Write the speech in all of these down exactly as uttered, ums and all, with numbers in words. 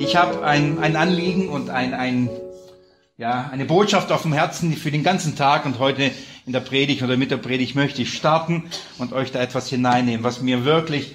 Ich habe ein, ein Anliegen und ein, ein, ja, eine Botschaft auf dem Herzen für den ganzen Tag, und heute in der Predigt oder mit der Predigt möchte ich starten und euch da etwas hineinnehmen, was mir wirklich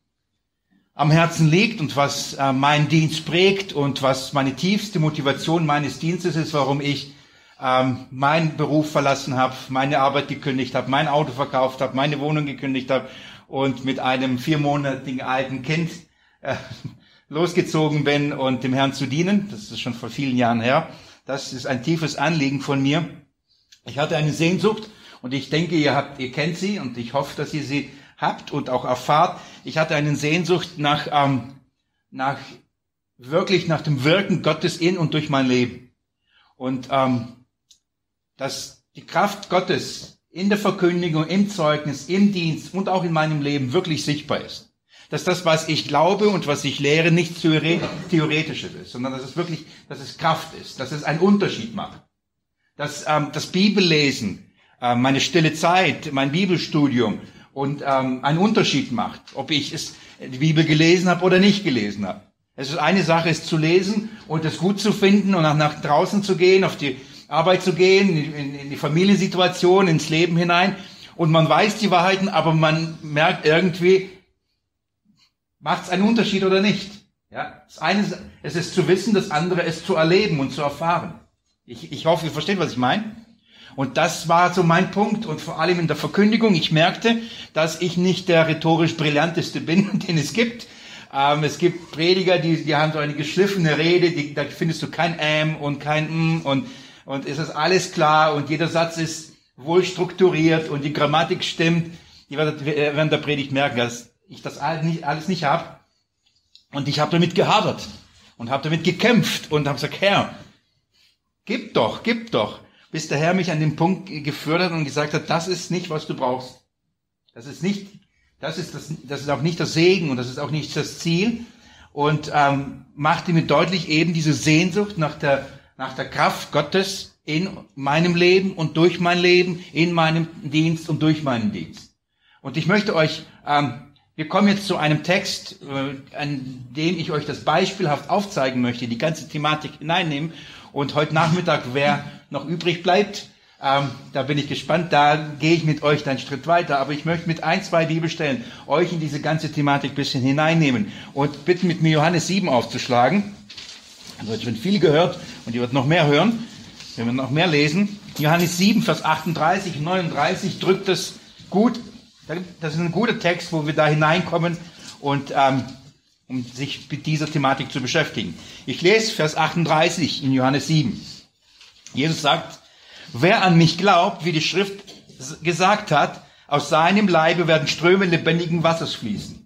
am Herzen liegt und was äh, meinen Dienst prägt und was meine tiefste Motivation meines Dienstes ist, warum ich ähm, meinen Beruf verlassen habe, meine Arbeit gekündigt habe, mein Auto verkauft habe, meine Wohnung gekündigt habe und mit einem viermonatigen alten Kind äh, losgezogen bin und dem Herrn zu dienen. Das ist schon vor vielen Jahren her. Das ist ein tiefes Anliegen von mir. Ich hatte eine Sehnsucht und ich denke, ihr habt, ihr kennt sie und ich hoffe, dass ihr sie habt und auch erfahrt. Ich hatte eine Sehnsucht nach, ähm, nach wirklich nach dem Wirken Gottes in und durch mein Leben. Und ähm, dass die Kraft Gottes in der Verkündigung, im Zeugnis, im Dienst und auch in meinem Leben wirklich sichtbar ist. Dass das, was ich glaube und was ich lehre, nicht Theoretisches ist, sondern dass es wirklich, dass es Kraft ist, dass es einen Unterschied macht. Dass ähm, das Bibellesen, äh, meine stille Zeit, mein Bibelstudium und ähm, einen Unterschied macht, ob ich es, die Bibel gelesen habe oder nicht gelesen habe. Es ist eine Sache, es zu lesen und es gut zu finden und nach, nach draußen zu gehen, auf die Arbeit zu gehen, in, in die Familiensituation, ins Leben hinein, und man weiß die Wahrheiten, aber man merkt irgendwie, macht es einen Unterschied oder nicht? Ja, das eine, es ist zu wissen, das andere ist zu erleben und zu erfahren. Ich, ich hoffe, ihr versteht, was ich meine. Und das war so mein Punkt, und vor allem in der Verkündigung. Ich merkte, dass ich nicht der rhetorisch brillanteste bin, den es gibt. Ähm, es gibt Prediger, die, die haben so eine geschliffene Rede, die, da findest du kein Ähm und kein M und, und es ist alles klar und jeder Satz ist wohl strukturiert und die Grammatik stimmt. Ihr werdet während der Predigt merken, dass ich das alles nicht, alles nicht habe. Und ich habe damit gehadert und habe damit gekämpft und habe gesagt, Herr, gib doch, gib doch. Bis der Herr mich an den Punkt geführt hat und gesagt hat, das ist nicht, was du brauchst. Das ist nicht, das ist das, das ist auch nicht der Segen und das ist auch nicht das Ziel. Und ähm, machte mir deutlich eben diese Sehnsucht nach der, nach der Kraft Gottes in meinem Leben und durch mein Leben, in meinem Dienst und durch meinen Dienst. Und ich möchte euch, ähm, wir kommen jetzt zu einem Text, äh, an dem ich euch das beispielhaft aufzeigen möchte, die ganze Thematik hineinnehmen. Und heute Nachmittag, wer noch übrig bleibt, ähm, da bin ich gespannt, da gehe ich mit euch dann einen Schritt weiter. Aber ich möchte mit ein, zwei Bibelstellen euch in diese ganze Thematik ein bisschen hineinnehmen. Und bitten mit mir Johannes sieben aufzuschlagen. Also jetzt wird viel gehört und ihr werdet noch mehr hören. Wir werden noch mehr lesen. Johannes sieben, Vers achtunddreißig und neununddreißig drückt das gut. Das ist ein guter Text, wo wir da hineinkommen und ähm, um sich mit dieser Thematik zu beschäftigen. Ich lese Vers achtunddreißig in Johannes sieben. Jesus sagt, wer an mich glaubt, wie die Schrift gesagt hat, aus seinem Leibe werden Ströme lebendigen Wassers fließen.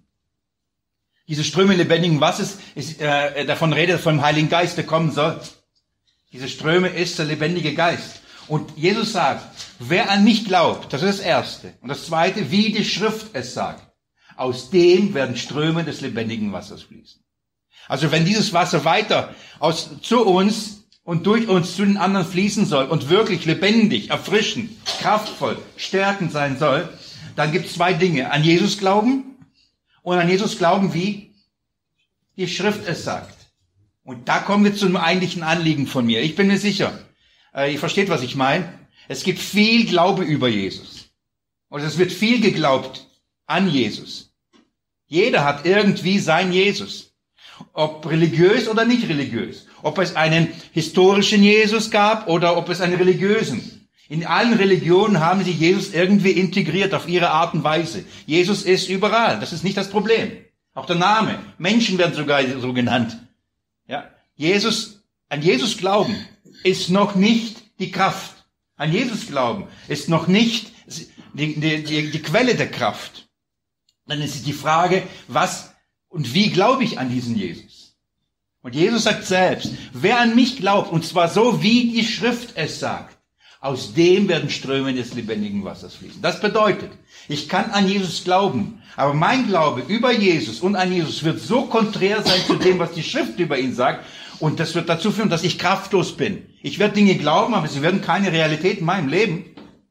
Diese Ströme lebendigen Wassers, ist, äh, davon redet vom Heiligen Geist, der kommen soll. Diese Ströme ist der lebendige Geist. Und Jesus sagt, wer an mich glaubt, das ist das Erste. Und das Zweite, wie die Schrift es sagt. Aus dem werden Ströme des lebendigen Wassers fließen. Also wenn dieses Wasser weiter aus, zu uns und durch uns zu den anderen fließen soll und wirklich lebendig, erfrischend, kraftvoll, stärkend sein soll, dann gibt es zwei Dinge. An Jesus glauben und an Jesus glauben, wie die Schrift es sagt. Und da kommen wir zum eigentlichen Anliegen von mir. Ich bin mir sicher, äh, ihr versteht, was ich meine. Es gibt viel Glaube über Jesus. Und es wird viel geglaubt an Jesus. Jeder hat irgendwie sein Jesus. Ob religiös oder nicht religiös. Ob es einen historischen Jesus gab oder ob es einen religiösen. In allen Religionen haben sie Jesus irgendwie integriert auf ihre Art und Weise. Jesus ist überall. Das ist nicht das Problem. Auch der Name. Menschen werden sogar so genannt. Ja. Jesus, an Jesus glauben ist noch nicht die Kraft. An Jesus glauben ist noch nicht die, die, die, die Quelle der Kraft. Dann ist die Frage, was und wie glaube ich an diesen Jesus? Und Jesus sagt selbst, wer an mich glaubt, und zwar so, wie die Schrift es sagt, aus dem werden Ströme des lebendigen Wassers fließen. Das bedeutet, ich kann an Jesus glauben, aber mein Glaube über Jesus und an Jesus wird so konträr sein zu dem, was die Schrift über ihn sagt, und das wird dazu führen, dass ich kraftlos bin. Ich werde Dinge glauben, aber sie werden keine Realität in meinem Leben.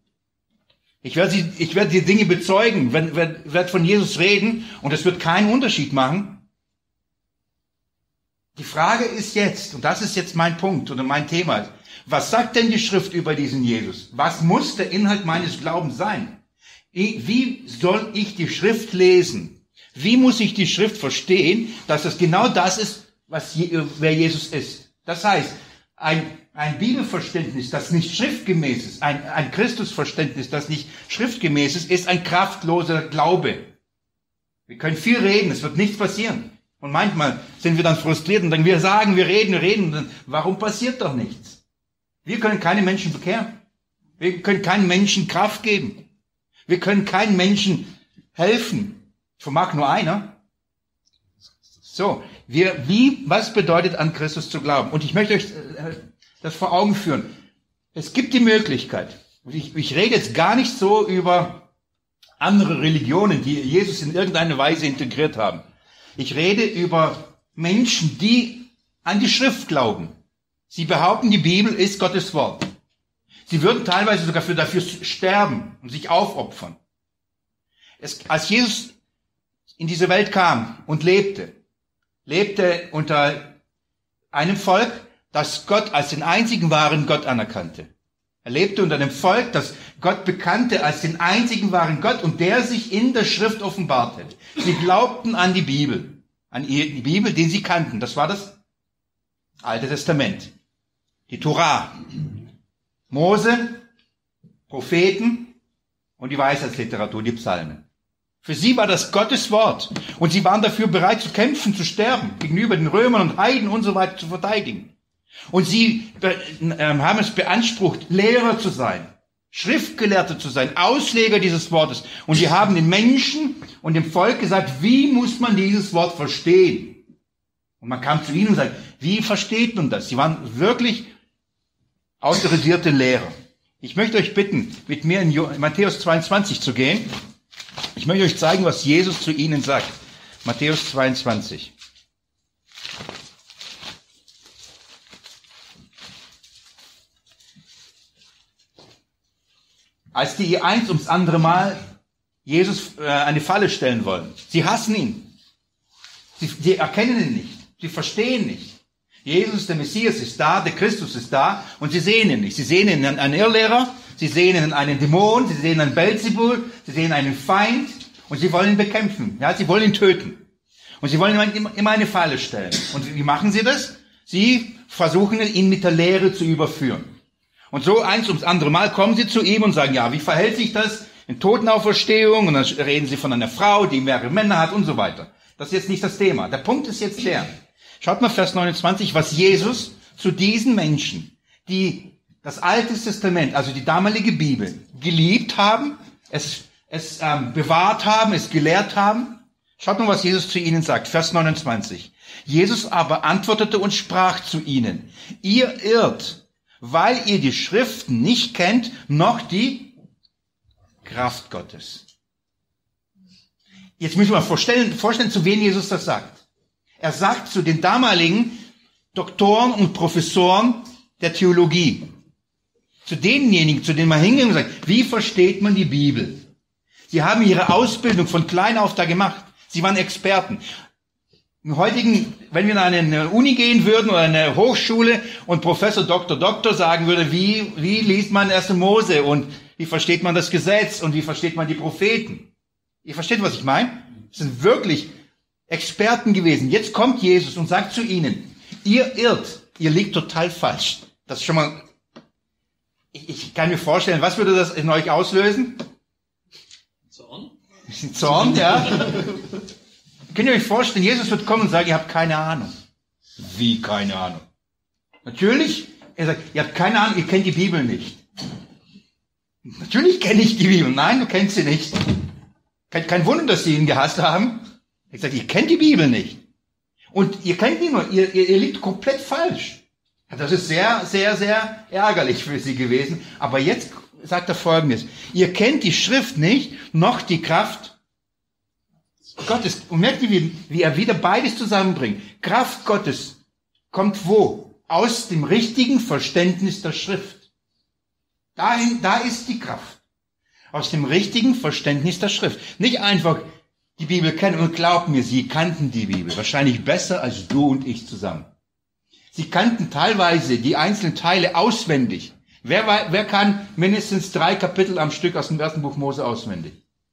Ich werde, sie, ich werde die Dinge bezeugen, werde, werde von Jesus reden und es wird keinen Unterschied machen. Die Frage ist jetzt, und das ist jetzt mein Punkt oder mein Thema, was sagt denn die Schrift über diesen Jesus? Was muss der Inhalt meines Glaubens sein? Wie soll ich die Schrift lesen? Wie muss ich die Schrift verstehen, dass das genau das ist, was je, wer Jesus ist? Das heißt, ein, ein Bibelverständnis, das nicht schriftgemäß ist, ein, ein Christusverständnis, das nicht schriftgemäß ist, ist ein kraftloser Glaube. Wir können viel reden, es wird nichts passieren. Und manchmal sind wir dann frustriert und dann wir sagen, wir reden, wir reden, und dann, warum passiert doch nichts? Wir können keine Menschen bekehren. Wir können keinen Menschen Kraft geben. Wir können keinen Menschen helfen. Ich vermag nur einer. So, wir, wie, was bedeutet an Christus zu glauben? Und ich möchte euch das vor Augen führen. Es gibt die Möglichkeit, ich, ich rede jetzt gar nicht so über andere Religionen, die Jesus in irgendeiner Weise integriert haben. Ich rede über Menschen, die an die Schrift glauben. Sie behaupten, die Bibel ist Gottes Wort. Sie würden teilweise sogar für, dafür sterben und sich aufopfern. Es, als Jesus in diese Welt kam und lebte, lebte unter einem Volk, das Gott als den einzigen wahren Gott anerkannte. Er lebte unter einem Volk, das Gott bekannte als den einzigen wahren Gott und der sich in der Schrift offenbart hat. Sie glaubten an die Bibel, an die Bibel, den sie kannten. Das war das Alte Testament, die Torah, Mose, Propheten und die Weisheitsliteratur, die Psalmen. Für sie war das Gottes Wort und sie waren dafür bereit zu kämpfen, zu sterben, gegenüber den Römern und Heiden und so weiter zu verteidigen. Und sie äh, haben es beansprucht, Lehrer zu sein, Schriftgelehrte zu sein, Ausleger dieses Wortes. Und sie haben den Menschen und dem Volk gesagt, wie muss man dieses Wort verstehen? Und man kam zu ihnen und sagte, wie versteht man das? Sie waren wirklich autorisierte Lehrer. Ich möchte euch bitten, mit mir in Matthäus zweiundzwanzig zu gehen. Ich möchte euch zeigen, was Jesus zu ihnen sagt. Matthäus zweiundzwanzig. Als die eins ums andere Mal Jesus äh, eine Falle stellen wollen. Sie hassen ihn. Sie, sie erkennen ihn nicht. Sie verstehen nicht. Jesus, der Messias, ist da, der Christus ist da und sie sehen ihn nicht. Sie sehen ihn einen Irrlehrer, sie sehen ihn einen Dämon, sie sehen einen Belzebul, sie sehen einen Feind und sie wollen ihn bekämpfen. Ja, sie wollen ihn töten. Und sie wollen ihm immer eine Falle stellen. Und wie machen sie das? Sie versuchen ihn mit der Lehre zu überführen. Und so eins ums andere Mal kommen sie zu ihm und sagen, ja, wie verhält sich das in Totenauferstehung? Und dann reden sie von einer Frau, die mehrere Männer hat und so weiter. Das ist jetzt nicht das Thema. Der Punkt ist jetzt der. Schaut mal Vers neunundzwanzig, was Jesus zu diesen Menschen, die das Alte Testament, also die damalige Bibel, geliebt haben, es, es ähm, bewahrt haben, es gelehrt haben. Schaut mal, was Jesus zu ihnen sagt. Vers neunundzwanzig. Jesus aber antwortete und sprach zu ihnen, ihr irrt, weil ihr die Schriften nicht kennt, noch die Kraft Gottes. Jetzt müssen wir vorstellen, vorstellen, zu wem Jesus das sagt. Er sagt zu den damaligen Doktoren und Professoren der Theologie, zu denjenigen, zu denen man hingeht und sagt, wie versteht man die Bibel? Sie haben ihre Ausbildung von klein auf da gemacht. Sie waren Experten. Im heutigen, wenn wir an eine Uni gehen würden oder eine Hochschule und Professor Doktor Doktor sagen würde, wie, wie liest man erste Mose und wie versteht man das Gesetz und wie versteht man die Propheten? Ihr versteht, was ich meine? Das sind wirklich Experten gewesen. Jetzt kommt Jesus und sagt zu ihnen, ihr irrt, ihr liegt total falsch. Das ist schon mal, ich, ich kann mir vorstellen, was würde das in euch auslösen? Zorn? Zorn, ja. Könnt ihr euch vorstellen, Jesus wird kommen und sagen, ihr habt keine Ahnung. Wie keine Ahnung? Natürlich, er sagt, ihr habt keine Ahnung, ihr kennt die Bibel nicht. Natürlich kenne ich die Bibel. Nein, du kennst sie nicht. Kein, kein Wunder, dass sie ihn gehasst haben. Er sagt, ihr kennt die Bibel nicht. Und ihr kennt die nur, ihr, ihr, ihr liegt komplett falsch. Das ist sehr, sehr, sehr ärgerlich für sie gewesen. Aber jetzt sagt er Folgendes. Ihr kennt die Schrift nicht, noch die Kraft Gottes. Und merkt ihr, wie, wie er wieder beides zusammenbringt. Kraft Gottes kommt wo? Aus dem richtigen Verständnis der Schrift. Dahin, da ist die Kraft. Aus dem richtigen Verständnis der Schrift. Nicht einfach die Bibel kennen. Und glaub mir, sie kannten die Bibel wahrscheinlich besser als du und ich zusammen. Sie kannten teilweise die einzelnen Teile auswendig. Wer, wer kann mindestens drei Kapitel am Stück aus dem ersten Buch Mose auswendig?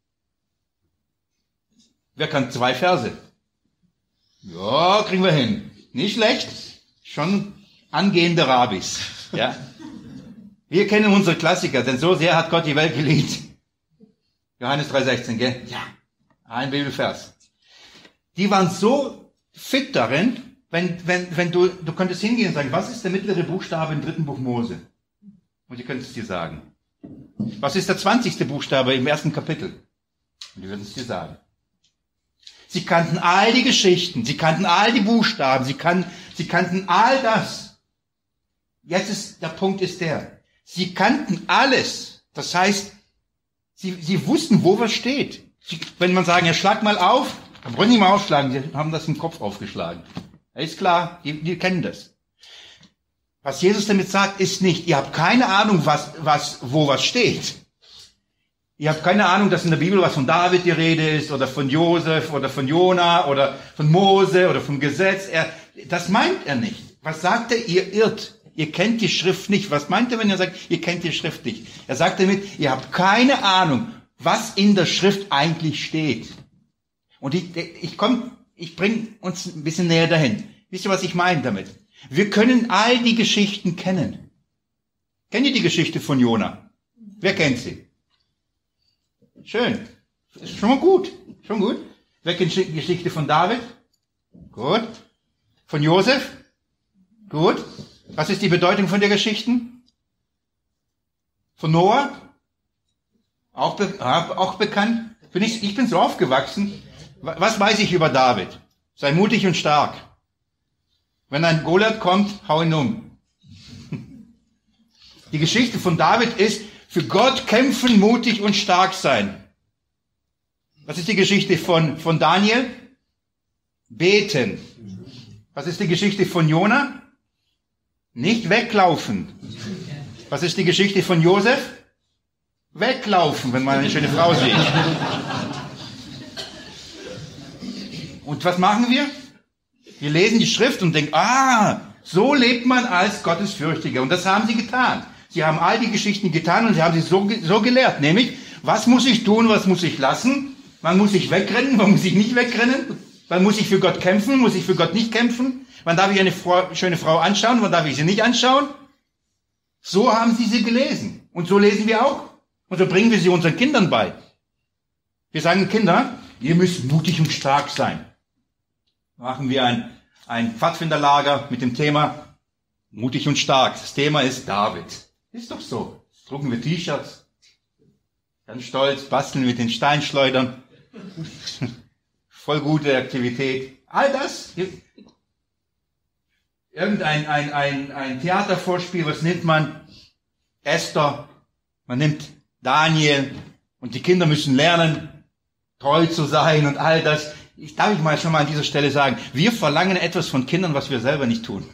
Wer kann zwei Verse? Ja, kriegen wir hin. Nicht schlecht. Schon angehende Rabbis. Ja. Wir kennen unsere Klassiker, denn so sehr hat Gott die Welt geliebt. Johannes drei sechzehn, gell? Ja. Ein Bibelvers. Die waren so fit darin, wenn, wenn, wenn du, du könntest hingehen und sagen, was ist der mittlere Buchstabe im dritten Buch Mose? Und die könntest es dir sagen. Was ist der zwanzigste Buchstabe im ersten Kapitel? Und die würden es dir sagen. Sie kannten all die Geschichten, sie kannten all die Buchstaben, sie kannten, sie kannten all das. Jetzt ist, der Punkt ist der, sie kannten alles. Das heißt, sie, sie wussten, wo was steht. Sie, wenn man sagen, ja, schlag mal auf, dann wollen die mal aufschlagen, sie haben das im Kopf aufgeschlagen. Ist klar, die, die kennen das. Was Jesus damit sagt, ist nicht, ihr habt keine Ahnung, was, was, wo was steht. Ihr habt keine Ahnung, dass in der Bibel was von David die Rede ist, oder von Josef, oder von Jona, oder von Mose, oder vom Gesetz. Er, das meint er nicht. Was sagt er? Ihr irrt. Ihr kennt die Schrift nicht. Was meint er, wenn er sagt, ihr kennt die Schrift nicht? Er sagt damit, ihr habt keine Ahnung, was in der Schrift eigentlich steht. Und ich, ich komm, ich bringe uns ein bisschen näher dahin. Wisst ihr, was ich meine damit? Wir können all die Geschichten kennen. Kennt ihr die Geschichte von Jona? Wer kennt sie? Schön. Ist schon mal gut. Schon gut. Wer kennt die Geschichte von David? Gut. Von Josef? Gut. Was ist die Bedeutung von der Geschichten? Von Noah? Auch, be auch bekannt. Bin ich, ich bin so aufgewachsen. Was weiß ich über David? Sei mutig und stark. Wenn ein Goliath kommt, hau ihn um. Die Geschichte von David ist, für Gott kämpfen, mutig und stark sein. Was ist die Geschichte von, von Daniel? Beten. Was ist die Geschichte von Jona? Nicht weglaufen. Was ist die Geschichte von Josef? Weglaufen, wenn man eine schöne Frau sieht. Und was machen wir? Wir lesen die Schrift und denken, ah, so lebt man als Gottesfürchtiger. Und das haben sie getan. Sie haben all die Geschichten getan und sie haben sie so, so gelehrt. Nämlich, was muss ich tun, was muss ich lassen? Wann muss ich wegrennen, wann muss ich nicht wegrennen? Wann muss ich für Gott kämpfen, muss ich für Gott nicht kämpfen? Wann darf ich eine Frau, schöne Frau anschauen, wann darf ich sie nicht anschauen? So haben sie sie gelesen. Und so lesen wir auch. Und so bringen wir sie unseren Kindern bei. Wir sagen, Kinder, ihr müsst mutig und stark sein. Machen wir ein, ein Pfadfinderlager mit dem Thema mutig und stark. Das Thema ist David. Ist doch so. Jetzt drucken wir T-Shirts. Ganz stolz, basteln mit den Steinschleudern. Voll gute Aktivität. All das. Irgendein ein, ein, ein Theatervorspiel, was nimmt man? Esther. Man nimmt Daniel. Und die Kinder müssen lernen, treu zu sein und all das. Ich darf ich mal schon mal an dieser Stelle sagen, wir verlangen etwas von Kindern, was wir selber nicht tun.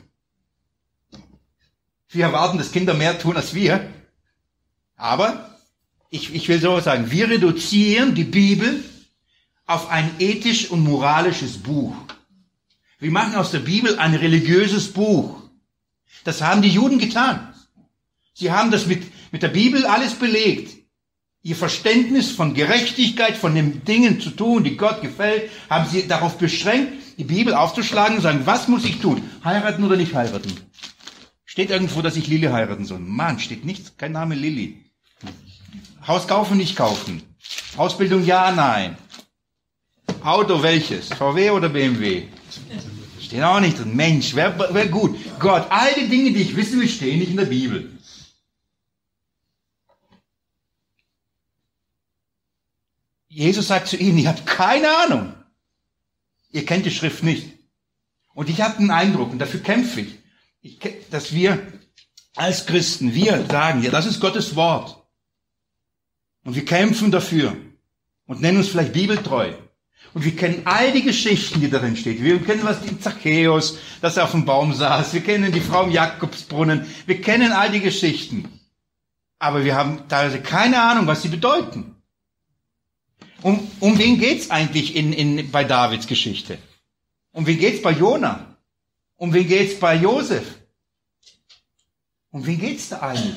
Wir erwarten, dass Kinder mehr tun als wir. Aber ich, ich will so sagen, wir reduzieren die Bibel auf ein ethisch und moralisches Buch. Wir machen aus der Bibel ein religiöses Buch. Das haben die Juden getan. Sie haben das mit, mit der Bibel alles belegt. Ihr Verständnis von Gerechtigkeit, von den Dingen zu tun, die Gott gefällt, haben sie darauf beschränkt, die Bibel aufzuschlagen und sagen, was muss ich tun? Heiraten oder nicht heiraten? Steht irgendwo, dass ich Lilly heiraten soll? Mann, steht nichts, kein Name Lilly. Haus kaufen, nicht kaufen. Ausbildung, ja, nein. Auto, welches? V W oder B M W? Steht auch nicht drin. Mensch, wer, wer gut. Gott, all die Dinge, die ich wissen will, stehen nicht in der Bibel. Jesus sagt zu ihnen, ihr habt keine Ahnung. Ihr kennt die Schrift nicht. Und ich habe den Eindruck, und dafür kämpfe ich, ich, dass wir als Christen, wir sagen, ja, das ist Gottes Wort. Und wir kämpfen dafür und nennen uns vielleicht bibeltreu. Und wir kennen all die Geschichten, die darin stehen. Wir kennen was den Zachäus, dass er auf dem Baum saß. Wir kennen die Frau im Jakobsbrunnen. Wir kennen all die Geschichten. Aber wir haben teilweise keine Ahnung, was sie bedeuten. Um, um wen geht's eigentlich in, in, bei Davids Geschichte? Um wen geht's bei Jona? Um wen geht's bei Josef? Um wen geht's da eigentlich?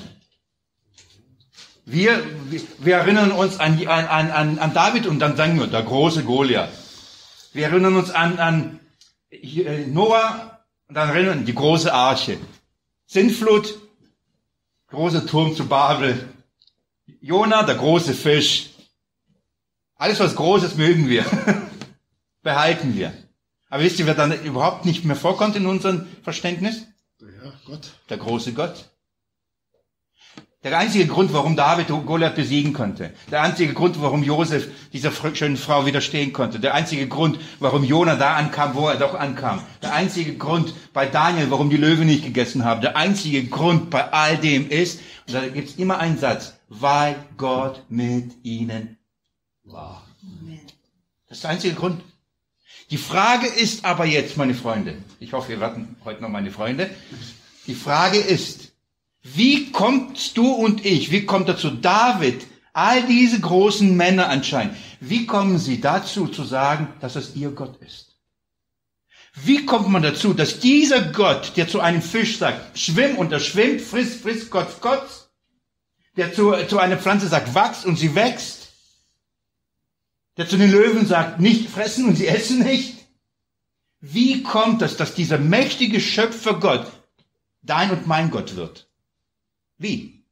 Wir, wir, wir erinnern uns an, an, an, an David und dann sagen wir, der große Goliath. Wir erinnern uns an, an Noah und dann erinnern wir an die große Arche. Sintflut, großer Turm zu Babel. Jona, der große Fisch. Alles, was Großes, mögen wir. Behalten wir. Aber wisst ihr, wer dann überhaupt nicht mehr vorkommt in unserem Verständnis? Ja, Gott. Der große Gott. Der einzige Grund, warum David Goliath besiegen konnte. Der einzige Grund, warum Josef dieser schönen Frau widerstehen konnte. Der einzige Grund, warum Jona da ankam, wo er doch ankam. Der einzige Grund bei Daniel, warum die Löwen nicht gegessen haben. Der einzige Grund bei all dem ist, und da gibt es immer einen Satz, weil Gott mit ihnen war. Das ist der einzige Grund. Die Frage ist aber jetzt, meine Freunde, ich hoffe, wir warten heute noch meine Freunde, die Frage ist, wie kommst du und ich, wie kommt dazu David, all diese großen Männer anscheinend, wie kommen sie dazu zu sagen, dass es ihr Gott ist? Wie kommt man dazu, dass dieser Gott, der zu einem Fisch sagt, schwimm und er schwimmt, friss, friss, Gott, Gott, der zu, zu einer Pflanze sagt, wachs und sie wächst, der zu den Löwen sagt, nicht fressen und sie essen nicht. Wie kommt es, dass dieser mächtige Schöpfer Gott dein und mein Gott wird? Wie?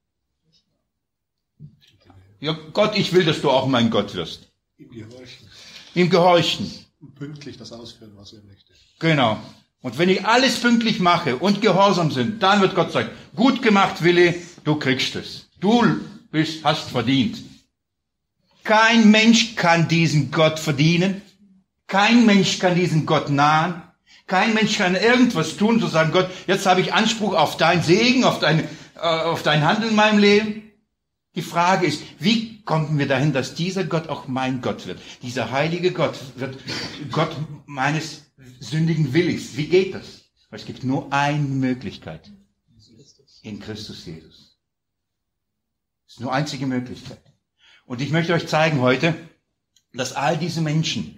Ja, Gott, ich will, dass du auch mein Gott wirst. Ihm gehorchen. Ihm gehorchen. Und pünktlich das ausführen, was er möchte. Genau. Und wenn ich alles pünktlich mache und gehorsam sind, dann wird Gott sagen, gut gemacht, Willi, du kriegst es. Du bist, hast verdient. Kein Mensch kann diesen Gott verdienen. Kein Mensch kann diesen Gott nahen. Kein Mensch kann irgendwas tun, zu sagen, Gott, jetzt habe ich Anspruch auf dein Segen, auf dein, äh, auf dein Handeln in meinem Leben. Die Frage ist, wie kommen wir dahin, dass dieser Gott auch mein Gott wird? Dieser heilige Gott wird Gott meines sündigen Willens. Wie geht das? Weil es gibt nur eine Möglichkeit. In Christus Jesus. Das ist nur einzige Möglichkeit. Und ich möchte euch zeigen heute, dass all diese Menschen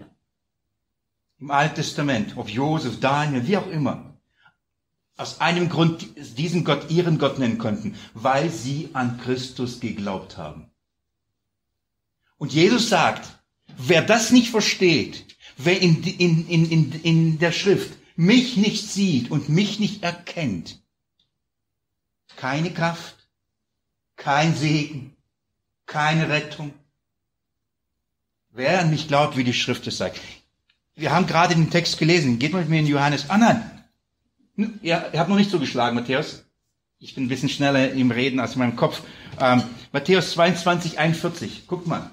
im Alten Testament, ob Josef, Daniel, wie auch immer, aus einem Grund diesen Gott ihren Gott nennen konnten, weil sie an Christus geglaubt haben. Und Jesus sagt, wer das nicht versteht, wer in, in, in, in, in der Schrift mich nicht sieht und mich nicht erkennt, keine Kraft, kein Segen, keine Rettung. Wer an mich glaubt, wie die Schrift es sagt. Wir haben gerade den Text gelesen. Geht mal mit mir in Johannes. Ah nein, ihr, ihr habt noch nicht zugeschlagen, Matthäus. Ich bin ein bisschen schneller im Reden als in meinem Kopf. Ähm, Matthäus zweiundzwanzig, einundvierzig. Guckt mal.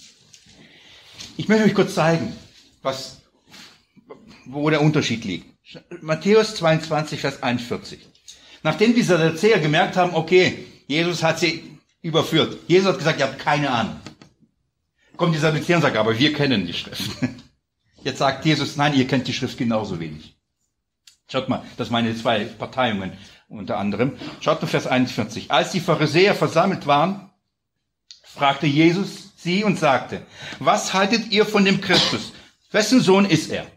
Ich möchte euch kurz zeigen, was, wo der Unterschied liegt. Matthäus zweiundzwanzig, Vers einundvierzig. Nachdem die Sadduzäer gemerkt haben, okay, Jesus hat sie überführt. Jesus hat gesagt, ihr habt keine Ahnung. Kommt die Sadduzäer und sagt, aber wir kennen die Schrift. Jetzt sagt Jesus, nein, ihr kennt die Schrift genauso wenig. Schaut mal, das sind meine zwei Parteiungen unter anderem. Schaut mal Vers einundvierzig. Als die Pharisäer versammelt waren, fragte Jesus sie und sagte, was haltet ihr von dem Christus? Wessen Sohn ist er?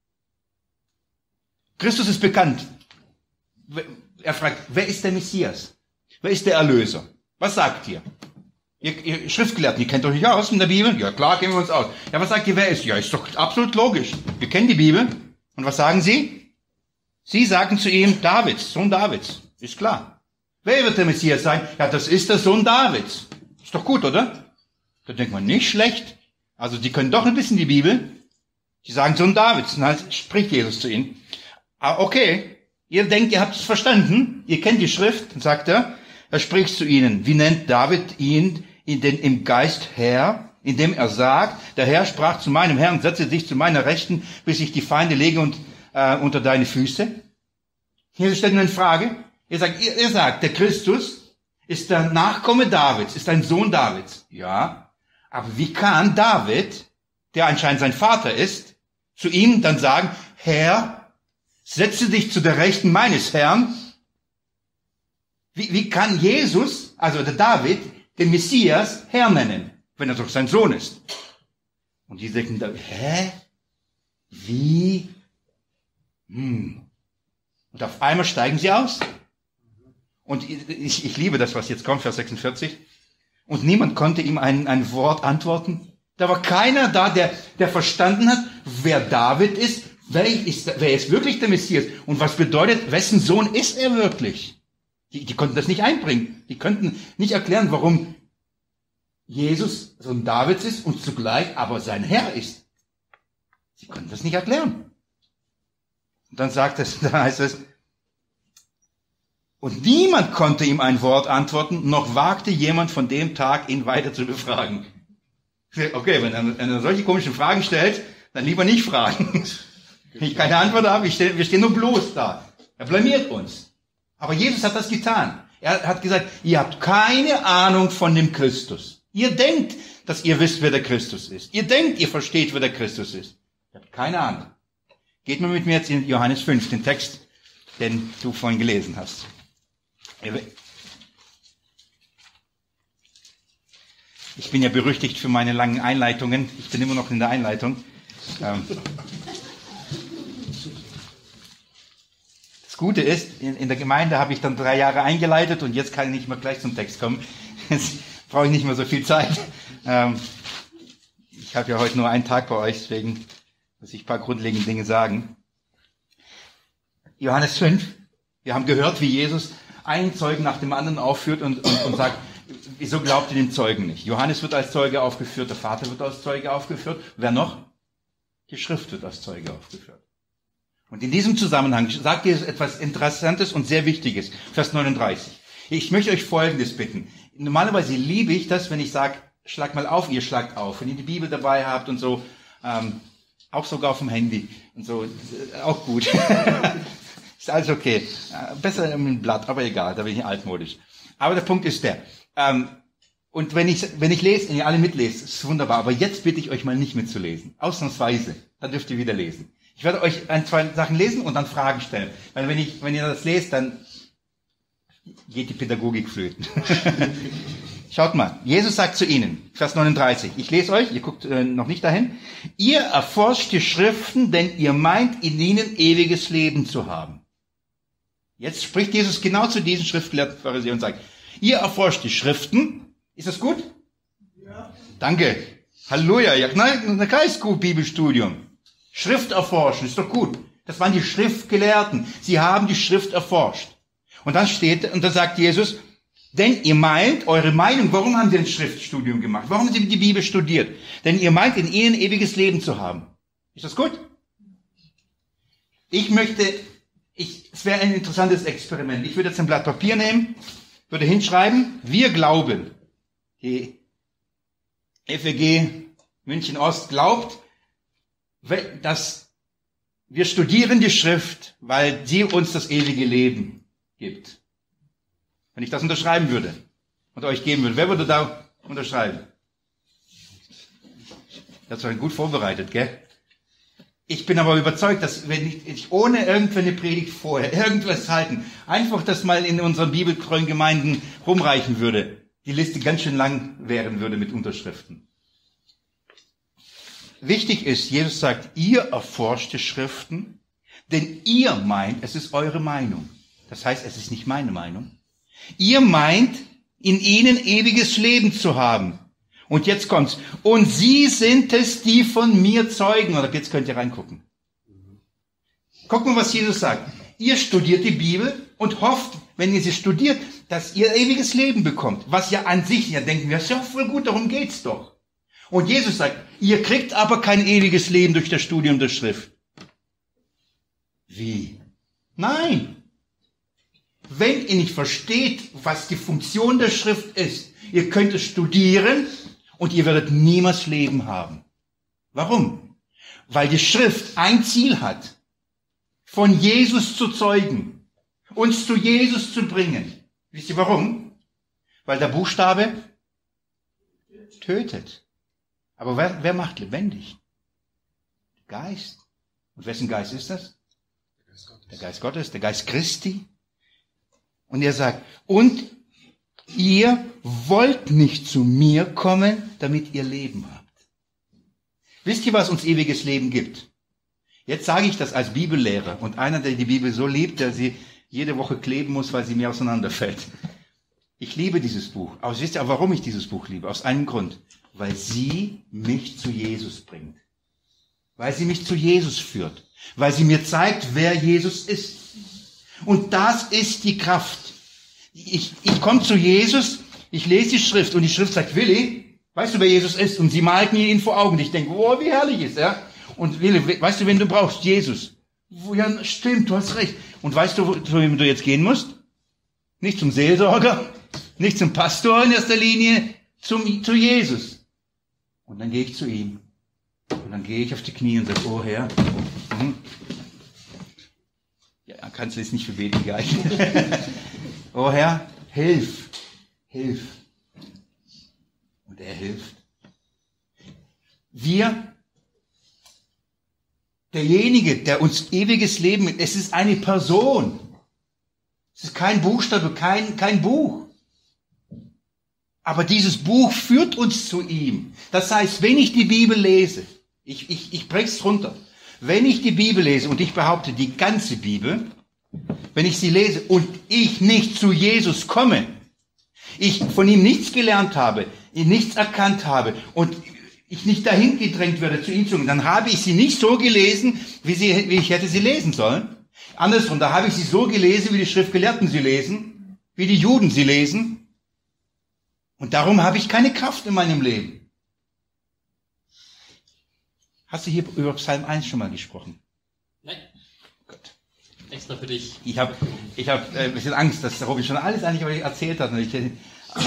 Christus ist bekannt. Er fragt, wer ist der Messias? Wer ist der Erlöser? Was sagt ihr? Ihr, ihr Schriftgelehrten, ihr kennt euch ja aus in der Bibel? Ja klar, kennen wir uns aus. Ja, was sagt ihr, wer ist? Ja, ist doch absolut logisch. Wir kennen die Bibel. Und was sagen sie? Sie sagen zu ihm, Davids, Sohn Davids. Ist klar. Wer wird der Messias sein? Ja, das ist der Sohn Davids. Ist doch gut, oder? Da denkt man, nicht schlecht. Also die können doch ein bisschen die Bibel. Die sagen Sohn Davids. Und dann spricht Jesus zu ihnen. Ah, okay. Ihr denkt, ihr habt es verstanden. Ihr kennt die Schrift. Dann sagt er, er spricht zu ihnen. Wie nennt David ihn in den, im Geist Herr, indem er sagt, der Herr sprach zu meinem Herrn, setze dich zu meiner Rechten, bis ich die Feinde lege und, äh, unter deine Füße. Hier stellt nur eine Frage. Er sagt, er, er sagt, der Christus ist der Nachkomme Davids, ist ein Sohn Davids. Ja, aber wie kann David, der anscheinend sein Vater ist, zu ihm dann sagen, Herr, setze dich zu der Rechten meines Herrn? Wie, wie kann Jesus, also der David, den Messias Herr nennen, wenn er doch sein Sohn ist? Und die denken, hä? Wie? Hm. Und auf einmal steigen sie aus. Und ich, ich liebe das, was jetzt kommt, Vers sechsundvierzig. Und niemand konnte ihm ein, ein Wort antworten. Da war keiner da, der, der verstanden hat, wer David ist, wer ist, wer ist wirklich der Messias und was bedeutet, wessen Sohn ist er wirklich. Die, die konnten das nicht einbringen. Die könnten nicht erklären, warum Jesus Sohn Davids ist und zugleich aber sein Herr ist. Sie konnten das nicht erklären. Und dann sagt es, da heißt es, und niemand konnte ihm ein Wort antworten, noch wagte jemand von dem Tag, ihn weiter zu befragen. Okay, wenn er, wenn er solche komischen Fragen stellt, dann lieber nicht fragen. Wenn ich keine Antwort habe, ich steh, wir stehen nur bloß da. Er blamiert uns. Aber Jesus hat das getan. Er hat gesagt, ihr habt keine Ahnung von dem Christus. Ihr denkt, dass ihr wisst, wer der Christus ist. Ihr denkt, ihr versteht, wer der Christus ist. Ihr habt keine Ahnung. Geht mal mit mir jetzt in Johannes fünf, den Text, den du vorhin gelesen hast. Ich bin ja berüchtigt für meine langen Einleitungen. Ich bin immer noch in der Einleitung. Das Gute ist, in der Gemeinde habe ich dann drei Jahre eingeleitet und jetzt kann ich nicht mehr gleich zum Text kommen. Jetzt brauche ich nicht mehr so viel Zeit. Ich habe ja heute nur einen Tag bei euch, deswegen muss ich ein paar grundlegende Dinge sagen. Johannes fünf. Wir haben gehört, wie Jesus einen Zeugen nach dem anderen aufführt und, und, und sagt, wieso glaubt ihr den Zeugen nicht? Johannes wird als Zeuge aufgeführt, der Vater wird als Zeuge aufgeführt. Wer noch? Die Schrift wird als Zeuge aufgeführt. Und in diesem Zusammenhang sagt Jesus etwas Interessantes und sehr Wichtiges. Vers neununddreißig. Ich möchte euch Folgendes bitten. Normalerweise liebe ich das, wenn ich sage, schlag mal auf, ihr schlagt auf. Wenn ihr die Bibel dabei habt und so, ähm, auch sogar auf dem Handy und so, auch gut. Ist alles okay. Besser im Blatt, aber egal, da bin ich altmodisch. Aber der Punkt ist der, ähm, und wenn ich, wenn ich lese, wenn ihr alle mitlest, ist wunderbar, aber jetzt bitte ich euch mal nicht mitzulesen. Ausnahmsweise. Dann dürft ihr wieder lesen. Ich werde euch ein, zwei Sachen lesen und dann Fragen stellen. Weil wenn ich, wenn ihr das lest, dann geht die Pädagogik flöten. Schaut mal, Jesus sagt zu ihnen, Vers neununddreißig, ich lese euch, ihr guckt äh, noch nicht dahin. Ihr erforscht die Schriften, denn ihr meint, in ihnen ewiges Leben zu haben. Jetzt spricht Jesus genau zu diesen Schriftgelehrten Pharisäern und sagt, ihr erforscht die Schriften. Ist das gut? Ja. Danke. Halleluja. Ja, nein, klar ist gut, Bibelstudium. Schrift erforschen, ist doch gut. Das waren die Schriftgelehrten. Sie haben die Schrift erforscht. Und dann steht, und dann sagt Jesus, denn ihr meint, eure Meinung, warum haben sie ein Schriftstudium gemacht? Warum haben sie die Bibel studiert? Denn ihr meint, in ihnen ewiges Leben zu haben. Ist das gut? Ich möchte, ich, es wäre ein interessantes Experiment. Ich würde jetzt ein Blatt Papier nehmen, würde hinschreiben, wir glauben, die F E G München Ost glaubt, dass wir studieren die Schrift, weil sie uns das ewige Leben gibt. Wenn ich das unterschreiben würde und euch geben würde, wer würde da unterschreiben? Das war gut vorbereitet, gell? Ich bin aber überzeugt, dass wenn ich, ich ohne irgendeine Predigt vorher, irgendwas halten, einfach das mal in unseren bibeltreuen Gemeinden rumreichen würde, die Liste ganz schön lang werden würde mit Unterschriften. Wichtig ist, Jesus sagt, ihr erforscht die Schriften, denn ihr meint, es ist eure Meinung. Das heißt, es ist nicht meine Meinung. Ihr meint, in ihnen ewiges Leben zu haben. Und jetzt kommt's. Und sie sind es, die von mir zeugen. Oder jetzt könnt ihr reingucken. Guckt mal, was Jesus sagt. Ihr studiert die Bibel und hofft, wenn ihr sie studiert, dass ihr ewiges Leben bekommt. Was ja an sich, ja denken wir, ist ja voll gut, darum geht's doch. Und Jesus sagt, ihr kriegt aber kein ewiges Leben durch das Studium der Schrift. Wie? Nein. Wenn ihr nicht versteht, was die Funktion der Schrift ist, ihr könnt es studieren und ihr werdet niemals Leben haben. Warum? Weil die Schrift ein Ziel hat, von Jesus zu zeugen, uns zu Jesus zu bringen. Wisst ihr warum? Weil der Buchstabe tötet. Aber wer, wer macht lebendig? Der Geist. Und wessen Geist ist das? Der Geist Gottes, der Geist Christi. Und er sagt, und ihr wollt nicht zu mir kommen, damit ihr Leben habt. Wisst ihr, was uns ewiges Leben gibt? Jetzt sage ich das als Bibellehrer und einer, der die Bibel so liebt, der sie jede Woche kleben muss, weil sie mir auseinanderfällt. Ich liebe dieses Buch. Aber wisst ihr, warum ich dieses Buch liebe? Aus einem Grund. Weil sie mich zu Jesus bringt. Weil sie mich zu Jesus führt. Weil sie mir zeigt, wer Jesus ist. Und das ist die Kraft. Ich, ich komme zu Jesus, ich lese die Schrift und die Schrift sagt, Willi, weißt du, wer Jesus ist? Und sie malt mir ihn vor Augen. Ich denke, wow, wie herrlich ist er. Und Willi, weißt du, wen du brauchst? Jesus. Ja, stimmt, du hast recht. Und weißt du, zu wem du jetzt gehen musst? Nicht zum Seelsorger, nicht zum Pastor in erster Linie, zum, zu Jesus. Und dann gehe ich zu ihm. Und dann gehe ich auf die Knie und sage, oh Herr, mhm. Ja, kannst du jetzt nicht für beten, egal. Oh Herr, hilf, hilf. Und er hilft. Wir, derjenige, der uns ewiges Leben, es ist eine Person. Es ist kein Buchstabe, kein, kein Buch. Aber dieses Buch führt uns zu ihm. Das heißt, wenn ich die Bibel lese, ich, ich, ich brech's runter, wenn ich die Bibel lese und ich behaupte die ganze Bibel, wenn ich sie lese und ich nicht zu Jesus komme, ich von ihm nichts gelernt habe, ihn nichts erkannt habe und ich nicht dahin gedrängt werde, zu ihm zu kommen, dann habe ich sie nicht so gelesen, wie, sie, wie ich hätte sie lesen sollen. Andersrum, da habe ich sie so gelesen, wie die Schriftgelehrten sie lesen, wie die Juden sie lesen. Und darum habe ich keine Kraft in meinem Leben. Hast du hier über Psalm eins schon mal gesprochen? Nein. Gut. Extra für dich. Ich habe ich hab, äh, ein bisschen Angst, dass der Robin schon alles eigentlich euch erzählt hat. Und ich, äh,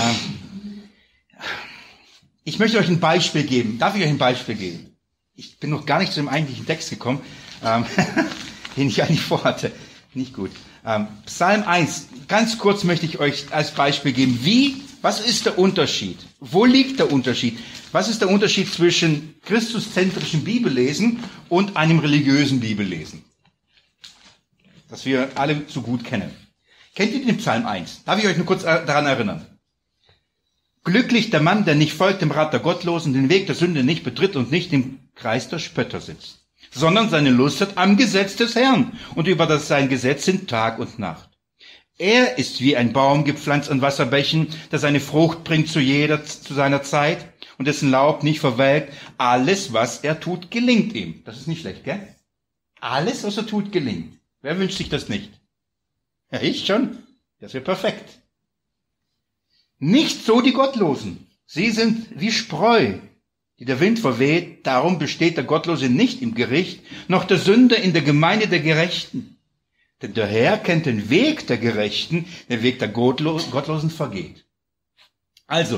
ich möchte euch ein Beispiel geben. Darf ich euch ein Beispiel geben? Ich bin noch gar nicht zu dem eigentlichen Text gekommen, ähm, den ich eigentlich vorhatte. Nicht gut. Ähm, Psalm eins. Ganz kurz möchte ich euch als Beispiel geben. Wie, was ist der Unterschied? Wo liegt der Unterschied? Was ist der Unterschied zwischen christuszentrischem Bibellesen und einem religiösen Bibellesen? Das wir alle so gut kennen. Kennt ihr den Psalm eins? Darf ich euch nur kurz daran erinnern? Glücklich der Mann, der nicht folgt dem Rat der Gottlosen, den Weg der Sünde nicht betritt und nicht im Kreis der Spötter sitzt, sondern seine Lust hat am Gesetz des Herrn und über das sein Gesetz sind Tag und Nacht. Er ist wie ein Baum gepflanzt an Wasserbächen, der seine Frucht bringt zu jeder, zu seiner Zeit und dessen Laub nicht verwelkt. Alles, was er tut, gelingt ihm. Das ist nicht schlecht, gell? Alles, was er tut, gelingt. Wer wünscht sich das nicht? Ja, ich schon. Das wäre perfekt. Nicht so die Gottlosen. Sie sind wie Spreu, die der Wind verweht. Darum besteht der Gottlose nicht im Gericht, noch der Sünder in der Gemeinde der Gerechten. Denn der Herr kennt den Weg der Gerechten, der Weg der Gottlosen vergeht. Also,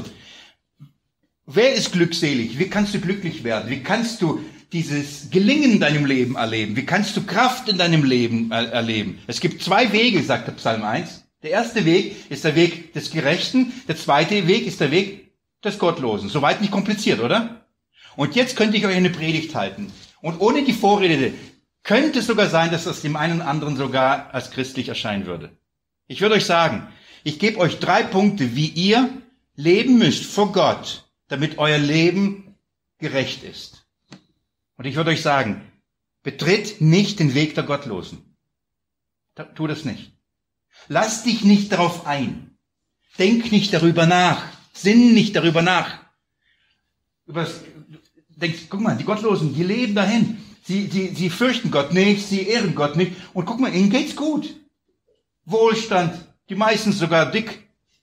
wer ist glückselig? Wie kannst du glücklich werden? Wie kannst du dieses Gelingen in deinem Leben erleben? Wie kannst du Kraft in deinem Leben erleben? Es gibt zwei Wege, sagt der Psalm eins. Der erste Weg ist der Weg des Gerechten, der zweite Weg ist der Weg des Gottlosen. Soweit nicht kompliziert, oder? Und jetzt könnte ich euch eine Predigt halten. Und ohne die Vorrede könnte es sogar sein, dass das dem einen oder anderen sogar als christlich erscheinen würde. Ich würde euch sagen, ich gebe euch drei Punkte, wie ihr leben müsst vor Gott, damit euer Leben gerecht ist. Und ich würde euch sagen, betritt nicht den Weg der Gottlosen. Tu das nicht. Lass dich nicht darauf ein. Denk nicht darüber nach. Sinn nicht darüber nach. Übers, denk, guck mal, die Gottlosen, die leben dahin. Sie, sie, sie fürchten Gott nicht, sie ehren Gott nicht. Und guck mal, ihnen geht's gut. Wohlstand, die meisten sogar dick.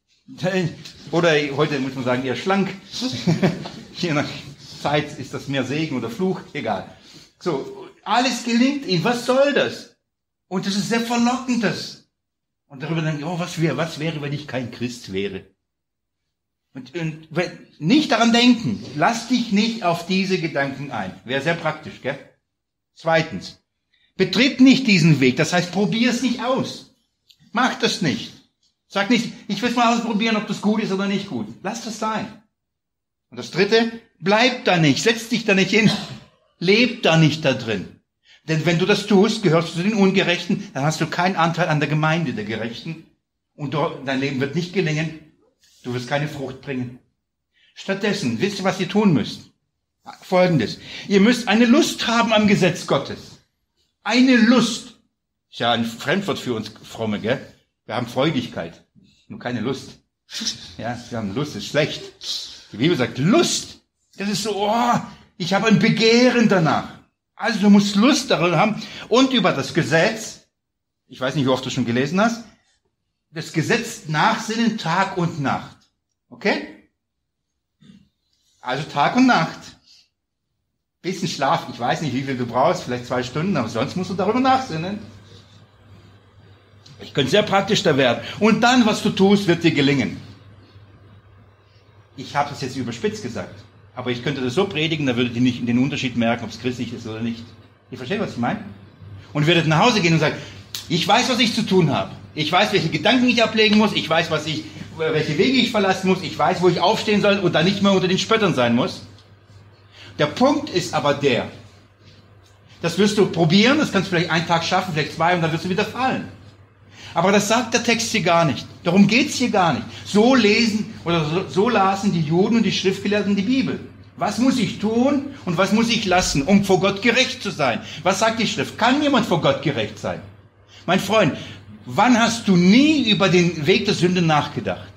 Oder heute muss man sagen, eher schlank. Je nach Zeit ist das mehr Segen oder Fluch, egal. So, alles gelingt ihnen. Was soll das? Und das ist sehr verlockend, das. Und darüber denken, oh, was wäre, was wäre, wenn ich kein Christ wäre? Und, und nicht daran denken. Lass dich nicht auf diese Gedanken ein. Wäre sehr praktisch, gell? Zweitens. Betritt nicht diesen Weg. Das heißt, probier es nicht aus. Mach das nicht. Sag nicht, ich will es mal ausprobieren, ob das gut ist oder nicht gut. Lass das sein. Und das dritte, bleib da nicht. Setz dich da nicht hin. Leb da nicht da drin. Denn wenn du das tust, gehörst du zu den Ungerechten, dann hast du keinen Anteil an der Gemeinde der Gerechten. Und dein Leben wird nicht gelingen. Du wirst keine Frucht bringen. Stattdessen, wisst ihr, was ihr tun müsst? Folgendes. Ihr müsst eine Lust haben am Gesetz Gottes. Eine Lust. Ist ja ein Fremdwort für uns Fromme, gell? Wir haben Freudigkeit, nur keine Lust. Ja, wir haben Lust, ist schlecht. Die Bibel sagt Lust. Das ist so, oh, ich habe ein Begehren danach. Also du musst Lust daran haben. Und über das Gesetz, ich weiß nicht, wie oft du schon gelesen hast, das Gesetz nachsinnen Tag und Nacht. Okay? Also Tag und Nacht. Bisschen Schlaf, ich weiß nicht, wie viel du brauchst, vielleicht zwei Stunden, aber sonst musst du darüber nachsinnen. Ich könnte sehr praktisch da werden. Und dann, was du tust, wird dir gelingen. Ich habe es jetzt überspitzt gesagt. Aber ich könnte das so predigen, da würdet ihr nicht den Unterschied merken, ob es christlich ist oder nicht. Ihr versteht, was ich meine? Und ihr werdet nach Hause gehen und sagen, ich weiß, was ich zu tun habe. Ich weiß, welche Gedanken ich ablegen muss. Ich weiß, was ich, welche Wege ich verlassen muss. Ich weiß, wo ich aufstehen soll und dann nicht mehr unter den Spöttern sein muss. Der Punkt ist aber der, das wirst du probieren, das kannst du vielleicht einen Tag schaffen, vielleicht zwei und dann wirst du wieder fallen. Aber das sagt der Text hier gar nicht. Darum geht's hier gar nicht. So lesen oder so, so lasen die Juden und die Schriftgelehrten die Bibel. Was muss ich tun und was muss ich lassen, um vor Gott gerecht zu sein? Was sagt die Schrift? Kann jemand vor Gott gerecht sein? Mein Freund, wann hast du nie über den Weg der Sünde nachgedacht?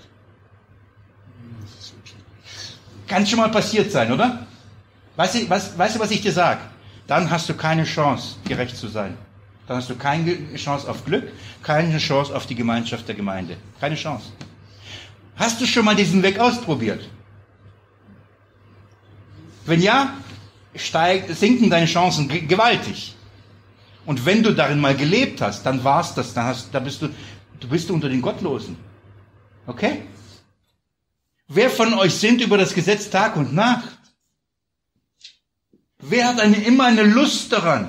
Kann schon mal passiert sein, oder? Weißt du, was, weißt du, was ich dir sage? Dann hast du keine Chance, gerecht zu sein. Dann hast du keine Chance auf Glück, keine Chance auf die Gemeinschaft der Gemeinde. Keine Chance. Hast du schon mal diesen Weg ausprobiert? Wenn ja, steig, sinken deine Chancen gewaltig. Und wenn du darin mal gelebt hast, dann war's das, dann hast, da bist du, du bist unter den Gottlosen. Okay? Wer von euch sinnt über das Gesetz Tag und Nacht? Wer hat eine, immer eine Lust daran?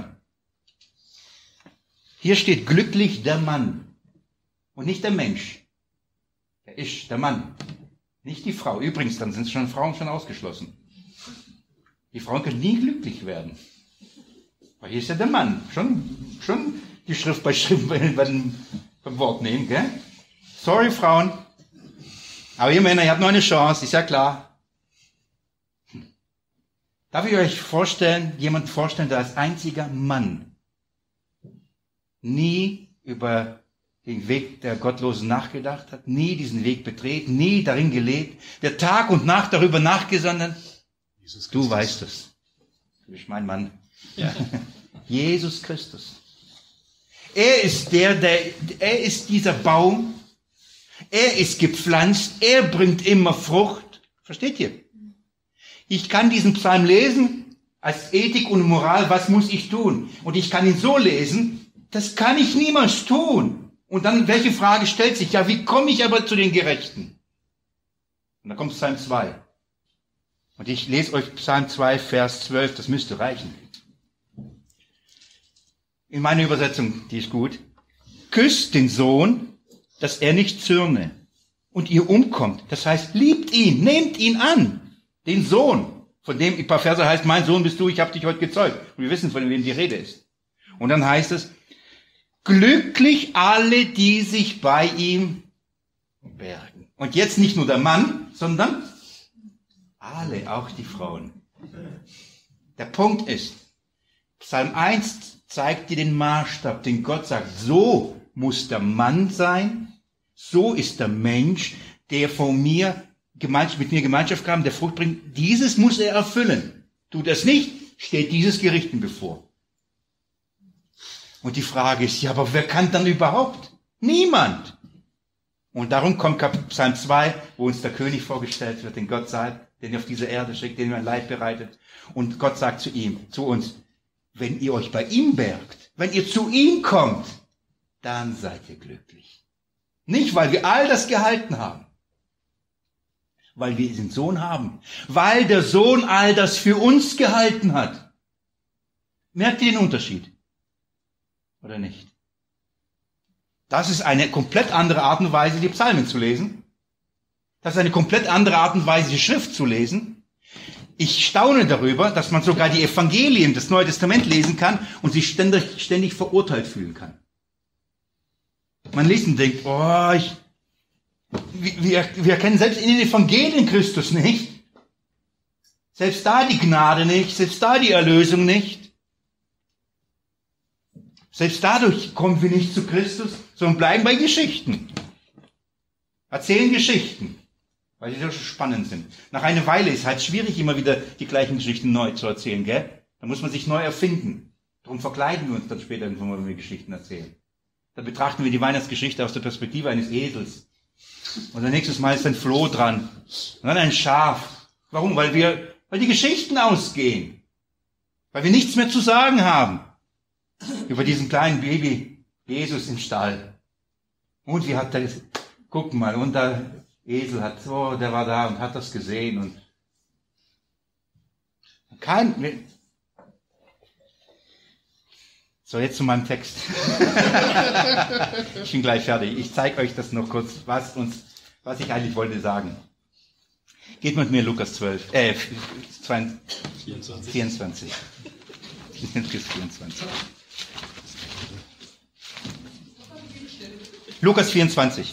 Hier steht glücklich der Mann und nicht der Mensch. Der ist der Mann, nicht die Frau. Übrigens, dann sind schon Frauen schon ausgeschlossen. Die Frauen können nie glücklich werden. Weil hier ist ja der Mann. Schon, schon die Schrift bei Schrift beim, beim Wort nehmen, gell? Sorry, Frauen. Aber ihr Männer, ihr habt noch eine Chance, ist ja klar. Darf ich euch vorstellen, jemand vorstellen, der als einziger Mann nie über den Weg der Gottlosen nachgedacht hat, nie diesen Weg betreten, nie darin gelebt, der Tag und Nacht darüber nachgesonnen? Du weißt es. Du bist mein Mann. Ja. Jesus Christus. Er ist der, der, er ist dieser Baum. Er ist gepflanzt. Er bringt immer Frucht. Versteht ihr? Ich kann diesen Psalm lesen als Ethik und Moral. Was muss ich tun? Und ich kann ihn so lesen. Das kann ich niemals tun. Und dann, welche Frage stellt sich? Ja, wie komme ich aber zu den Gerechten? Und da kommt Psalm zwei. Und ich lese euch Psalm zwei, Vers zwölf, das müsste reichen. In meiner Übersetzung, die ist gut. Küsst den Sohn, dass er nicht zürne und ihr umkommt. Das heißt, liebt ihn, nehmt ihn an. Den Sohn, von dem ein paar Verse heißt, mein Sohn bist du, ich habe dich heute gezeugt. Und wir wissen, von wem die Rede ist. Und dann heißt es, glücklich alle, die sich bei ihm bergen. Und jetzt nicht nur der Mann, sondern alle, auch die Frauen. Der Punkt ist, Psalm eins zeigt dir den Maßstab, den Gott sagt, so muss der Mann sein, so ist der Mensch, der von mir, mit mir Gemeinschaft haben, der Frucht bringt, dieses muss er erfüllen. Tut er es nicht, steht dieses Gericht ihm bevor. Und die Frage ist, ja, aber wer kann dann überhaupt? Niemand. Und darum kommt Psalm zwei, wo uns der König vorgestellt wird, den Gott sagt, den er auf diese Erde schickt, den er ein Leib bereitet. Und Gott sagt zu ihm, zu uns, wenn ihr euch bei ihm bergt, wenn ihr zu ihm kommt, dann seid ihr glücklich. Nicht, weil wir all das gehalten haben, weil wir den Sohn haben, weil der Sohn all das für uns gehalten hat. Merkt ihr den Unterschied? Oder nicht? Das ist eine komplett andere Art und Weise, die Psalmen zu lesen. Das ist eine komplett andere Art und Weise, die Schrift zu lesen. Ich staune darüber, dass man sogar die Evangelien, das Neue Testament lesen kann und sich ständig, ständig verurteilt fühlen kann. Man liest und denkt, oh, ich, wir, wir erkennen selbst in den Evangelien Christus nicht. Selbst da die Gnade nicht, selbst da die Erlösung nicht. Selbst dadurch kommen wir nicht zu Christus, sondern bleiben bei Geschichten. Erzählen Geschichten, weil die so spannend sind. Nach einer Weile ist es halt schwierig, immer wieder die gleichen Geschichten neu zu erzählen, gell? Da muss man sich neu erfinden. Darum verkleiden wir uns dann später, wenn wir Geschichten erzählen. Dann betrachten wir die Weihnachtsgeschichte aus der Perspektive eines Esels. Und dann nächstes Mal ist ein Floh dran. Und dann ein Schaf. Warum? Weil wir, weil die Geschichten ausgehen. Weil wir nichts mehr zu sagen haben. Über diesen kleinen Baby Jesus im Stall. Und wie hat der, guck mal, und der Esel hat, oh, der war da und hat das gesehen und kein, so, jetzt zu meinem Text. Ich bin gleich fertig. Ich zeige euch das noch kurz, was uns, was ich eigentlich wollte sagen. Geht mit mir Lukas zwölf, äh, vierundzwanzig. vierundzwanzig. vierundzwanzig. Lukas vierundzwanzig.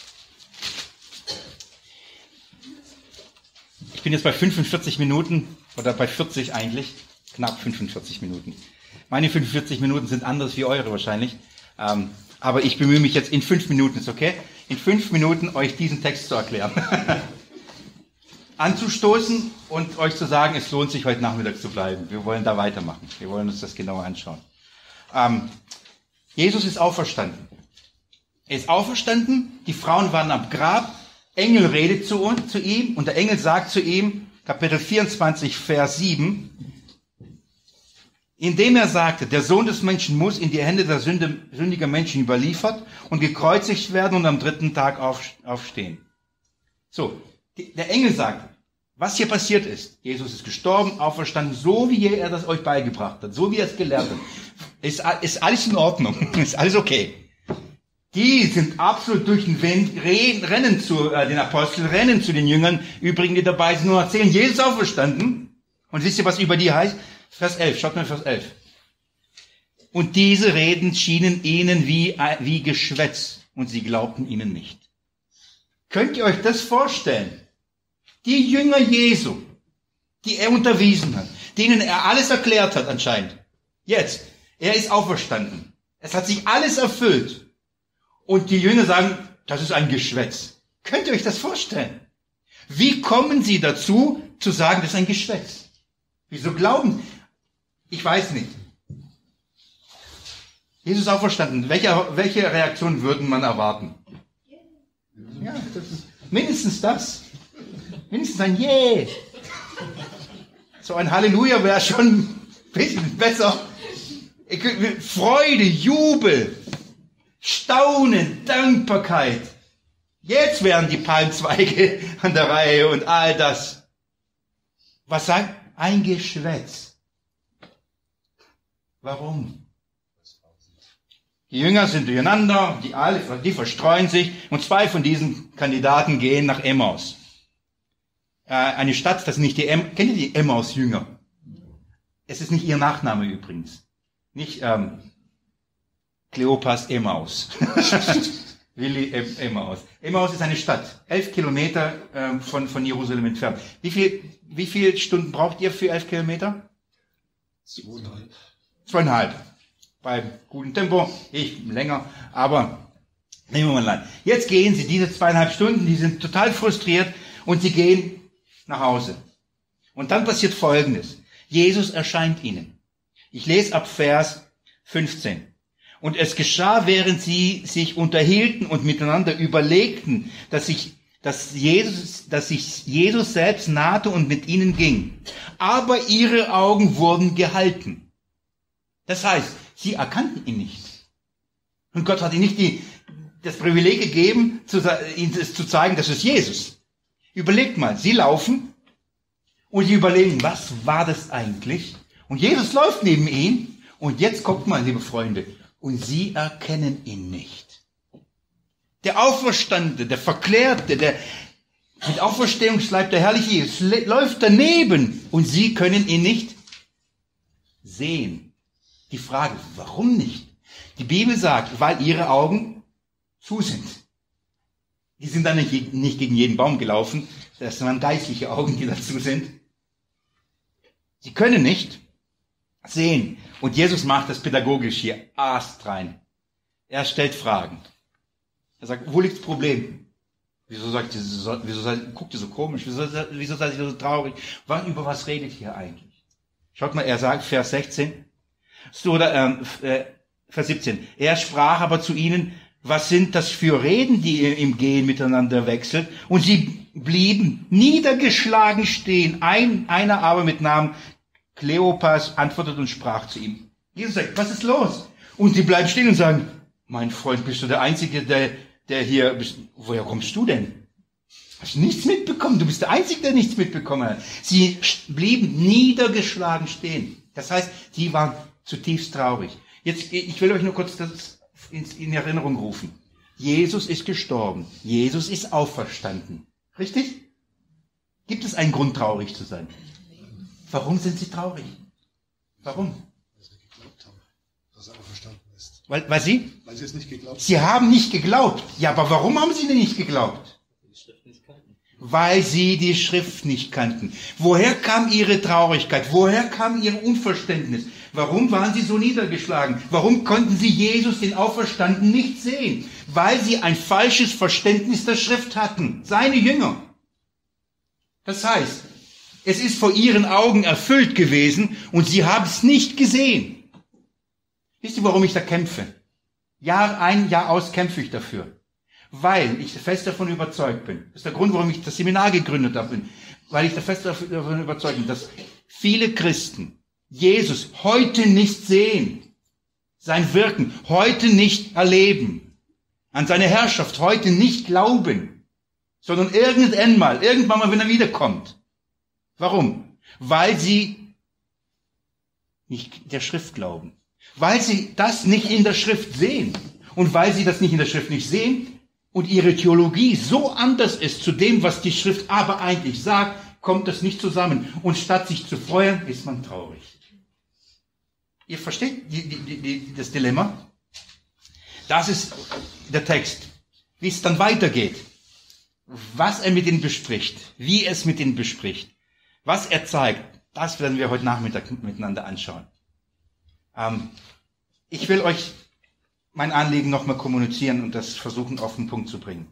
Ich bin jetzt bei fünfundvierzig Minuten, oder bei vierzig eigentlich, knapp fünfundvierzig Minuten. Meine fünfundvierzig Minuten sind anders wie eure wahrscheinlich, ähm, aber ich bemühe mich jetzt in fünf Minuten, ist okay? In fünf Minuten euch diesen Text zu erklären. Anzustoßen und euch zu sagen, es lohnt sich heute Nachmittag zu bleiben. Wir wollen da weitermachen. Wir wollen uns das genauer anschauen. Ähm, Jesus ist auferstanden. Er ist auferstanden, die Frauen waren am Grab, Engel redet zu, uns, zu ihm und der Engel sagt zu ihm, Kapitel vierundzwanzig, Vers sieben, indem er sagte, der Sohn des Menschen muss in die Hände der Sünde, sündiger Menschen überliefert und gekreuzigt werden und am dritten Tag auf, aufstehen. So, die, der Engel sagt, was hier passiert ist, Jesus ist gestorben, auferstanden, so wie er das euch beigebracht hat, so wie er es gelernt hat, ist, ist alles in Ordnung, ist alles okay. Die sind absolut durch den Wind, rennen zu äh, den Aposteln, rennen zu den Jüngern, übrigens die dabei sind, nur erzählen, Jesus ist auferstanden. Und wisst ihr, was über die heißt? Vers elf, schaut mal Vers elf. Und diese Reden schienen ihnen wie, wie Geschwätz, und sie glaubten ihnen nicht. Könnt ihr euch das vorstellen? Die Jünger Jesu, die er unterwiesen hat, denen er alles erklärt hat anscheinend. Jetzt, er ist auferstanden. Es hat sich alles erfüllt. Und die Jünger sagen, das ist ein Geschwätz. Könnt ihr euch das vorstellen? Wie kommen sie dazu, zu sagen, das ist ein Geschwätz? Wieso glauben? Ich weiß nicht. Jesus ist auferstanden. Welche, welche Reaktion würden man erwarten? Ja, das ist mindestens das. Mindestens ein Yeah. So ein Halleluja wäre schon ein bisschen besser. Freude, Jubel. Staunen, Dankbarkeit. Jetzt wären die Palmzweige an der Reihe und all das. Was sagt? Ein Geschwätz. Warum? Die Jünger sind durcheinander, die, alle, die verstreuen sich und zwei von diesen Kandidaten gehen nach Emmaus. Äh, eine Stadt, das ist nicht die Em- kennt ihr die Emmaus-Jünger? Es ist nicht ihr Nachname übrigens. Nicht, ähm, Kleopas Emmaus. Willi em Emmaus. Emmaus ist eine Stadt, elf Kilometer ähm, von, von Jerusalem entfernt. Wie viel, wie viel Stunden braucht ihr für elf Kilometer? Zweieinhalb. Zweieinhalb. Bei gutem Tempo, ich länger, aber nehmen wir mal an. Jetzt gehen sie diese zweieinhalb Stunden, die sind total frustriert und sie gehen nach Hause. Und dann passiert Folgendes. Jesus erscheint ihnen. Ich lese ab Vers fünfzehn. Und es geschah, während sie sich unterhielten und miteinander überlegten, dass sich, dass Jesus, dass sich Jesus selbst nahte und mit ihnen ging. Aber ihre Augen wurden gehalten. Das heißt, sie erkannten ihn nicht. Und Gott hat ihnen nicht die, das Privileg gegeben, zu, ihnen zu zeigen, das ist Jesus. Überlegt mal, sie laufen und sie überlegen, was war das eigentlich? Und Jesus läuft neben ihnen und jetzt guckt mal, liebe Freunde, und sie erkennen ihn nicht. Der Auferstandene, der Verklärte, der mit Auferstehungsleib, der herrliche Jesus, läuft daneben und sie können ihn nicht sehen. Die Frage, warum nicht? Die Bibel sagt, weil ihre Augen zu sind. Die sind dann nicht, nicht gegen jeden Baum gelaufen, das waren geistliche Augen, die dazu sind. Sie können nicht sehen. Und Jesus macht das pädagogisch hier astrein. Er stellt Fragen. Er sagt, wo liegt das Problem? Wieso sagt ihr, wieso seid, guckt ihr so komisch? Wieso, wieso seid ihr so traurig? Was, über was redet ihr eigentlich? Schaut mal, er sagt, Vers sechzehn, so, oder, äh, Vers siebzehn. Er sprach aber zu ihnen, was sind das für Reden, die ihr im Gehen miteinander wechselt? Und sie blieben niedergeschlagen stehen. Ein, einer aber mit Namen Kleopas antwortet und sprach zu ihm. Jesus sagt, was ist los? Und sie bleiben stehen und sagen, mein Freund, bist du der Einzige, der, der hier, bist, woher kommst du denn? Hast du nichts mitbekommen? Du bist der Einzige, der nichts mitbekommen hat. Sie blieben niedergeschlagen stehen. Das heißt, sie waren zutiefst traurig. Jetzt, ich will euch nur kurz das in Erinnerung rufen. Jesus ist gestorben. Jesus ist auferstanden. Richtig? Gibt es einen Grund, traurig zu sein? Warum sind sie traurig? Warum? Weil sie geglaubt haben, dass er auferstanden ist. Weil, weil sie? Weil sie es nicht geglaubt haben. Sie haben nicht geglaubt. Ja, aber warum haben sie denn nicht geglaubt? Die Schrift nicht kannten. Weil sie die Schrift nicht kannten. Woher kam ihre Traurigkeit? Woher kam ihr Unverständnis? Warum waren sie so niedergeschlagen? Warum konnten sie Jesus, den Auferstandenen, nicht sehen? Weil sie ein falsches Verständnis der Schrift hatten. Seine Jünger. Das heißt, es ist vor ihren Augen erfüllt gewesen und sie haben es nicht gesehen. Wisst ihr, warum ich da kämpfe? Jahr ein, Jahr aus kämpfe ich dafür. Weil ich fest davon überzeugt bin. Das ist der Grund, warum ich das Seminar gegründet habe. Weil ich da fest davon überzeugt bin, dass viele Christen Jesus heute nicht sehen. Sein Wirken heute nicht erleben. An seine Herrschaft heute nicht glauben. Sondern irgendwann mal, irgendwann mal, wenn er wiederkommt. Warum? Weil sie nicht der Schrift glauben. Weil sie das nicht in der Schrift sehen. Und weil sie das nicht in der Schrift nicht sehen und ihre Theologie so anders ist zu dem, was die Schrift aber eigentlich sagt, kommt das nicht zusammen. Und statt sich zu freuen, ist man traurig. Ihr versteht die, die, die, das Dilemma? Das ist der Text. Wie es dann weitergeht. Was er mit ihnen bespricht. Wie er es mit ihnen bespricht. Was er zeigt, das werden wir heute Nachmittag miteinander anschauen. Ähm, ich will euch mein Anliegen nochmal kommunizieren und das versuchen auf den Punkt zu bringen.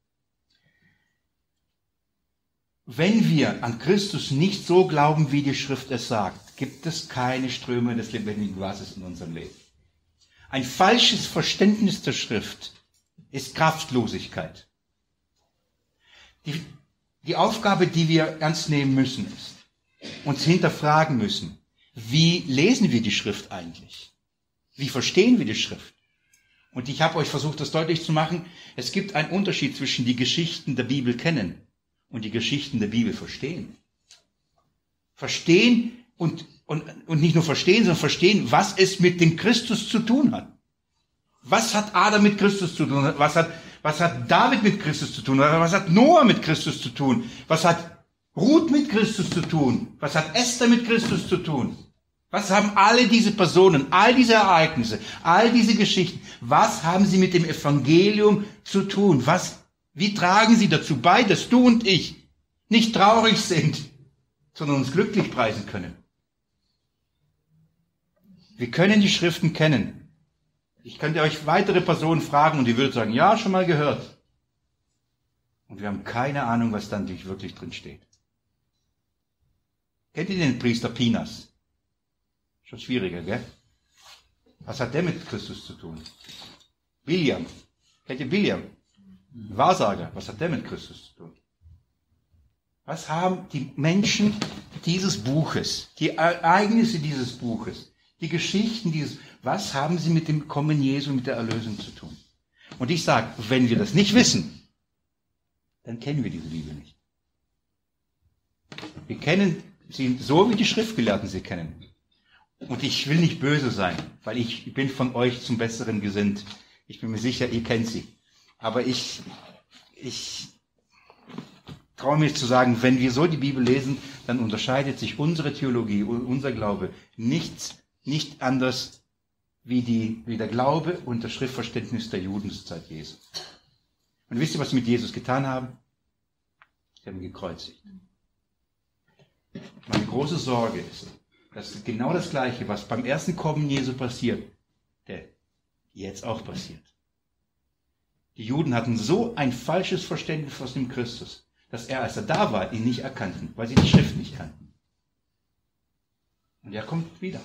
Wenn wir an Christus nicht so glauben, wie die Schrift es sagt, gibt es keine Ströme des lebendigen Wassers in unserem Leben. Ein falsches Verständnis der Schrift ist Kraftlosigkeit. Die Die Aufgabe, die wir ernst nehmen müssen, ist, uns hinterfragen müssen, wie lesen wir die Schrift eigentlich? Wie verstehen wir die Schrift? Und ich habe euch versucht, das deutlich zu machen, es gibt einen Unterschied zwischen die Geschichten der Bibel kennen und die Geschichten der Bibel verstehen. Verstehen und, und, und nicht nur verstehen, sondern verstehen, was es mit dem Christus zu tun hat. Was hat Adam mit Christus zu tun? Was hat Was hat David mit Christus zu tun? Was hat Noah mit Christus zu tun? Was hat Ruth mit Christus zu tun? Was hat Esther mit Christus zu tun? Was haben alle diese Personen, all diese Ereignisse, all diese Geschichten, was haben sie mit dem Evangelium zu tun? Was, wie tragen sie dazu bei, dass du und ich nicht traurig sind, sondern uns glücklich preisen können? Wir können die Schriften kennen. Ich könnte euch weitere Personen fragen und die würden sagen, ja, schon mal gehört. Und wir haben keine Ahnung, was dann wirklich drin steht. Kennt ihr den Priester Pinas? Schon schwieriger, gell? Was hat der mit Christus zu tun? Biliam. Kennt ihr Biliam? Wahrsager. Was hat der mit Christus zu tun? Was haben die Menschen dieses Buches, die Ereignisse dieses Buches, die Geschichten dieses, was haben sie mit dem Kommen Jesu, mit der Erlösung zu tun? Und ich sage, wenn wir das nicht wissen, dann kennen wir diese Bibel nicht. Wir kennen sie so, wie die Schriftgelehrten sie kennen. Und ich will nicht böse sein, weil ich bin von euch zum Besseren gesinnt. Ich bin mir sicher, ihr kennt sie. Aber ich, ich traue mich zu sagen, wenn wir so die Bibel lesen, dann unterscheidet sich unsere Theologie, unser Glaube nichts, nicht anders wie, die, wie der Glaube und das Schriftverständnis der Juden zur Zeit Jesu. Und wisst ihr, was sie mit Jesus getan haben? Sie haben ihn gekreuzigt. Meine große Sorge ist, Das ist genau das Gleiche, was beim ersten Kommen Jesu passiert, der jetzt auch passiert. Die Juden hatten so ein falsches Verständnis von dem Christus, dass er, als er da war, ihn nicht erkannten, weil sie die Schrift nicht kannten. Und er kommt wieder.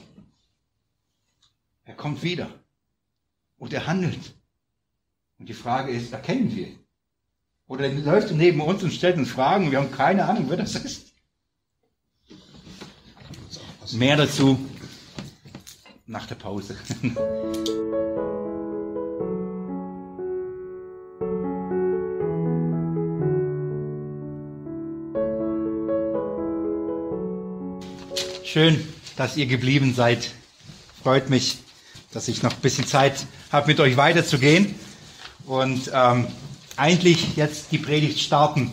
Er kommt wieder. Und er handelt. Und die Frage ist, erkennen wir? Oder er läuft neben uns und stellt uns Fragen und wir haben keine Ahnung, wer das ist. Mehr dazu nach der Pause. Schön, dass ihr geblieben seid. Freut mich, dass ich noch ein bisschen Zeit habe, mit euch weiterzugehen und ähm, eigentlich jetzt die Predigt starten.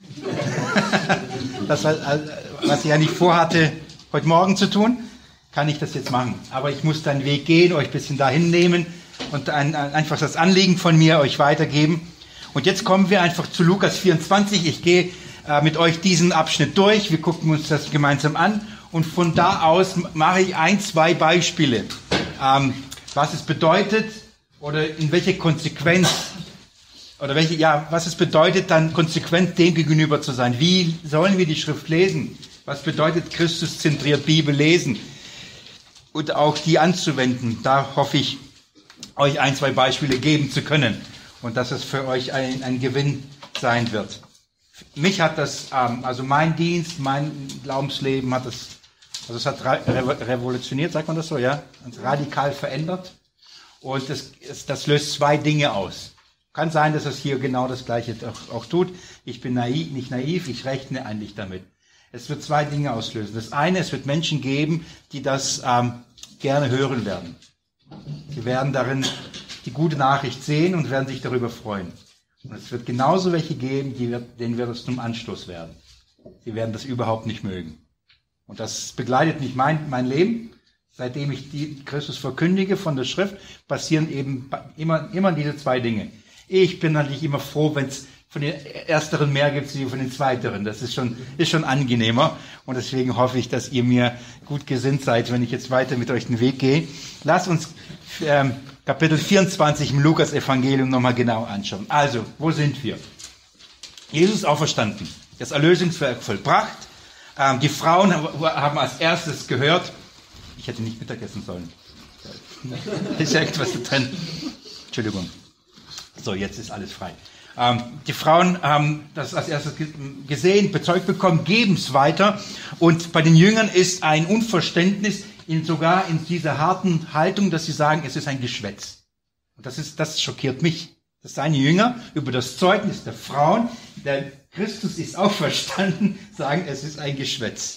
Das, was ich ja nicht vorhatte, heute Morgen zu tun, kann ich das jetzt machen. Aber ich muss den Weg gehen, euch ein bisschen dahin nehmen und ein, einfach das Anliegen von mir euch weitergeben. Und jetzt kommen wir einfach zu Lukas vierundzwanzig. Ich gehe äh, mit euch diesen Abschnitt durch. Wir gucken uns das gemeinsam an. Und von da aus mache ich ein, zwei Beispiele, ähm, was es bedeutet oder in welche Konsequenz oder welche, ja, was es bedeutet, dann konsequent dem gegenüber zu sein. Wie sollen wir die Schrift lesen? Was bedeutet Christus-zentriert Bibel lesen? Und auch die anzuwenden. Da hoffe ich, euch ein, zwei Beispiele geben zu können und dass es für euch ein, ein Gewinn sein wird. Mich hat das, ähm, also mein Dienst, mein Glaubensleben hat das, also es hat re- revolutioniert, sagt man das so, ja? Radikal verändert. Und das, das löst zwei Dinge aus. Kann sein, dass es hier genau das Gleiche auch, auch tut. Ich bin naiv, nicht naiv, ich rechne eigentlich damit. Es wird zwei Dinge auslösen. Das eine, es wird Menschen geben, die das ähm, gerne hören werden. Sie werden darin die gute Nachricht sehen und werden sich darüber freuen. Und es wird genauso welche geben, die wird, denen wird es zum Anstoß werden. Sie werden das überhaupt nicht mögen. Und das begleitet mich mein, mein Leben. Seitdem ich die Christus verkündige von der Schrift, passieren eben immer, immer diese zwei Dinge. Ich bin natürlich immer froh, wenn es von den Ersteren mehr gibt, als von den Zweiteren. Das ist schon, ist schon angenehmer. Und deswegen hoffe ich, dass ihr mir gut gesinnt seid, wenn ich jetzt weiter mit euch den Weg gehe. Lasst uns ähm, Kapitel vierundzwanzig im Lukas-Evangelium nochmal genau anschauen. Also, wo sind wir? Jesus ist auferstanden. Das Erlösungswerk vollbracht. Ähm, die Frauen haben als erstes gehört, ich hätte nicht Mittagessen sollen. Ist ja etwas zu trennen. Entschuldigung. So, jetzt ist alles frei. Ähm, die Frauen haben das als erstes gesehen, bezeugt bekommen, geben es weiter. Und bei den Jüngern ist ein Unverständnis, in, sogar in dieser harten Haltung, dass sie sagen, es ist ein Geschwätz. Und das ist, das schockiert mich. Dass seine Jünger über das Zeugnis der Frauen, der Christus ist auferstanden, sagen, es ist ein Geschwätz.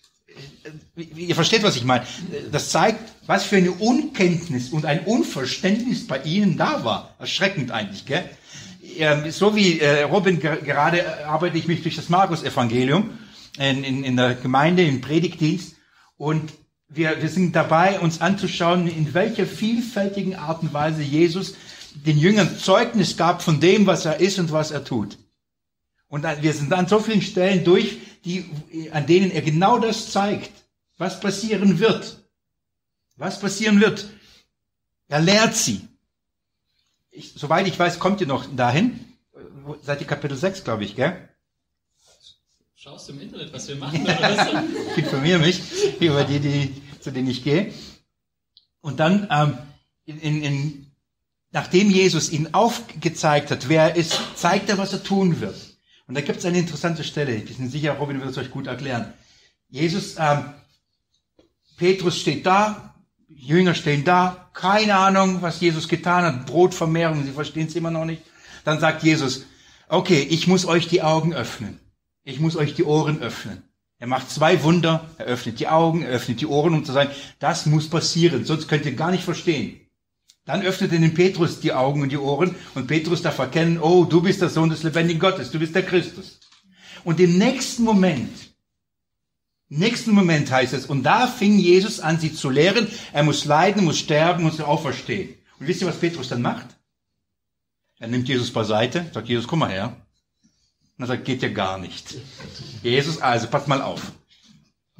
Ihr versteht, was ich meine. Das zeigt, was für eine Unkenntnis und ein Unverständnis bei ihnen da war. Erschreckend eigentlich, gell? So wie Robin, gerade arbeite ich mich durch das Markus-Evangelium in, in, in der Gemeinde, im Predigtdienst. Und wir, wir sind dabei, uns anzuschauen, in welcher vielfältigen Art und Weise Jesus den Jüngern Zeugnis gab von dem, was er ist und was er tut. Und wir sind an so vielen Stellen durch, die, an denen er genau das zeigt, was passieren wird. Was passieren wird. Er lehrt sie. Ich, soweit ich weiß, kommt ihr noch dahin. Seid ihr Kapitel sechs, glaube ich, gell? Schaust du im Internet, was wir machen? Oder so? Ich informiere mich über die, die, zu denen ich gehe. Und dann, ähm, in, in, in, nachdem Jesus ihnen aufgezeigt hat, wer er ist, zeigt er, was er tun wird. Und da gibt es eine interessante Stelle. Ich bin sicher, Robin wird es euch gut erklären. Jesus, ähm, Petrus steht da, die Jünger stehen da, keine Ahnung, was Jesus getan hat, Brotvermehrung, sie verstehen es immer noch nicht. Dann sagt Jesus, okay, ich muss euch die Augen öffnen. Ich muss euch die Ohren öffnen. Er macht zwei Wunder, er öffnet die Augen, er öffnet die Ohren, um zu sagen, das muss passieren, sonst könnt ihr gar nicht verstehen. Dann öffnet er den Petrus die Augen und die Ohren und Petrus darf erkennen, oh, du bist der Sohn des lebendigen Gottes, du bist der Christus. Und im nächsten Moment, im nächsten Moment heißt es, und da fing Jesus an, sie zu lehren, er muss leiden, muss sterben, muss auferstehen. Und wisst ihr, was Petrus dann macht? Er nimmt Jesus beiseite, sagt Jesus, komm mal her. Und er sagt, geht ja gar nicht. Jesus, also, pass mal auf.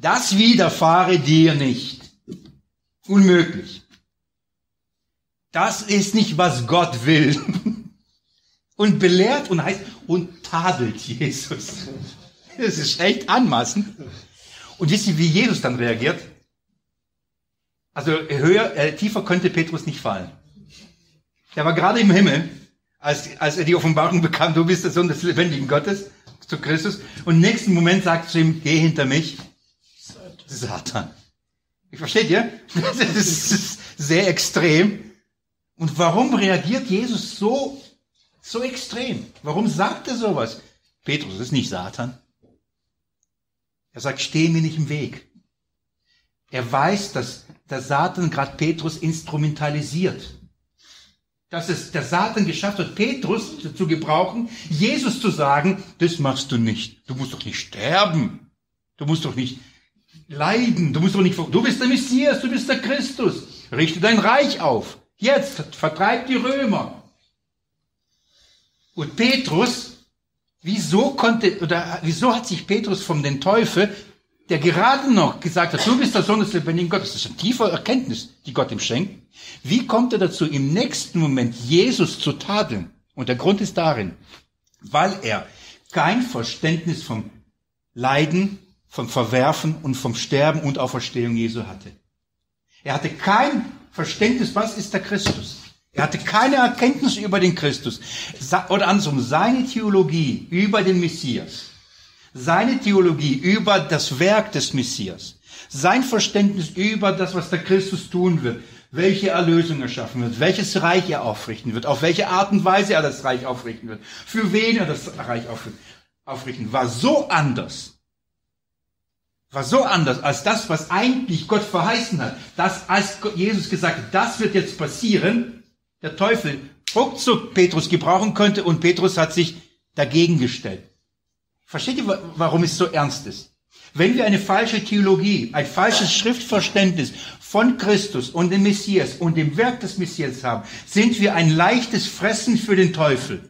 Das widerfahre dir nicht. Unmöglich. Das ist nicht, was Gott will. Und belehrt und heißt, und tadelt Jesus. Das ist echt anmaßend. Und wisst ihr, wie Jesus dann reagiert? Also höher, äh, tiefer könnte Petrus nicht fallen. Er war gerade im Himmel, als, als er die Offenbarung bekam, du bist der Sohn des lebendigen Gottes, zu Christus. Und im nächsten Moment sagt zu ihm, geh hinter mich, Satan. Ich versteht ihr? Das ist sehr extrem. Und warum reagiert Jesus so, so extrem? Warum sagt er sowas? Petrus, das ist nicht Satan. Er sagt, steh mir nicht im Weg. Er weiß, dass der Satan gerade Petrus instrumentalisiert. Dass es der Satan geschafft hat, Petrus zu gebrauchen, Jesus zu sagen, das machst du nicht. Du musst doch nicht sterben. Du musst doch nicht leiden. Du musst doch nicht, du bist der Messias, du bist der Christus. Richte dein Reich auf. Jetzt, vertreib die Römer. Und Petrus, wieso konnte, oder wieso hat sich Petrus von den Teufel, der gerade noch gesagt hat, du bist der Sohn des lebendigen Gottes, das ist eine tiefe Erkenntnis, die Gott ihm schenkt. Wie kommt er dazu, im nächsten Moment Jesus zu tadeln? Und der Grund ist darin, weil er kein Verständnis vom Leiden, vom Verwerfen und vom Sterben und Auferstehung Jesu hatte. Er hatte kein Verständnis, was ist der Christus? Er hatte keine Erkenntnis über den Christus. Oder andersrum, seine Theologie über den Messias, seine Theologie über das Werk des Messias, sein Verständnis über das, was der Christus tun wird, welche Erlösung er schaffen wird, welches Reich er aufrichten wird, auf welche Art und Weise er das Reich aufrichten wird, für wen er das Reich aufrichten, war so anders, war so anders als das, was eigentlich Gott verheißen hat. Dass, als Jesus gesagt hat, das wird jetzt passieren, der Teufel ruckzuck Petrus gebrauchen könnte und Petrus hat sich dagegen gestellt. Versteht ihr, warum es so ernst ist? Wenn wir eine falsche Theologie, ein falsches Schriftverständnis von Christus und dem Messias und dem Werk des Messias haben, sind wir ein leichtes Fressen für den Teufel.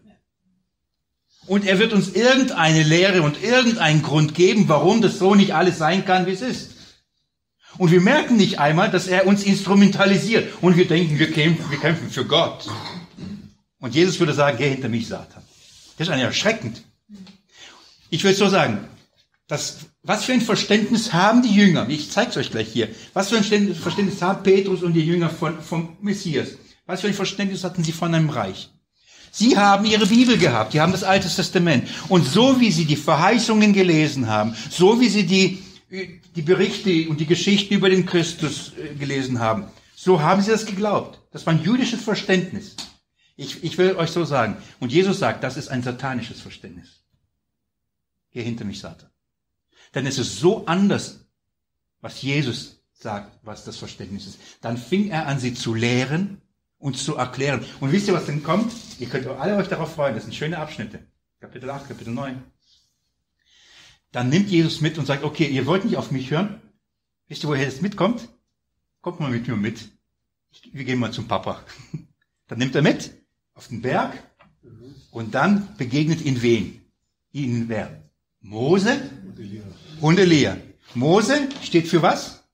Und er wird uns irgendeine Lehre und irgendeinen Grund geben, warum das so nicht alles sein kann, wie es ist. Und wir merken nicht einmal, dass er uns instrumentalisiert. Und wir denken, wir kämpfen, wir kämpfen für Gott. Und Jesus würde sagen, geh hinter mich, Satan. Das ist eigentlich erschreckend. Ich will so sagen, dass, was für ein Verständnis haben die Jünger? Ich zeige es euch gleich hier. Was für ein Verständnis haben Petrus und die Jünger von, vom Messias? Was für ein Verständnis hatten sie von einem Reich? Sie haben ihre Bibel gehabt, die haben das Alte Testament. Und so wie sie die Verheißungen gelesen haben, so wie sie die, die Berichte und die Geschichten über den Christus gelesen haben, so haben sie das geglaubt. Das war ein jüdisches Verständnis. Ich, ich will euch so sagen. Und Jesus sagt, das ist ein satanisches Verständnis. Geh hinter mich, Satan. Denn es ist so anders, was Jesus sagt, was das Verständnis ist. Dann fing er an, sie zu lehren und zu erklären. Und wisst ihr, was dann kommt? Ihr könnt alle euch darauf freuen. Das sind schöne Abschnitte. Kapitel acht, Kapitel neun. Dann nimmt Jesus mit und sagt, okay, ihr wollt nicht auf mich hören. Wisst ihr, woher das mitkommt? Kommt mal mit mir mit. Ich, wir gehen mal zum Papa. Dann nimmt er mit auf den Berg und dann begegnet ihn wen? Ihnen wer? Mose und Elia. Mose steht für was?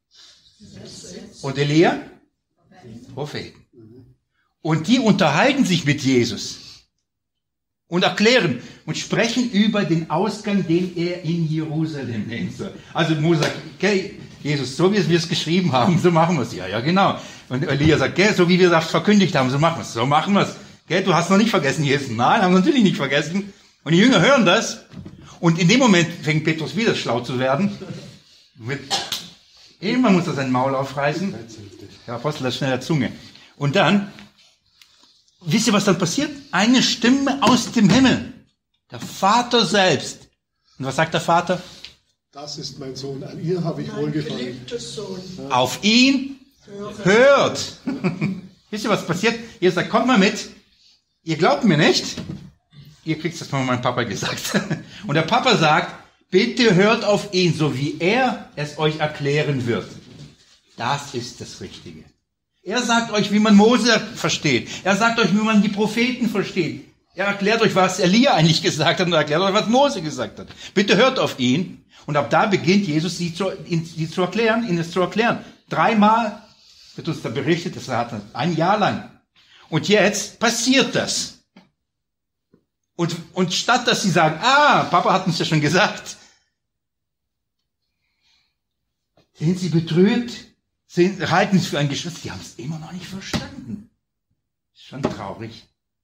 Und Elia? Propheten. Und die unterhalten sich mit Jesus und erklären und sprechen über den Ausgang, den er in Jerusalem nehmen soll. Also Mose sagt, okay, Jesus, so wie wir es geschrieben haben, so machen wir es. Ja, ja, genau. Und Elia sagt, okay, so wie wir es verkündigt haben, so machen wir es. So machen wir es. Okay, du hast noch nicht vergessen, Jesus. Nein, haben wir natürlich nicht vergessen. Und die Jünger hören das. Und in dem Moment fängt Petrus wieder schlau zu werden. Mit, immer muss er sein Maul aufreißen. Der Apostel hat schneller Zunge. Und dann, wisst ihr, was dann passiert? Eine Stimme aus dem Himmel. Der Vater selbst. Und was sagt der Vater? Das ist mein Sohn, an ihr habe ich wohlgefallen. Sohn. Auf ihn hört. Wisst ihr, was passiert? Ihr sagt, kommt mal mit. Ihr glaubt mir nicht. Ihr kriegt das von meinem Papa gesagt. Und der Papa sagt, bitte hört auf ihn, so wie er es euch erklären wird. Das ist das Richtige. Er sagt euch, wie man Mose versteht. Er sagt euch, wie man die Propheten versteht. Er erklärt euch, was Elia eigentlich gesagt hat und er erklärt euch, was Mose gesagt hat. Bitte hört auf ihn. Und ab da beginnt Jesus, sie zu, ihn, sie zu erklären, ihnen es zu erklären. Dreimal wird uns da berichtet, das hat er ein Jahr lang. Und jetzt passiert das. Und, und statt dass sie sagen, ah, Papa hat uns ja schon gesagt, sind sie betrübt, sind, halten sie für ein Geschwätz, die haben es immer noch nicht verstanden. Ist schon traurig.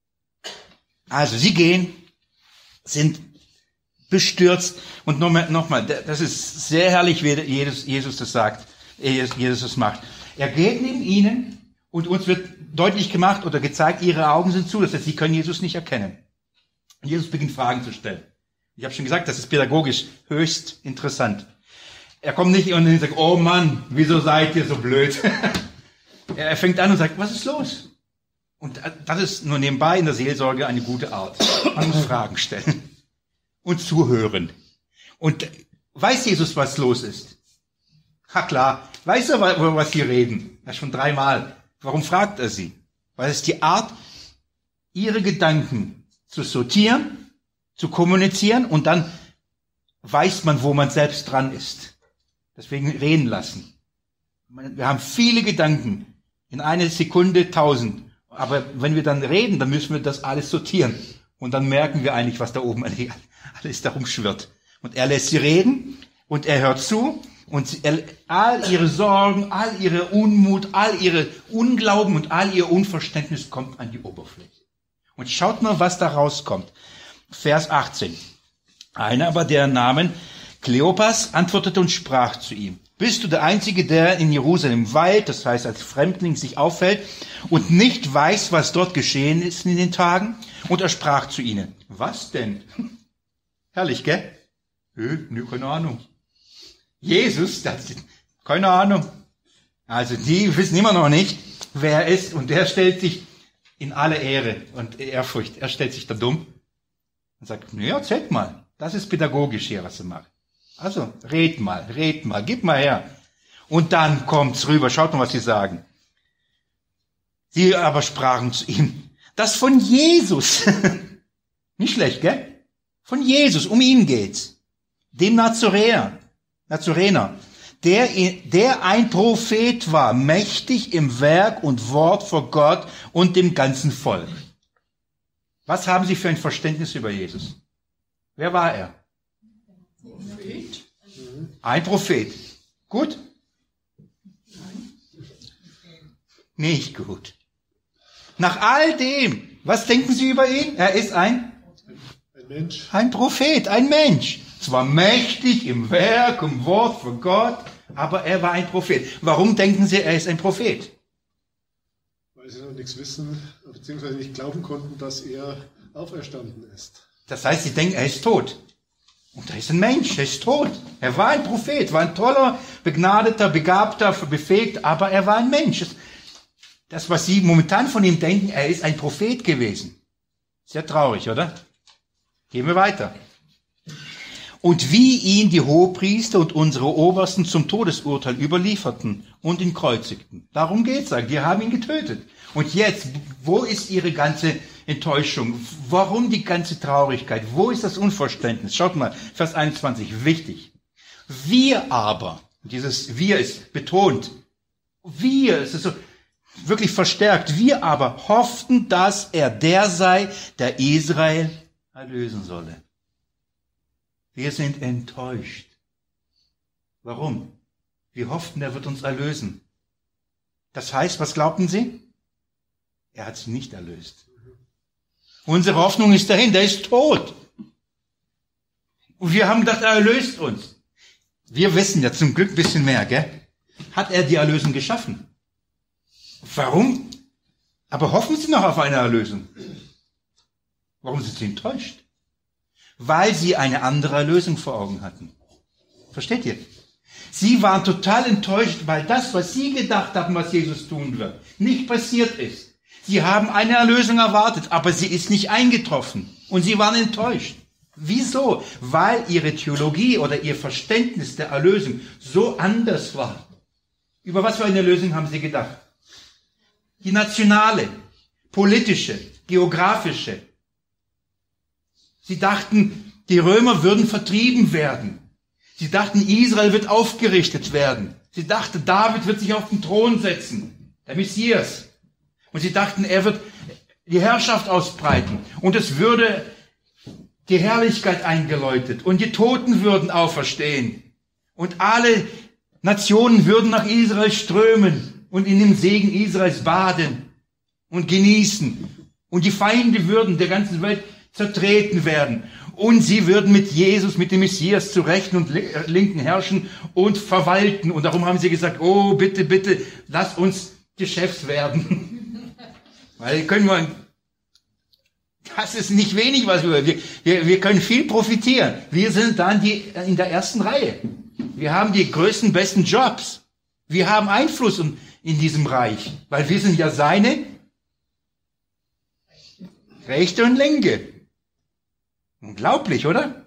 Also sie gehen, sind bestürzt und nochmal, noch mal, das ist sehr herrlich, wie Jesus, Jesus das sagt, Jesus das macht. Er geht neben ihnen und uns wird deutlich gemacht oder gezeigt, ihre Augen sind zu, das heißt, sie können Jesus nicht erkennen. Und Jesus beginnt Fragen zu stellen. Ich habe schon gesagt, das ist pädagogisch höchst interessant. Er kommt nicht und sagt, oh Mann, wieso seid ihr so blöd? Er fängt an und sagt, was ist los? Und das ist nur nebenbei in der Seelsorge eine gute Art. Man muss Fragen stellen und zuhören. Und weiß Jesus, was los ist? Ha klar, weiß er, über was sie reden? Ja, schon dreimal. Warum fragt er sie? Weil es die Art, ihre Gedanken zu sortieren, zu kommunizieren und dann weiß man, wo man selbst dran ist. Deswegen reden lassen. Wir haben viele Gedanken. In einer Sekunde tausend. Aber wenn wir dann reden, dann müssen wir das alles sortieren. Und dann merken wir eigentlich, was da oben alles darum schwirrt. Und er lässt sie reden und er hört zu. Und sie, er, all ihre Sorgen, all ihre Unmut, all ihre Unglauben und all ihr Unverständnis kommt an die Oberfläche. Und schaut mal, was da rauskommt. Vers achtzehn. Einer aber, der Namen Kleopas, antwortete und sprach zu ihm: Bist du der Einzige, der in Jerusalem weilt, das heißt als Fremdling sich aufhält und nicht weiß, was dort geschehen ist in den Tagen? Und er sprach zu ihnen: Was denn? Herrlich, gell? Nö, nö, keine Ahnung. Jesus, das, keine Ahnung. Also die wissen immer noch nicht, wer er ist, und der stellt sich in aller Ehre und Ehrfurcht. Er stellt sich da dumm und sagt: Nee, erzählt mal. Das ist pädagogisch hier, was er macht. Also, red mal, red mal, gib mal her. Und dann kommt's rüber, schaut mal, was sie sagen. Sie aber sprachen zu ihm: Das von Jesus. Nicht schlecht, gell? Von Jesus, um ihn geht's. Dem Nazoräer, Nazoräner, der, der ein Prophet war, mächtig im Werk und Wort vor Gott und dem ganzen Volk. Was haben Sie für ein Verständnis über Jesus? Wer war er? Prophet? Ein Prophet. Gut? Nicht gut. Nach all dem, was denken Sie über ihn? Er ist ein? Ein Mensch. Ein Prophet, ein Mensch. Zwar mächtig im Werk, im Wort von Gott, aber er war ein Prophet. Warum denken Sie, er ist ein Prophet? Weil sie noch nichts wissen, beziehungsweise nicht glauben konnten, dass er auferstanden ist. Das heißt, Sie denken, er ist tot. Und er ist ein Mensch, er ist tot. Er war ein Prophet, war ein toller, begnadeter, begabter, befähigt, aber er war ein Mensch. Das, was Sie momentan von ihm denken, er ist ein Prophet gewesen. Sehr traurig, oder? Gehen wir weiter. Und wie ihn die Hohepriester und unsere Obersten zum Todesurteil überlieferten und ihn kreuzigten. Darum geht's, sagen, die haben ihn getötet. Und jetzt, wo ist ihre ganze Enttäuschung? Warum die ganze Traurigkeit? Wo ist das Unverständnis? Schaut mal, Vers einundzwanzig, wichtig. Wir aber, dieses wir ist betont, wir, es ist so wirklich verstärkt, wir aber hofften, dass er der sei, der Israel erlösen solle. Wir sind enttäuscht. Warum? Wir hofften, er wird uns erlösen. Das heißt, was glaubten Sie? Er hat sie nicht erlöst. Unsere Hoffnung ist dahin, der ist tot. Und wir haben gedacht, er erlöst uns. Wir wissen ja zum Glück ein bisschen mehr, gell? Hat er die Erlösung geschaffen? Warum? Aber hoffen Sie noch auf eine Erlösung? Warum sind Sie enttäuscht? Weil Sie eine andere Erlösung vor Augen hatten. Versteht ihr? Sie waren total enttäuscht, weil das, was Sie gedacht haben, was Jesus tun wird, nicht passiert ist. Sie haben eine Erlösung erwartet, aber sie ist nicht eingetroffen. Und sie waren enttäuscht. Wieso? Weil ihre Theologie oder ihr Verständnis der Erlösung so anders war. Über was für eine Erlösung haben sie gedacht? Die nationale, politische, geografische. Sie dachten, die Römer würden vertrieben werden. Sie dachten, Israel wird aufgerichtet werden. Sie dachten, David wird sich auf den Thron setzen, der Messias. Und sie dachten, er wird die Herrschaft ausbreiten. Und es würde die Herrlichkeit eingeläutet. Und die Toten würden auferstehen. Und alle Nationen würden nach Israel strömen und in dem Segen Israels baden und genießen. Und die Feinde würden der ganzen Welt zertreten werden. Und sie würden mit Jesus, mit dem Messias zu Rechten und Linken herrschen und verwalten. Und darum haben sie gesagt, oh, bitte, bitte, lass uns Geschäfts werden. Weil können wir, das ist nicht wenig, was wir, wir, wir, wir können viel profitieren. Wir sind dann die, in der ersten Reihe. Wir haben die größten, besten Jobs. Wir haben Einfluss in, in diesem Reich, weil wir sind ja seine Rechte und Linke. Unglaublich, oder?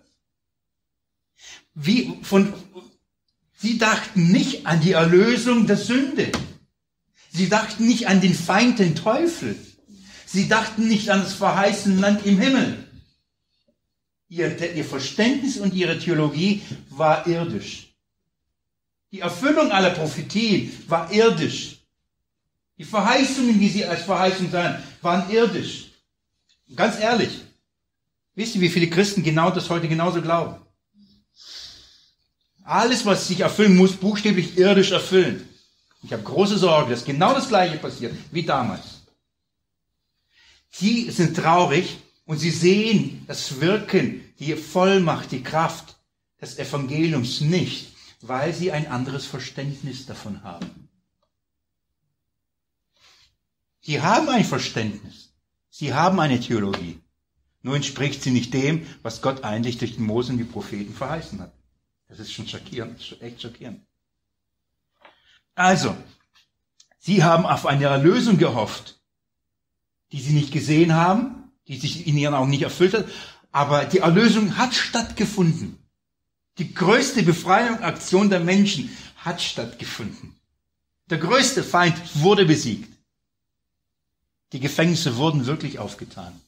Wie von, sie dachten nicht an die Erlösung der Sünde. Sie dachten nicht an den Feind, den Teufel. Sie dachten nicht an das verheißene Land im Himmel. Ihr, ihr Verständnis und ihre Theologie war irdisch. Die Erfüllung aller Prophetien war irdisch. Die Verheißungen, die sie als Verheißung sahen, waren irdisch. Ganz ehrlich. Wisst ihr, wie viele Christen genau das heute genauso glauben? Alles, was sich erfüllen muss, buchstäblich irdisch erfüllen. Ich habe große Sorge, dass genau das Gleiche passiert wie damals. Sie sind traurig und sie sehen das Wirken, die Vollmacht, die Kraft des Evangeliums nicht, weil sie ein anderes Verständnis davon haben. Sie haben ein Verständnis. Sie haben eine Theologie. Nur entspricht sie nicht dem, was Gott eigentlich durch den Mose und die Propheten verheißen hat. Das ist schon schockierend, echt schockierend. Also, sie haben auf eine Erlösung gehofft, die sie nicht gesehen haben, die sich in ihren Augen nicht erfüllt hat, aber die Erlösung hat stattgefunden. Die größte Befreiungsaktion der Menschen hat stattgefunden. Der größte Feind wurde besiegt. Die Gefängnisse wurden wirklich aufgetan.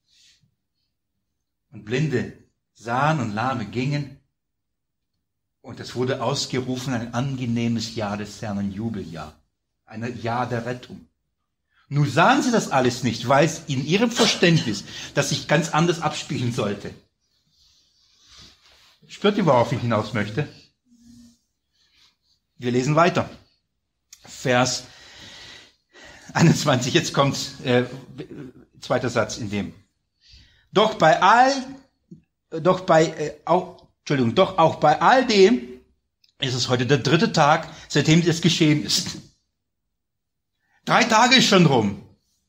Und Blinde sahen und Lahme gingen. Und es wurde ausgerufen ein angenehmes Jahr des Herrn, ein Jubeljahr. Ein Jahr der Rettung. Nun sahen sie das alles nicht, weil es in ihrem Verständnis, das sich ganz anders abspielen sollte. Spürt ihr, worauf ich hinaus möchte? Wir lesen weiter. Vers einundzwanzig, jetzt kommt äh, zweiter Satz in dem. Doch bei all, doch bei, äh, auch, Entschuldigung, doch auch bei all dem ist es heute der dritte Tag, seitdem es geschehen ist. Drei Tage ist schon rum.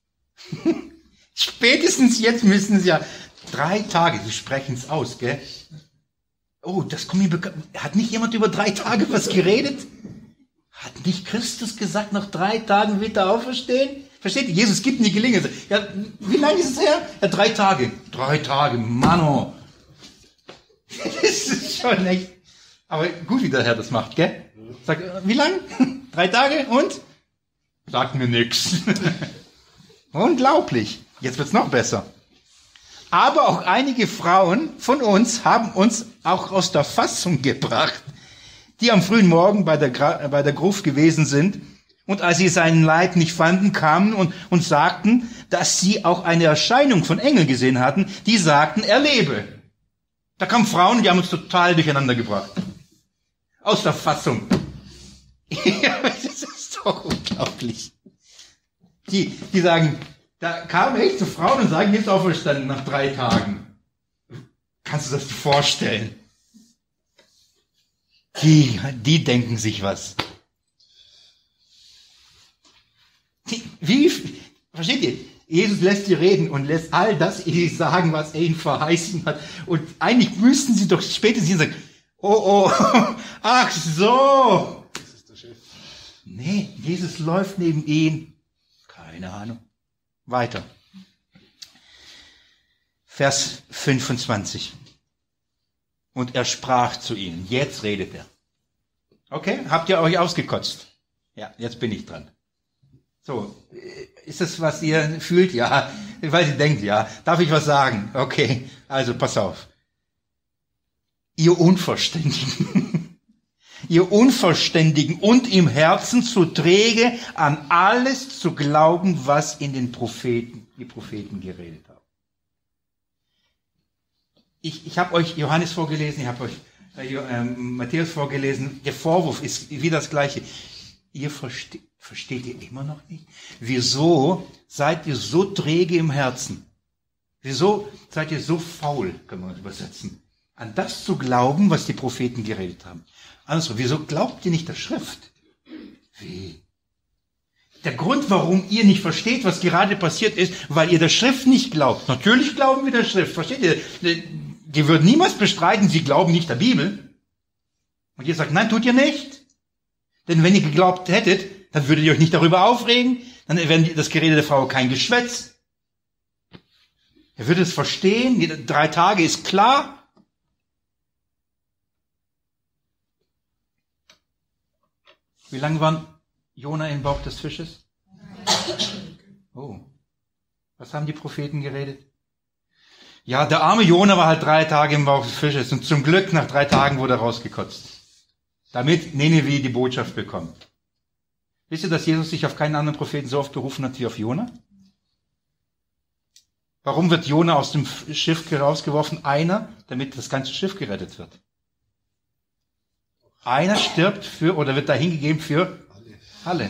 Spätestens jetzt müssen es ja drei Tage, Sie sprechen es aus, gell? Oh, das kommt mir bekannt. Hat nicht jemand über drei Tage was geredet? Hat nicht Christus gesagt, nach drei Tagen wird er auferstehen? Versteht ihr? Jesus gibt ihm die Gelegenheit. Ja, wie lange ist es her? Ja, drei Tage. Drei Tage, Mano. Das ist schon echt. Aber gut, wie der Herr das macht, gell? Sagt, wie lang? Drei Tage und? Sagt mir nix. Unglaublich. Jetzt wird's noch besser. Aber auch einige Frauen von uns haben uns auch aus der Fassung gebracht, die am frühen Morgen bei der, bei der Gruft gewesen sind. Und als sie seinen Leib nicht fanden, kamen und, und sagten, dass sie auch eine Erscheinung von Engeln gesehen hatten, die sagten, er lebe. Da kamen Frauen und die haben uns total durcheinander gebracht. Aus der Fassung. Ja, das ist doch unglaublich. Die, die sagen, da kamen echt so Frauen und sagen, jetzt auferstanden nach drei Tagen. Kannst du das dir vorstellen? Die, die denken sich was. Die, wie, versteht ihr? Jesus lässt sie reden und lässt all das ihnen sagen, was er ihnen verheißen hat. Und eigentlich müssten sie doch spätestens sagen, oh, oh, ach so. Das ist der Chef. Nee, Jesus läuft neben ihnen. Keine Ahnung. Weiter. Vers fünfundzwanzig. Und er sprach zu ihnen. Jetzt redet er. Okay, habt ihr euch ausgekotzt? Ja, jetzt bin ich dran. So, ist das, was ihr fühlt? Ja. Weil ihr denkt, ja. Darf ich was sagen? Okay, also pass auf. Ihr Unverständigen, ihr Unverständigen und im Herzen zu träge, an alles zu glauben, was in den Propheten, die Propheten geredet haben. Ich, ich habe euch Johannes vorgelesen, ich habe euch äh, äh, Matthäus vorgelesen. Der Vorwurf ist wie das Gleiche. Ihr versteht, versteht ihr immer noch nicht? Wieso seid ihr so träge im Herzen? Wieso seid ihr so faul, kann man übersetzen, an das zu glauben, was die Propheten geredet haben? Andersrum, wieso glaubt ihr nicht der Schrift? Wie? Der Grund, warum ihr nicht versteht, was gerade passiert ist, weil ihr der Schrift nicht glaubt. Natürlich glauben wir der Schrift, versteht ihr? Die würden niemals bestreiten, sie glauben nicht der Bibel. Und ihr sagt, nein, tut ihr nicht. Denn wenn ihr geglaubt hättet, dann würdet ihr euch nicht darüber aufregen, dann wäre das Gerede der Frau kein Geschwätz. Ihr würdet es verstehen, die drei Tage ist klar. Wie lange war Jona im Bauch des Fisches? Oh. Was haben die Propheten geredet? Ja, der arme Jona war halt drei Tage im Bauch des Fisches und zum Glück nach drei Tagen wurde er rausgekotzt. Damit Nineveh die Botschaft bekommt. Wisst ihr, dass Jesus sich auf keinen anderen Propheten so oft berufen hat wie auf Jona? Warum wird Jona aus dem Schiff rausgeworfen? Einer, damit das ganze Schiff gerettet wird. Einer stirbt für, oder wird dahin gegeben für alle.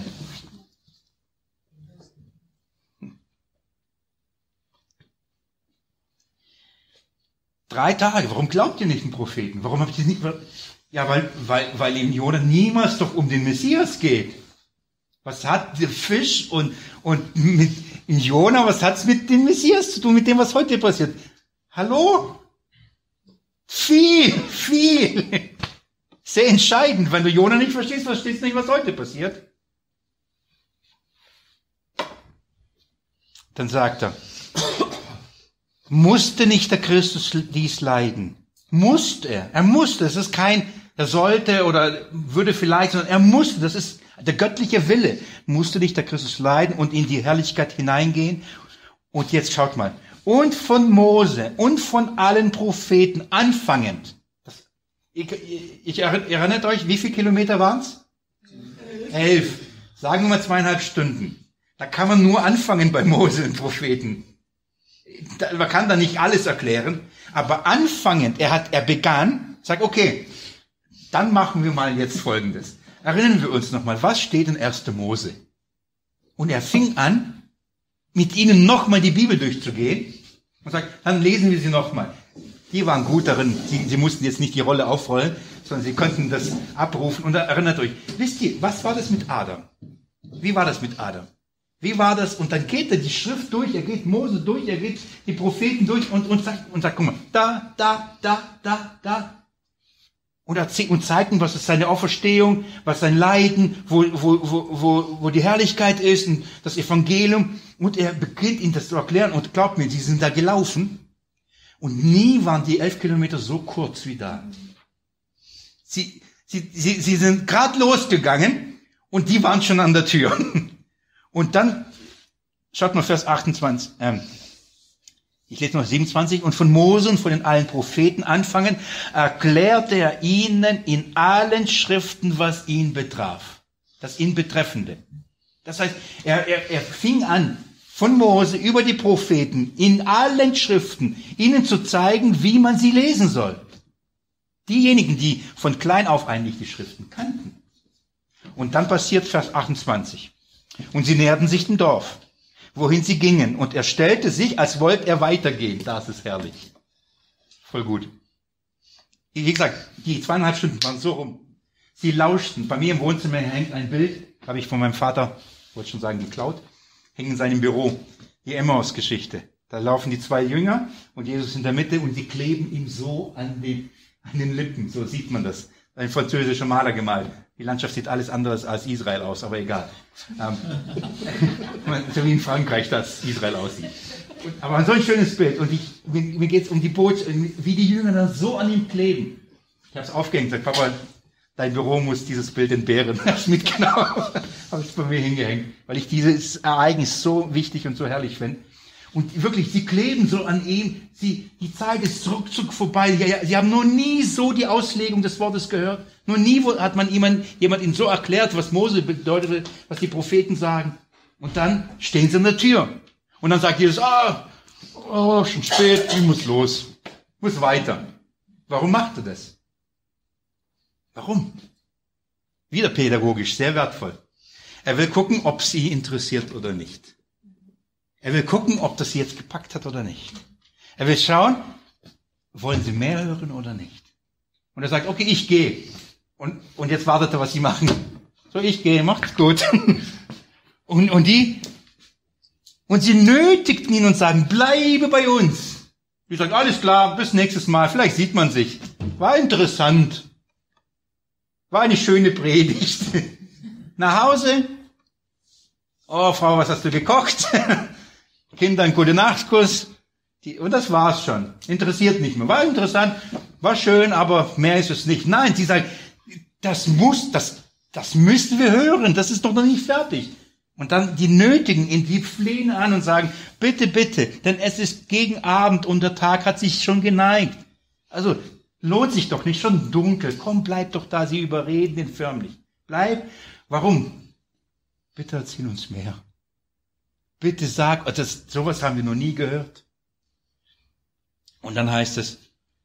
Drei Tage. Warum glaubt ihr nicht den Propheten? Warum habt ihr nicht? Ja, weil, weil, weil in Jona niemals doch um den Messias geht. Was hat der Fisch und, und mit in Jona, was hat's mit dem Messias zu tun, mit dem, was heute passiert? Hallo? Viel, viel. Sehr entscheidend. Wenn du Jona nicht verstehst, verstehst du nicht, was heute passiert. Dann sagt er, musste nicht der Christus dies leiden? Musste er. Er musste. Es ist kein, er sollte oder würde vielleicht, sondern er musste. Das ist der göttliche Wille. Musste nicht der Christus leiden und in die Herrlichkeit hineingehen? Und jetzt schaut mal. Und von Mose und von allen Propheten anfangend. Das, ich, ich erinnert euch, wie viele Kilometer waren's? Elf. Elf. Sagen wir mal zweieinhalb Stunden. Da kann man nur anfangen bei Mose und Propheten. Man kann da nicht alles erklären, aber anfangend, er hat, er begann, sagt, okay, dann machen wir mal jetzt Folgendes. Erinnern wir uns nochmal, was steht in erster Mose? Und er fing an, mit ihnen nochmal die Bibel durchzugehen und sagt, dann lesen wir sie nochmal. Die waren gut darin, sie, sie mussten jetzt nicht die Rolle aufrollen, sondern sie konnten das abrufen. Und erinnert euch, wisst ihr, was war das mit Adam? Wie war das mit Adam? Wie war das? Und dann geht er die Schrift durch, er geht Mose durch, er geht die Propheten durch und, und, sagt, und sagt, guck mal, da, da, da, da, da. Und, erzählt, und zeigt ihm, was ist seine Auferstehung, was sein Leiden, wo, wo, wo, wo, wo die Herrlichkeit ist und das Evangelium. Und er beginnt ihm das zu erklären und glaubt mir, sie sind da gelaufen. Und nie waren die elf Kilometer so kurz wie da. Sie, sie, sie, sie sind gerade losgegangen und die waren schon an der Tür. Und dann, schaut mal Vers achtundzwanzig, ähm, ich lese noch siebenundzwanzig, und von Mose und von den allen Propheten anfangen, erklärte er ihnen in allen Schriften, was ihn betraf. Das ihn Betreffende. Das heißt, er, er, er fing an, von Mose über die Propheten, in allen Schriften, ihnen zu zeigen, wie man sie lesen soll. Diejenigen, die von klein auf eigentlich die Schriften kannten. Und dann passiert Vers achtundzwanzig. Und sie näherten sich dem Dorf, wohin sie gingen. Und er stellte sich, als wollte er weitergehen. Das ist herrlich. Voll gut. Wie gesagt, die zweieinhalb Stunden waren so rum. Sie lauschten. Bei mir im Wohnzimmer hängt ein Bild, habe ich von meinem Vater, wollte schon sagen, geklaut, hängt in seinem Büro. Die Emmaus-Geschichte. Da laufen die zwei Jünger und Jesus in der Mitte und sie kleben ihm so an den, an den Lippen. So sieht man das. Ein französischer Maler gemalt. Die Landschaft sieht alles anderes als Israel aus, aber egal. Ähm, so wie in Frankreich das Israel aussieht. Und, aber so ein schönes Bild. Und ich, mir, mir geht es um die Botschaft, wie die Jünger dann so an ihm kleben. Ich habe es aufgehängt, sagt Papa, Dein Büro muss dieses Bild entbehren. Das mitgenommen. Habe ich bei mir hingehängt, weil ich dieses Ereignis so wichtig und so herrlich finde. Und wirklich, sie kleben so an ihm. Sie, die Zeit ist ruckzuck vorbei. Sie, sie haben noch nie so die Auslegung des Wortes gehört. Noch nie hat man jemand, jemand ihnen so erklärt, was Mose bedeutet, was die Propheten sagen. Und dann stehen sie an der Tür. Und dann sagt Jesus, ah, oh, schon spät, ich muss los. Ich muss weiter. Warum macht er das? Warum? Wieder pädagogisch, sehr wertvoll. Er will gucken, ob sie interessiert oder nicht. Er will gucken, ob das sie jetzt gepackt hat oder nicht. Er will schauen, wollen sie mehr hören oder nicht. Und er sagt, okay, ich gehe. Und, und jetzt wartet er, was sie machen. So, ich gehe, macht's gut. Und, und die, und sie nötigten ihn und sagen, bleibe bei uns. Ich sage, alles klar, bis nächstes Mal, vielleicht sieht man sich. War interessant. War eine schöne Predigt. Nach Hause. Oh, Frau, was hast du gekocht? Kinder, einen gute Nachtkuss. Die, und das war's schon. Interessiert nicht mehr. War interessant, war schön, aber mehr ist es nicht. Nein, sie sagen, das muss, das, das müssen wir hören. Das ist doch noch nicht fertig. Und dann die nötigen ihn, die flehen an und sagen, bitte, bitte, denn es ist gegen Abend und der Tag hat sich schon geneigt. Also, lohnt sich doch nicht, schon dunkel. Komm, bleib doch da, sie überreden ihn förmlich. Bleib. Warum? Bitte erzähl uns mehr. Bitte sag, das, sowas haben wir noch nie gehört. Und dann heißt es,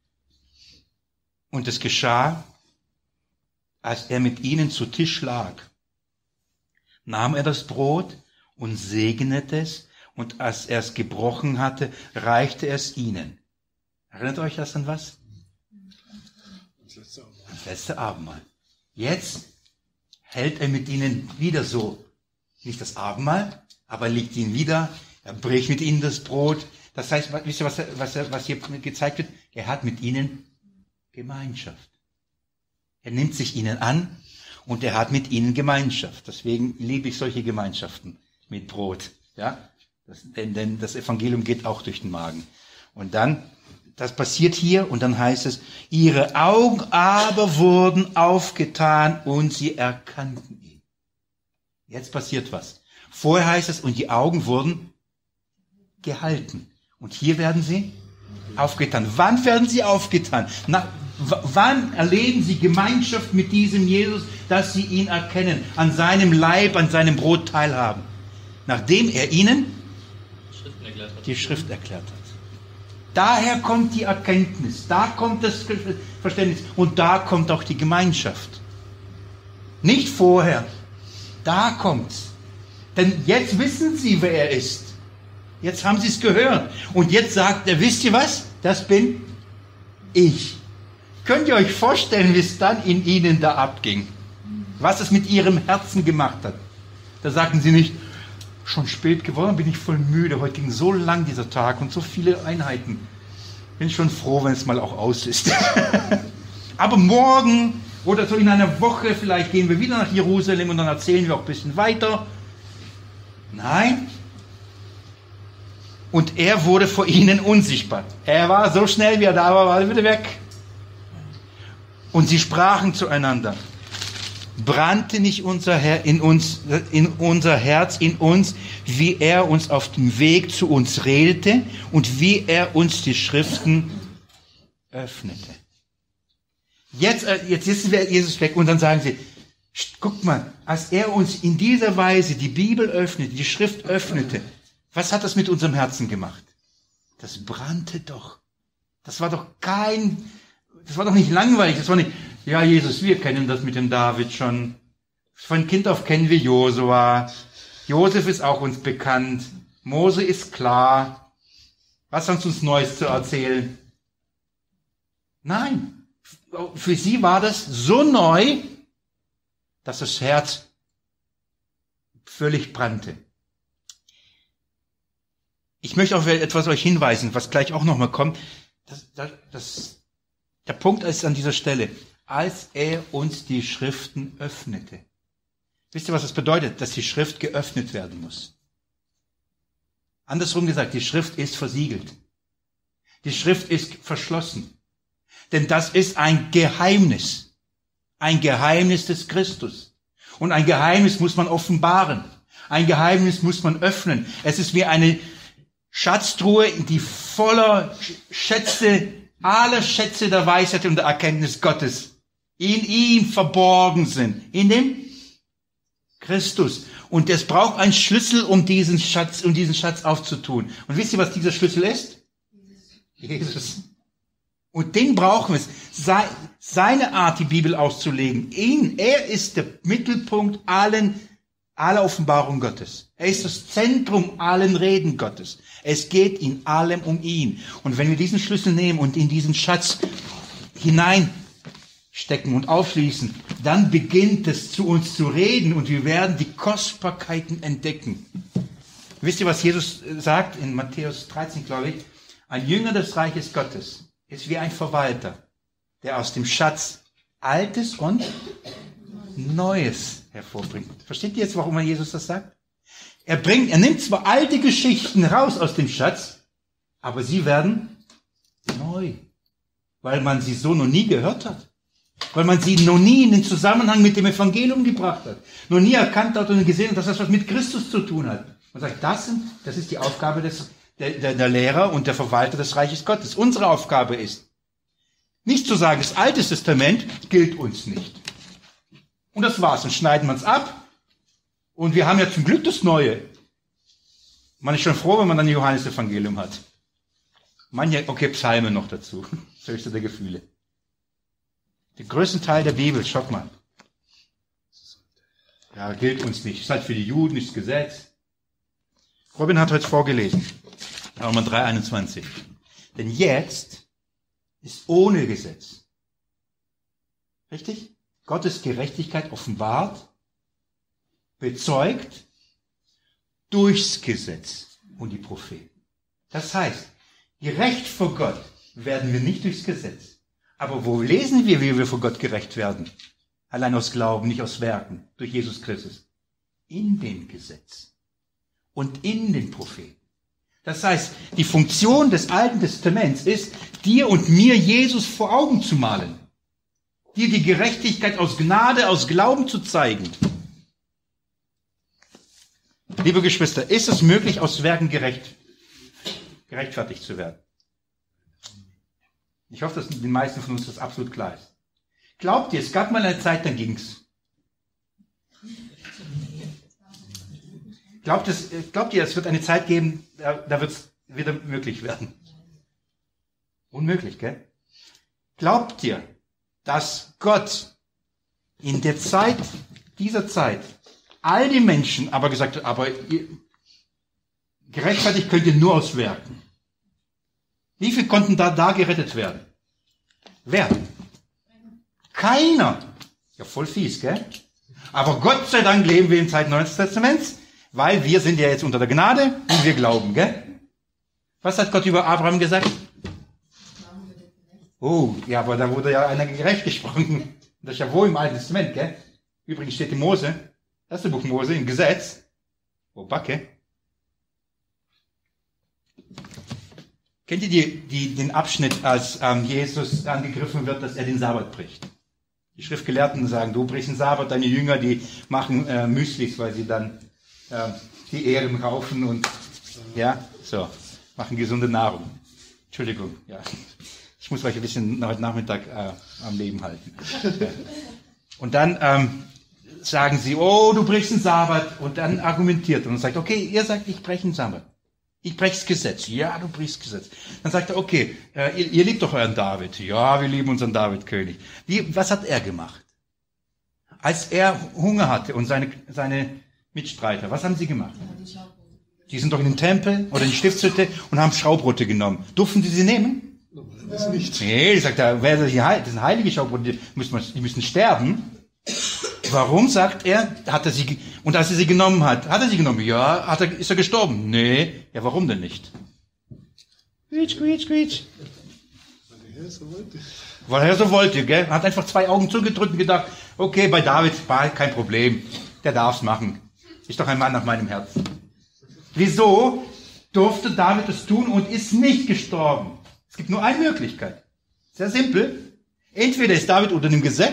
und es geschah, als er mit ihnen zu Tisch lag, nahm er das Brot und segnete es, und als er es gebrochen hatte, reichte er es ihnen. Erinnert euch das an was? Das letzte Abendmahl. Das letzte Abendmahl. Jetzt hält er mit ihnen wieder so, nicht das Abendmahl, aber legt ihn wieder, er bricht mit ihnen das Brot. Das heißt, wisst ihr, was, was, was hier gezeigt wird? Er hat mit ihnen Gemeinschaft. Er nimmt sich ihnen an und er hat mit ihnen Gemeinschaft. Deswegen liebe ich solche Gemeinschaften mit Brot. Ja, das, denn, denn das Evangelium geht auch durch den Magen. Und dann, das passiert hier und dann heißt es, ihre Augen aber wurden aufgetan und sie erkannten ihn. Jetzt passiert was. Vorher heißt es, und die Augen wurden gehalten. Und hier werden sie aufgetan. Wann werden sie aufgetan? Na, w- wann erleben sie Gemeinschaft mit diesem Jesus, dass sie ihn erkennen, an seinem Leib, an seinem Brot teilhaben? Nachdem er ihnen die Schrift erklärt hat. Daher kommt die Erkenntnis, da kommt das Verständnis und da kommt auch die Gemeinschaft. Nicht vorher, da kommt's. Denn jetzt wissen sie, wer er ist. Jetzt haben sie es gehört. Und jetzt sagt er, wisst ihr was? Das bin ich. Könnt ihr euch vorstellen, wie es dann in ihnen da abging? Was es mit ihrem Herzen gemacht hat? Da sagten sie nicht, schon spät geworden, bin ich voll müde. Heute ging so lang dieser Tag und so viele Einheiten. Bin schon froh, wenn es mal auch aus ist. Aber morgen oder so in einer Woche, vielleicht gehen wir wieder nach Jerusalem und dann erzählen wir auch ein bisschen weiter. Nein. Und er wurde vor ihnen unsichtbar. Er war so schnell, wie er da war, war er wieder weg. Und sie sprachen zueinander. Brannte nicht unser Herr in uns, in unser Herz in uns, wie er uns auf dem Weg zu uns redete und wie er uns die Schriften öffnete. Jetzt, jetzt ist Jesus weg und dann sagen sie, guckt mal, als er uns in dieser Weise die Bibel öffnete, die Schrift öffnete, was hat das mit unserem Herzen gemacht? Das brannte doch. Das war doch kein, das war doch nicht langweilig, das war nicht, ja Jesus, wir kennen das mit dem David schon. Von Kind auf kennen wir Josua. Josef ist auch uns bekannt. Mose ist klar. Was hast du uns Neues zu erzählen? Nein, für sie war das so neu, dass das Herz völlig brannte. Ich möchte auf etwas euch hinweisen, was gleich auch nochmal kommt. Das, das, das, der Punkt ist an dieser Stelle, als er uns die Schriften öffnete. Wisst ihr, was das bedeutet? Dass die Schrift geöffnet werden muss. Andersrum gesagt, die Schrift ist versiegelt. Die Schrift ist verschlossen. Denn das ist ein Geheimnis. ein Geheimnis des Christus. Und ein Geheimnis muss man offenbaren. Ein Geheimnis muss man öffnen. Es ist wie eine Schatztruhe, die voller Schätze, aller Schätze der Weisheit und der Erkenntnis Gottes in ihm verborgen sind. In dem Christus. Und es braucht einen Schlüssel, um diesen Schatz, um diesen Schatz aufzutun. Und wisst ihr, was dieser Schlüssel ist? Jesus. Und den brauchen wir. Seine Art, die Bibel auszulegen. Ihn, er ist der Mittelpunkt allen, aller Offenbarung Gottes. Er ist das Zentrum allen Reden Gottes. Es geht in allem um ihn. Und wenn wir diesen Schlüssel nehmen und in diesen Schatz hineinstecken und aufschließen, dann beginnt es zu uns zu reden und wir werden die Kostbarkeiten entdecken. Wisst ihr, was Jesus sagt in Matthäus dreizehn, glaube ich? Ein Jünger des Reiches Gottes ist wie ein Verwalter, der aus dem Schatz Altes und Neues hervorbringt. Versteht ihr jetzt, warum Jesus das sagt? Er bringt, er nimmt zwar alte Geschichten raus aus dem Schatz, aber sie werden neu, weil man sie so noch nie gehört hat, weil man sie noch nie in den Zusammenhang mit dem Evangelium gebracht hat, noch nie erkannt hat und gesehen hat, dass das was mit Christus zu tun hat. Man sagt, das, sind, das ist die Aufgabe des, der, der, der Lehrer und der Verwalter des Reiches Gottes. Unsere Aufgabe ist, nicht zu sagen, das Alte Testament gilt uns nicht. Und das war's. Dann schneiden wir es ab. Und wir haben ja zum Glück das Neue. Man ist schon froh, wenn man dann ein Johannes-Evangelium hat. Manche, okay, Psalme noch dazu. Das höchste der Gefühle. Den größten Teil der Bibel, schaut mal. Ja, gilt uns nicht. Ist halt für die Juden nicht das Gesetz. Robin hat heute vorgelesen. Römer drei einundzwanzig. Denn jetzt ist ohne Gesetz. Richtig? Gottes Gerechtigkeit offenbart, bezeugt durchs Gesetz und die Propheten. Das heißt, gerecht vor Gott werden wir nicht durchs Gesetz. Aber wo lesen wir, wie wir vor Gott gerecht werden? Allein aus Glauben, nicht aus Werken, durch Jesus Christus. In dem Gesetz und in den Propheten. Das heißt, die Funktion des Alten Testaments ist, dir und mir Jesus vor Augen zu malen. Dir die Gerechtigkeit aus Gnade, aus Glauben zu zeigen. Liebe Geschwister, ist es möglich, aus Werken gerecht, gerechtfertigt zu werden? Ich hoffe, dass den meisten von uns das absolut klar ist. Glaubt ihr, es gab mal eine Zeit, dann ging's. Glaubt, es, glaubt ihr, es wird eine Zeit geben, da, da wird es wieder möglich werden? Unmöglich, gell? Glaubt ihr, dass Gott in der Zeit, dieser Zeit, all die Menschen aber gesagt hat, aber ihr, gerechtfertigt könnt ihr nur aus Werken. Wie viele konnten da, da gerettet werden? Wer? Keiner. Ja, voll fies, gell? Aber Gott sei Dank leben wir in Zeit Neuen Testaments, weil wir sind ja jetzt unter der Gnade und wir glauben, gell? Was hat Gott über Abraham gesagt? Oh, ja, aber da wurde ja einer gerecht gesprochen. Das ist ja wohl im Alten Testament, gell? Übrigens steht in Mose, das erste Buch Mose, im Gesetz. Oh, Backe. Kennt ihr die, die, den Abschnitt, als ähm, Jesus angegriffen wird, dass er den Sabbat bricht? Die Schriftgelehrten sagen, du brichst den Sabbat, deine Jünger, die machen äh, Müslis, weil sie dann äh, die Ehren raufen und ja, so, machen gesunde Nahrung. Entschuldigung, ja. Ich muss euch ein bisschen heute Nachmittag äh, am Leben halten. Ja. Und dann ähm, sagen sie, oh, du brichst den Sabbat. Und dann argumentiert er und sagt, okay, ihr sagt, ich breche den Sabbat. Ich breche das Gesetz. Ja, du brichst das Gesetz. Dann sagt er, okay, äh, ihr, ihr liebt doch euren David. Ja, wir lieben unseren David-König. Wie, was hat er gemacht? Als er Hunger hatte und seine, seine Mitstreiter, was haben sie gemacht? Die sind doch in den Tempel oder in die Stiftshütte und haben Schaubrote genommen. Durften sie sie nehmen? Das nicht. Nee, die sagt, da, wer, das sind heilige Schaubrote, die müssen, die müssen sterben. Warum, sagt er, hat er sie, und als er sie genommen hat, hat er sie genommen? Ja, hat er, ist er gestorben? Nee. Ja, warum denn nicht? Quietsch, quietsch, quietsch. Weil er so wollte. Weil er so wollte, gell? Hat einfach zwei Augen zugedrückt und gedacht, okay, bei David, kein Problem. Der darf's machen. Ist doch ein Mann nach meinem Herzen. Wieso durfte David es tun und ist nicht gestorben? Es gibt nur eine Möglichkeit. Sehr simpel. Entweder ist David unter dem Gesetz,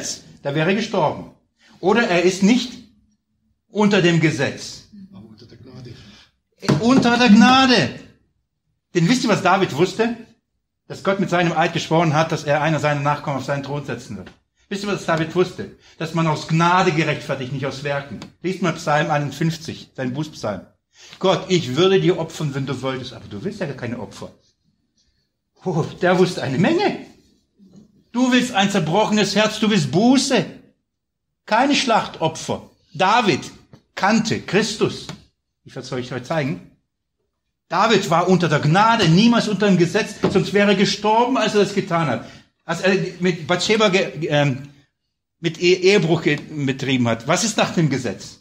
da wäre er gestorben. Oder er ist nicht unter dem Gesetz. Aber unter der Gnade. Unter der Gnade. Denn wisst ihr, was David wusste? Dass Gott mit seinem Eid geschworen hat, dass er einer seiner Nachkommen auf seinen Thron setzen wird. Wisst ihr, was David wusste? Dass man aus Gnade gerechtfertigt, nicht aus Werken. Liest mal Psalm einundfünfzig, sein Bußpsalm. Gott, ich würde dir opfern, wenn du wolltest, aber du willst ja keine Opfer. Oh, der wusste eine Menge. Du willst ein zerbrochenes Herz, du willst Buße. Keine Schlachtopfer. David kannte Christus. Ich werde es euch heute zeigen. David war unter der Gnade, niemals unter dem Gesetz, sonst wäre er gestorben, als er das getan hat. Als er mit Bathsheba ge, ähm, mit Ehebruch betrieben hat. Was ist nach dem Gesetz?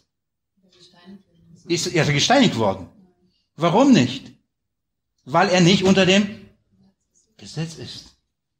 Ist er gesteinigt worden. Warum nicht? Weil er nicht unter dem Gesetz ist.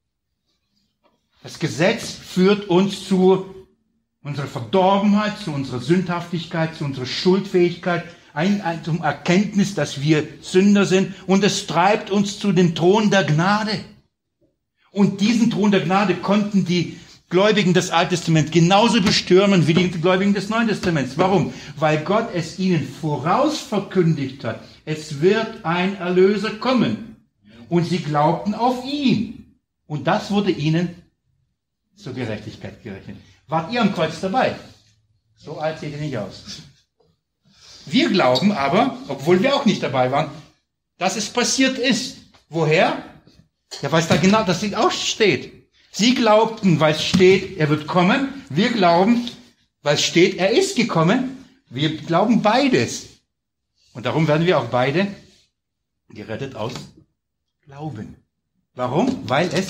Das Gesetz führt uns zu unserer Verdorbenheit, zu unserer Sündhaftigkeit, zu unserer Schuldfähigkeit, ein, ein, zum Erkenntnis, dass wir Sünder sind, und es treibt uns zu dem Thron der Gnade. Und diesen Thron der Gnade konnten die Gläubigen des Alten Testaments genauso bestürmen wie die Gläubigen des Neuen Testaments. Warum? Weil Gott es ihnen voraus verkündigt hat. Es wird ein Erlöser kommen. Und sie glaubten auf ihn. Und das wurde ihnen zur Gerechtigkeit gerechnet. Wart ihr am Kreuz dabei? So alt seht ihr nicht aus. Wir glauben aber, obwohl wir auch nicht dabei waren, dass es passiert ist. Woher? Ja, weil es da genau, das auch steht. Sie glaubten, weil es steht, er wird kommen. Wir glauben, weil es steht, er ist gekommen. Wir glauben beides. Und darum werden wir auch beide gerettet aus Glauben. Warum? Weil es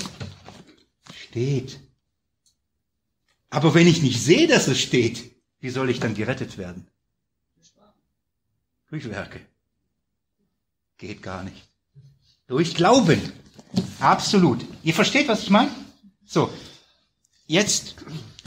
steht. Aber wenn ich nicht sehe, dass es steht, wie soll ich dann gerettet werden? Durch Werke. Geht gar nicht. Durch Glauben. Absolut. Ihr versteht, was ich meine? So, jetzt,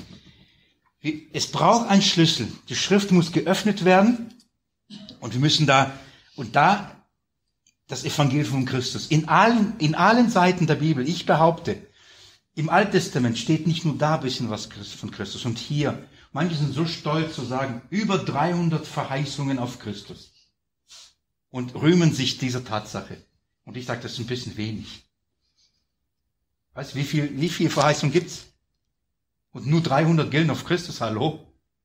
es braucht einen Schlüssel. Die Schrift muss geöffnet werden und wir müssen da, und da das Evangelium von Christus. In allen, in allen Seiten der Bibel, ich behaupte, im Alten Testament steht nicht nur da ein bisschen was von Christus und hier. Manche sind so stolz zu sagen, über dreihundert Verheißungen auf Christus und rühmen sich dieser Tatsache. Und ich sage, das ist ein bisschen wenig. Weißt du, wie viel, wie viel Verheißung gibt's? Und nur dreihundert gelten auf Christus, hallo?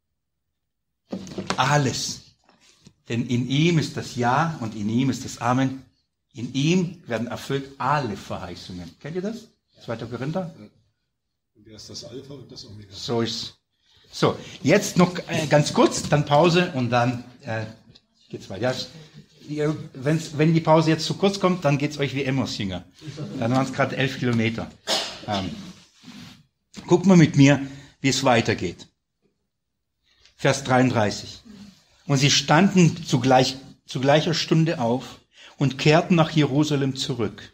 Alles. Denn in ihm ist das Ja und in ihm ist das Amen. In ihm werden erfüllt alle Verheißungen. Kennt ihr das? zweiter Korinther? Und er ist das Alpha und das Omega. So ist. So, jetzt noch äh, ganz kurz, dann Pause und dann äh, geht's weiter. Ja, wenn's, wenn die Pause jetzt zu kurz kommt, dann geht's euch wie Emmaus-Jünger. Dann waren es gerade elf Kilometer. Ähm, guckt mal mit mir, wie es weitergeht. Vers dreiunddreißig. Und sie standen zugleich, zu gleicher Stunde auf und kehrten nach Jerusalem zurück.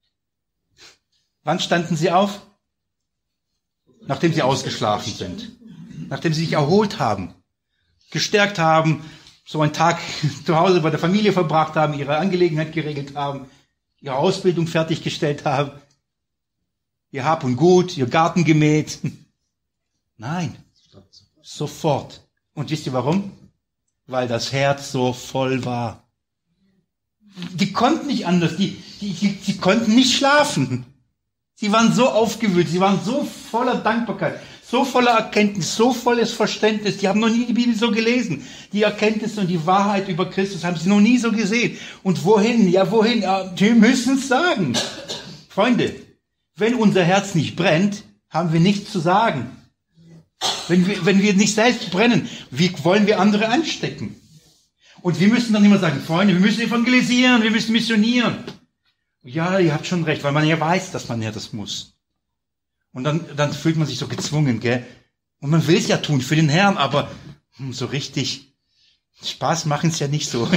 Wann standen sie auf? Nachdem sie ausgeschlafen sind. Nachdem sie sich erholt haben, gestärkt haben, so einen Tag zu Hause bei der Familie verbracht haben, ihre Angelegenheit geregelt haben, ihre Ausbildung fertiggestellt haben, ihr Hab und Gut, ihr Garten gemäht. Nein, sofort. Und wisst ihr warum? Weil das Herz so voll war. Die konnten nicht anders, die, die, die, die konnten nicht schlafen. Sie waren so aufgewühlt, sie waren so voller Dankbarkeit, so voller Erkenntnis, so volles Verständnis. Die haben noch nie die Bibel so gelesen. Die Erkenntnis und die Wahrheit über Christus haben sie noch nie so gesehen. Und wohin? Ja, wohin? Ja, wir müssen es sagen. Freunde, wenn unser Herz nicht brennt, haben wir nichts zu sagen. Wenn wir, wenn wir nicht selbst brennen, wie wollen wir andere anstecken? Und wir müssen dann immer sagen, Freunde, wir müssen evangelisieren, wir müssen missionieren. Ja, ihr habt schon recht, weil man ja weiß, dass man ja das muss. Und dann, dann fühlt man sich so gezwungen, gell? Und man will es ja tun für den Herrn, aber hm, so richtig Spaß machen es ja nicht so.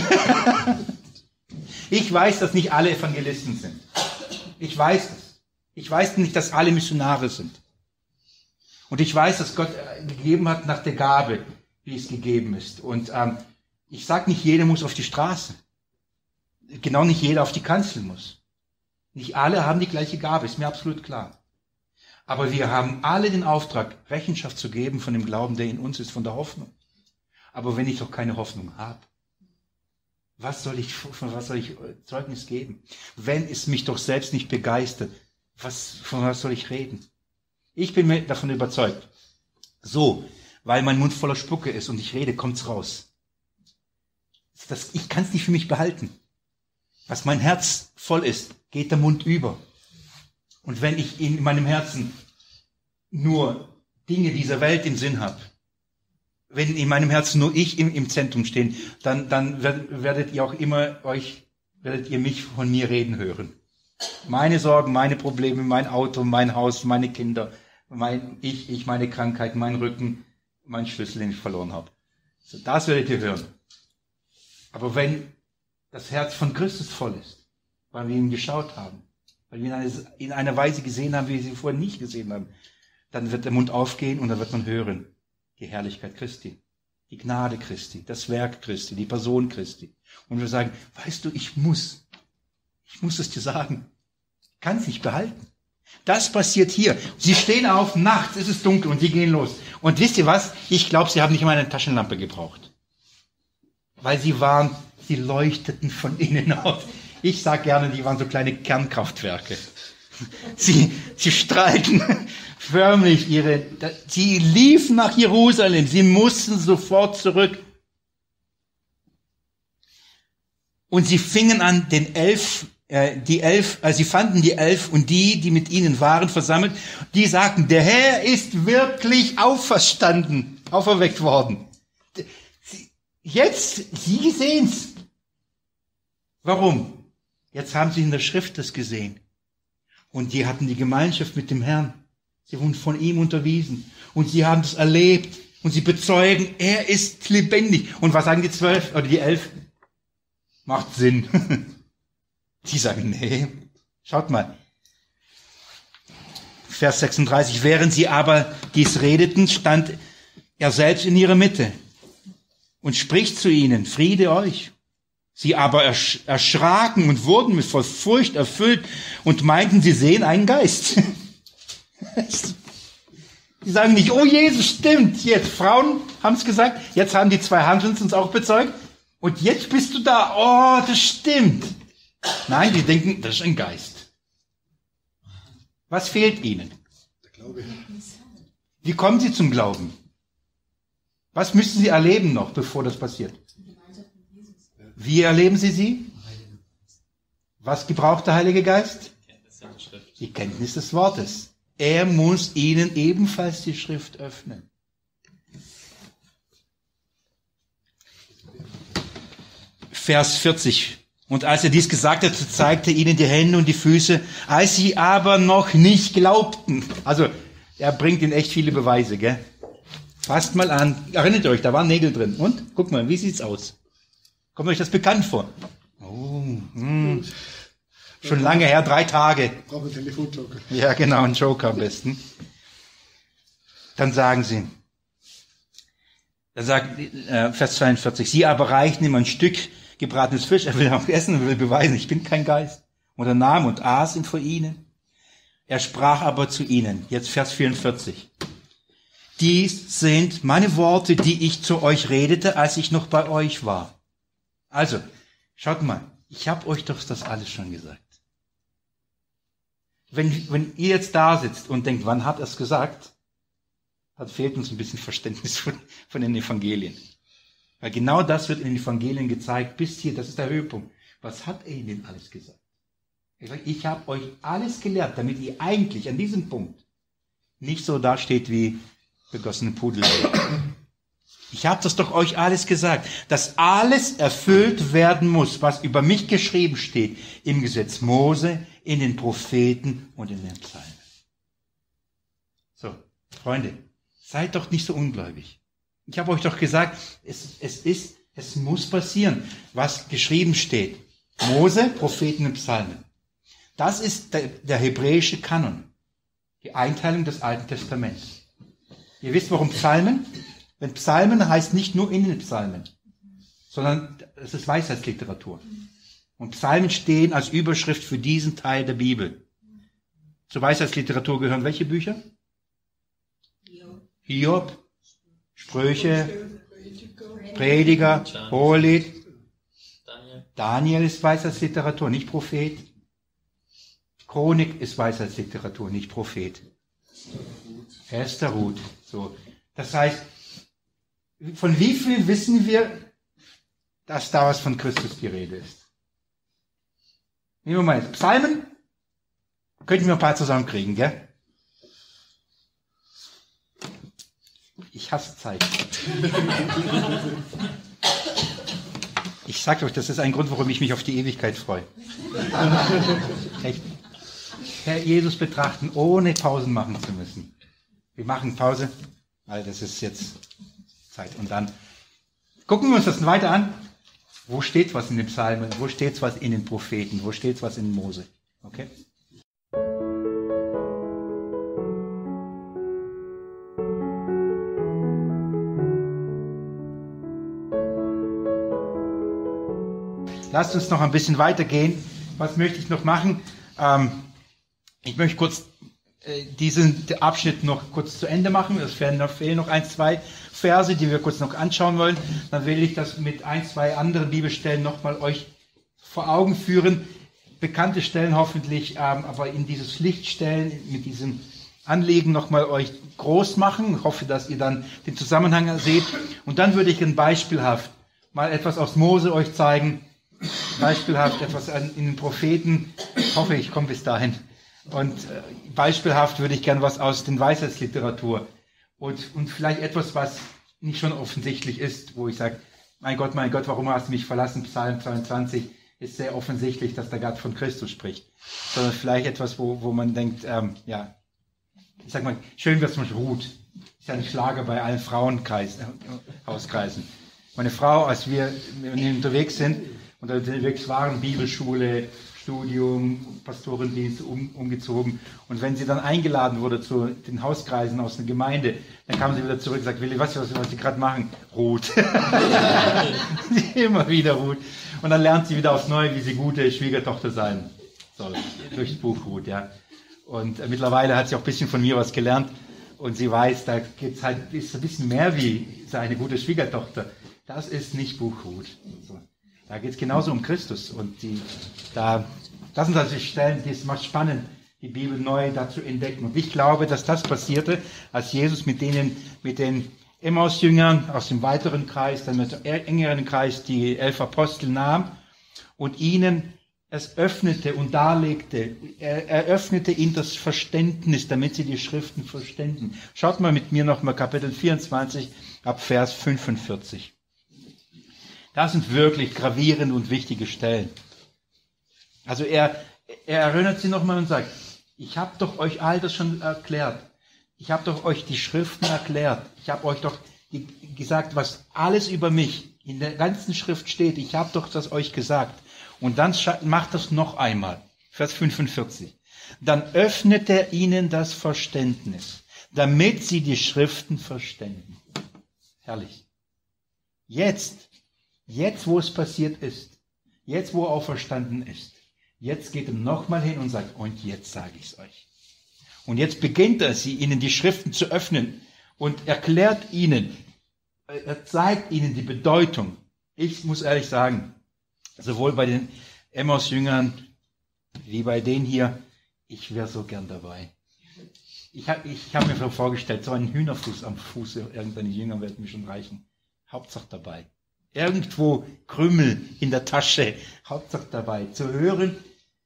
Ich weiß, dass nicht alle Evangelisten sind. Ich weiß es. Ich weiß nicht, dass alle Missionare sind. Und ich weiß, dass Gott gegeben hat nach der Gabe, wie es gegeben ist. Und ähm, ich sage nicht, jeder muss auf die Straße. Genau nicht jeder auf die Kanzel muss. Nicht alle haben die gleiche Gabe, ist mir absolut klar. Aber wir haben alle den Auftrag, Rechenschaft zu geben von dem Glauben, der in uns ist, von der Hoffnung. Aber wenn ich doch keine Hoffnung habe, was soll ich, von was soll ich Zeugnis geben? Wenn es mich doch selbst nicht begeistert, was, von was soll ich reden? Ich bin mir davon überzeugt. So, weil mein Mund voller Spucke ist und ich rede, kommt's raus. Das, ich kann es nicht für mich behalten. Was mein Herz voll ist, geht der Mund über. Und wenn ich in meinem Herzen nur Dinge dieser Welt im Sinn habe, wenn in meinem Herzen nur ich im, im Zentrum stehe, dann, dann werdet ihr auch immer euch, werdet ihr mich von mir reden hören. Meine Sorgen, meine Probleme, mein Auto, mein Haus, meine Kinder, mein Ich, ich, meine Krankheit, mein Rücken, mein Schlüssel, den ich verloren habe. So, das werdet ihr hören. Aber wenn das Herz von Christus voll ist, weil wir ihn geschaut haben, weil wir ihn in einer, in einer Weise gesehen haben, wie wir sie vorher nicht gesehen haben, dann wird der Mund aufgehen und dann wird man hören. Die Herrlichkeit Christi, die Gnade Christi, das Werk Christi, die Person Christi. Und wir sagen, weißt du, ich muss, ich muss es dir sagen, ich kann es nicht behalten. Das passiert hier. Sie stehen auf, nachts, es ist dunkel und sie gehen los. Und wisst ihr was? Ich glaube, sie haben nicht mal eine Taschenlampe gebraucht. Weil sie waren, sie leuchteten von innen aus. Ich sage gerne, die waren so kleine Kernkraftwerke. Sie, sie strahlten förmlich ihre, sie liefen nach Jerusalem, sie mussten sofort zurück. Und sie fingen an, den elf, äh, die elf, also sie fanden die elf und die, die mit ihnen waren, versammelt, die sagten, der Herr ist wirklich auferstanden, auferweckt worden. Jetzt, sie sehen's. Warum? Jetzt haben sie in der Schrift das gesehen. Und die hatten die Gemeinschaft mit dem Herrn. Sie wurden von ihm unterwiesen. Und sie haben das erlebt. Und sie bezeugen, er ist lebendig. Und was sagen die zwölf oder die elf? Macht Sinn. Sie sagen, nee. Schaut mal. Vers sechsunddreißig. Während sie aber dies redeten, stand er selbst in ihrer Mitte und spricht zu ihnen, Friede euch. Sie aber ersch- erschraken und wurden mit voll Furcht erfüllt und meinten, sie sehen einen Geist. Die sagen nicht, oh Jesus, stimmt, jetzt Frauen haben es gesagt, jetzt haben die zwei Handelns uns auch bezeugt und jetzt bist du da, oh, das stimmt. Nein, die denken, das ist ein Geist. Was fehlt ihnen? Der Glaube. Wie kommen sie zum Glauben? Was müssen sie erleben noch, bevor das passiert? Wie erleben Sie sie? Was gebraucht der Heilige Geist? Die Kenntnis des Wortes. Er muss ihnen ebenfalls die Schrift öffnen. Vers vierzig. Und als er dies gesagt hatte, zeigte er ihnen die Hände und die Füße, als sie aber noch nicht glaubten. Also, er bringt ihnen echt viele Beweise, gell? Fasst mal an. Erinnert euch, da waren Nägel drin. Und? Guck mal, wie sieht's aus? Kommt euch das bekannt vor? Oh, hm. Schon lange her, drei Tage. Brauchen wir einen Telefonjoker. Ja, genau, ein Joker am besten. Dann sagen sie, dann sagt äh, Vers zweiundvierzig, sie aber reichten ihm ein Stück gebratenes Fisch, er will auch essen, er will beweisen, ich bin kein Geist. Und er nahm und aß ihn vor ihnen. Er sprach aber zu ihnen, jetzt Vers vierundvierzig, dies sind meine Worte, die ich zu euch redete, als ich noch bei euch war. Also, schaut mal, ich habe euch doch das alles schon gesagt. Wenn, wenn ihr jetzt da sitzt und denkt, wann hat er es gesagt, dann fehlt uns ein bisschen Verständnis von, von den Evangelien. Weil genau das wird in den Evangelien gezeigt, bis hier, das ist der Höhepunkt. Was hat er ihnen alles gesagt? Er sagt, ich habe euch alles gelehrt, damit ihr eigentlich an diesem Punkt nicht so dasteht wie begossene Pudel. Ich habe das doch euch alles gesagt, dass alles erfüllt werden muss, was über mich geschrieben steht, im Gesetz Mose, in den Propheten und in den Psalmen. So, Freunde, seid doch nicht so ungläubig. Ich habe euch doch gesagt, es, es ist, es muss passieren, was geschrieben steht. Mose, Propheten und Psalmen. Das ist der, der hebräische Kanon, die Einteilung des Alten Testaments. Ihr wisst, warum Psalmen? Denn Psalmen heißt nicht nur in den Psalmen, sondern es ist Weisheitsliteratur. Und Psalmen stehen als Überschrift für diesen Teil der Bibel. Zur Weisheitsliteratur gehören welche Bücher? Hiob, Sprüche, Prediger, Hohelied. Daniel. Daniel ist Weisheitsliteratur, nicht Prophet. Chronik ist Weisheitsliteratur, nicht Prophet. Esther, Ruth. So. Das heißt, von wie viel wissen wir, dass da was von Christus die Rede ist? Nehmen wir mal Psalmen. Könnten wir ein paar zusammenkriegen, gell? Ich hasse Zeit. Ich sage euch, das ist ein Grund, warum ich mich auf die Ewigkeit freue. Echt. Herr Jesus betrachten, ohne Pausen machen zu müssen. Wir machen Pause, weil das ist jetzt Zeit. Und dann gucken wir uns das weiter an. Wo steht was in den Psalmen? Wo steht was in den Propheten? Wo steht was in Mose? Okay? Lasst uns noch ein bisschen weitergehen. Was möchte ich noch machen? Ähm, ich möchte kurz äh, diesen Abschnitt noch kurz zu Ende machen. Es fehlen noch, fehlen noch ein, zwei Verse, die wir kurz noch anschauen wollen. Dann will ich das mit ein, zwei anderen Bibelstellen nochmal euch vor Augen führen. Bekannte Stellen hoffentlich, ähm, aber in dieses Licht stellen, mit diesem Anliegen nochmal euch groß machen. Ich hoffe, dass ihr dann den Zusammenhang seht. Und dann würde ich ein beispielhaft mal etwas aus Mose euch zeigen. Beispielhaft etwas in den Propheten. Ich hoffe, ich komme bis dahin. Und äh, beispielhaft würde ich gern was aus den Weisheitsliteratur. Und, und vielleicht etwas, was nicht schon offensichtlich ist, wo ich sage, mein Gott, mein Gott, warum hast du mich verlassen? Psalm zweiundzwanzig ist sehr offensichtlich, dass da Gott von Christus spricht. Sondern vielleicht etwas, wo, wo man denkt, ähm, ja, ich sag mal, schön wird es zum Beispiel Ruth. Ist ja ein Schlager bei allen Frauenhauskreisen. Meine Frau, als wir, wenn wir unterwegs sind, und unterwegs waren, Bibelschule, Studium, Pastorendienst um, umgezogen. Und wenn sie dann eingeladen wurde zu den Hauskreisen aus der Gemeinde, dann kam sie wieder zurück und sagte, Willi, was, was, was Sie gerade machen? Ruth. Immer wieder Ruth. Und dann lernt sie wieder aufs Neue, wie sie gute Schwiegertochter sein soll. Durchs Buch Ruth, ja. Und äh, mittlerweile hat sie auch ein bisschen von mir was gelernt. Und sie weiß, da geht's halt ist ein bisschen mehr wie seine gute Schwiegertochter. Das ist nicht Buch Ruth. So. Da geht es genauso um Christus. Und die, da, das sind also Stellen, die es macht spannend, die Bibel neu dazu entdecken. Und ich glaube, dass das passierte, als Jesus mit denen, mit den Emmaus-Jüngern aus dem weiteren Kreis, dann mit dem engeren Kreis die elf Apostel nahm und ihnen es öffnete und darlegte. Er eröffnete ihnen das Verständnis, damit sie die Schriften verständen. Schaut mal mit mir nochmal Kapitel vierundzwanzig ab Vers fünfundvierzig. Das sind wirklich gravierende und wichtige Stellen. Also er, er erinnert sie nochmal und sagt, ich habe doch euch all das schon erklärt. Ich habe doch euch die Schriften erklärt. Ich habe euch doch die, gesagt, was alles über mich in der ganzen Schrift steht. Ich habe doch das euch gesagt. Und dann macht das noch einmal. Vers fünfundvierzig. Dann öffnet er ihnen das Verständnis, damit sie die Schriften verständen. Herrlich. Jetzt, jetzt wo es passiert ist, jetzt wo er auferstanden ist, jetzt geht er nochmal hin und sagt, und jetzt sage ich es euch. Und jetzt beginnt er, sie ihnen die Schriften zu öffnen und erklärt ihnen, er zeigt ihnen die Bedeutung. Ich muss ehrlich sagen, sowohl bei den Emmaus-Jüngern wie bei denen hier, ich wäre so gern dabei. Ich habe ich hab mir so vorgestellt, so einen Hühnerfuß am Fuß, irgendeine Jünger werden mir schon reichen. Hauptsache dabei. Irgendwo Krümel in der Tasche, Hauptsache dabei. Zu hören,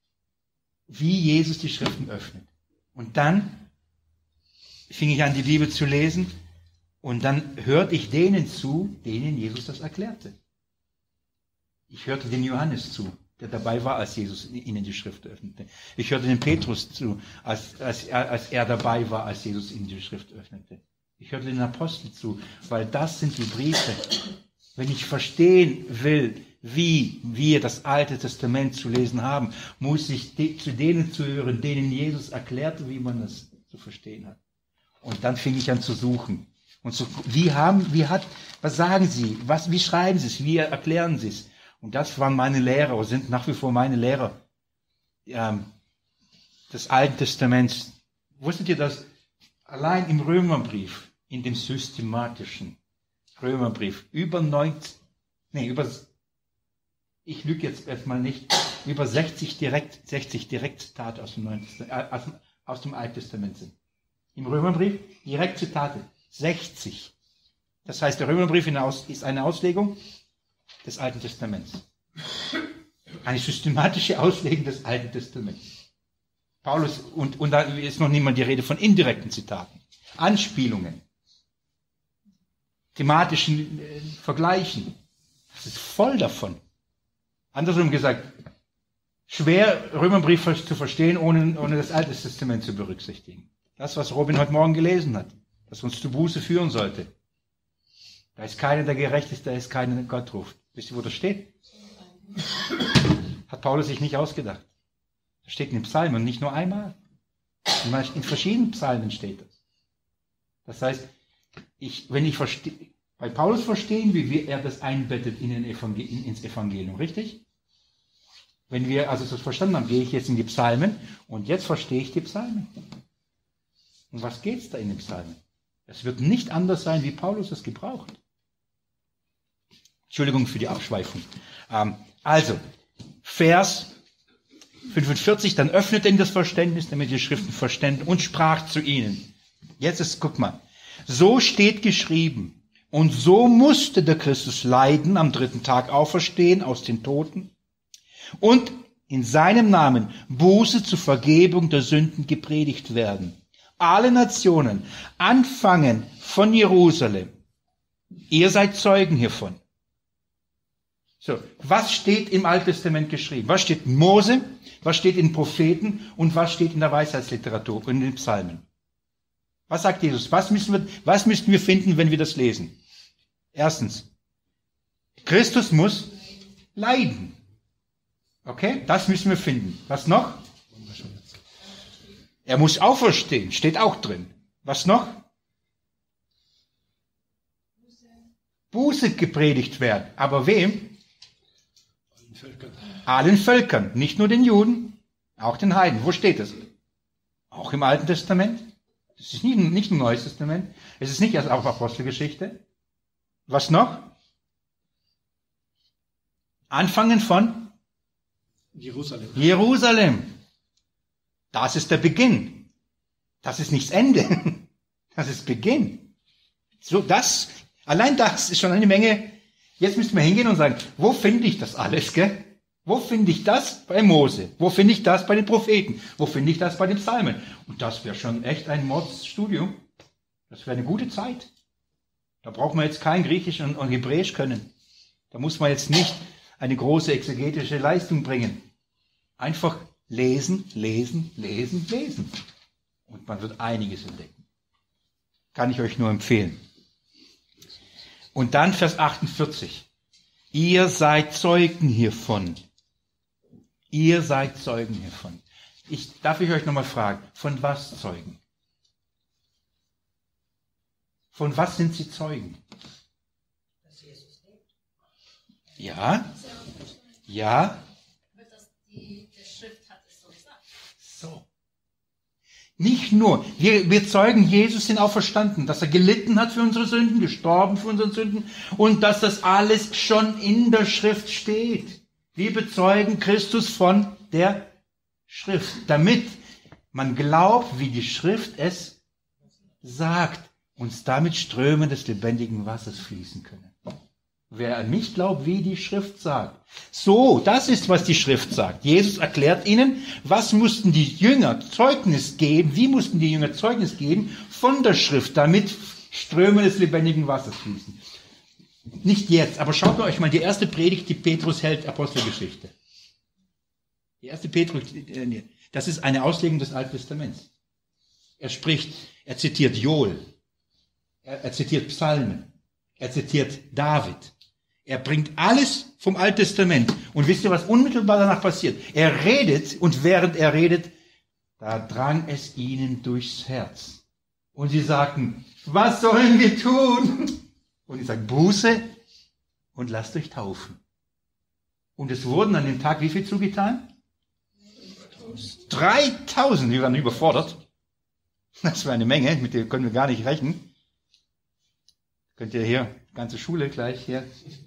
wie Jesus die Schriften öffnet. Und dann fing ich an, die Bibel zu lesen und dann hörte ich denen zu, denen Jesus das erklärte. Ich hörte den Johannes zu, der dabei war, als Jesus ihnen die Schrift öffnete. Ich hörte den Petrus zu, als, als, er, als er dabei war, als Jesus ihnen die Schrift öffnete. Ich hörte den Apostel zu, weil das sind die Briefe. Wenn ich verstehen will, wie wir das Alte Testament zu lesen haben, muss ich de- zu denen zuhören, denen Jesus erklärte, wie man es zu verstehen hat. Und dann fing ich an zu suchen. Und so, wie haben, wie hat, was sagen sie? Was, wie schreiben sie es? Wie erklären sie es? Und das waren meine Lehrer, oder sind nach wie vor meine Lehrer. Ähm, des Alten Testaments. Wusstet ihr, dass allein im Römerbrief, in dem systematischen Römerbrief, über neunzig, nee, über, ich lüge jetzt erstmal nicht, über sechzig direkt, sechzig Direktzitate aus dem, Neuen Testament, äh, aus, aus dem Alten Testament sind. Im Römerbrief Direktzitate, sechzig. Das heißt, der Römerbrief ist eine Auslegung des Alten Testaments. Eine systematische Auslegung des Alten Testaments. Paulus, und, und da ist noch niemand die Rede von indirekten Zitaten, Anspielungen, thematischen äh, Vergleichen. Das ist voll davon. Andersrum gesagt, schwer Römerbrief zu verstehen, ohne, ohne das Alte Testament zu berücksichtigen. Das, was Robin heute Morgen gelesen hat, das uns zu Buße führen sollte. Da ist keiner, der gerecht ist, da ist keiner, der Gott ruft. Wisst ihr, wo das steht? Hat Paulus sich nicht ausgedacht. Das steht in den Psalmen und nicht nur einmal. In verschiedenen Psalmen steht das. Das heißt, ich, wenn ich verstehe, bei Paulus verstehen wir, wie er das einbettet in den Evangel- in, ins Evangelium, richtig? Wenn wir also das verstanden haben, gehe ich jetzt in die Psalmen und jetzt verstehe ich die Psalmen. Um was geht es da in den Psalmen? Es wird nicht anders sein, wie Paulus es gebraucht. Entschuldigung für die Abschweifung. Ähm, also, Vers fünfundvierzig, dann öffnete ihn das Verständnis, damit die Schriften verständen, und sprach zu ihnen. Jetzt ist, guck mal, so steht geschrieben, und so musste der Christus leiden, am dritten Tag auferstehen aus den Toten und in seinem Namen Buße zur Vergebung der Sünden gepredigt werden. Alle Nationen, anfangen von Jerusalem. Ihr seid Zeugen hiervon. So, was steht im Alten Testament geschrieben? Was steht in Mose? Was steht in den Propheten? Und was steht in der Weisheitsliteratur und in den Psalmen? Was sagt Jesus? Was müssen wir, was müssten wir finden, wenn wir das lesen? Erstens, Christus muss leiden. Okay? Das müssen wir finden. Was noch? Er muss auferstehen. Steht auch drin. Was noch? Buße gepredigt werden. Aber wem? Völkern. Allen Völkern, nicht nur den Juden, auch den Heiden. Wo steht das? Auch im Alten Testament. Es ist nicht, nicht im Neuen Testament. Es ist nicht erst auch Apostelgeschichte. Was noch? Anfangen von Jerusalem. Jerusalem. Das ist der Beginn. Das ist nicht das Ende. Das ist Beginn. So, das, allein das ist schon eine Menge. Jetzt müssen wir hingehen und sagen, wo finde ich das alles, gell? Wo finde ich das? Bei Mose. Wo finde ich das? Bei den Propheten. Wo finde ich das? Bei den Psalmen. Und das wäre schon echt ein Mordsstudium. Das wäre eine gute Zeit. Da braucht man jetzt kein Griechisch und, und Hebräisch können. Da muss man jetzt nicht eine große exegetische Leistung bringen. Einfach lesen, lesen, lesen, lesen. Und man wird einiges entdecken. Kann ich euch nur empfehlen. Und dann Vers achtundvierzig. Ihr seid Zeugen hiervon. Ihr seid Zeugen hiervon. Ich, darf ich euch nochmal fragen, von was Zeugen? Von was sind sie Zeugen? Dass Jesus lebt. Ja? Ja? Das, die, die Schrift hat es so gesagt. So. Nicht nur, wir, wir zeugen, Jesus sind auferstanden, dass er gelitten hat für unsere Sünden, gestorben für unsere Sünden und dass das alles schon in der Schrift steht. Wir bezeugen Christus von der Schrift, damit man glaubt, wie die Schrift es sagt, uns damit Ströme des lebendigen Wassers fließen können. Wer an mich glaubt, wie die Schrift sagt. So, das ist, was die Schrift sagt. Jesus erklärt ihnen, was mussten die Jünger Zeugnis geben, wie mussten die Jünger Zeugnis geben von der Schrift, damit Ströme des lebendigen Wassers fließen. Nicht jetzt, aber schaut euch mal die erste Predigt, die Petrus hält, Apostelgeschichte. Die erste Petrus, das ist eine Auslegung des Alten Testaments. Er spricht, er zitiert Joel, er, er zitiert Psalmen, er zitiert David. Er bringt alles vom Alten Testament. Und wisst ihr, was unmittelbar danach passiert? Er redet und während er redet, da drang es ihnen durchs Herz. Und sie sagten, was sollen wir tun? Und ich sage, Buße und lasst euch taufen. Und es wurden an dem Tag wie viel zugetan? dreitausend, wir waren überfordert. Das war eine Menge, mit der können wir gar nicht rechnen. Könnt ihr hier, ganze Schule gleich hier.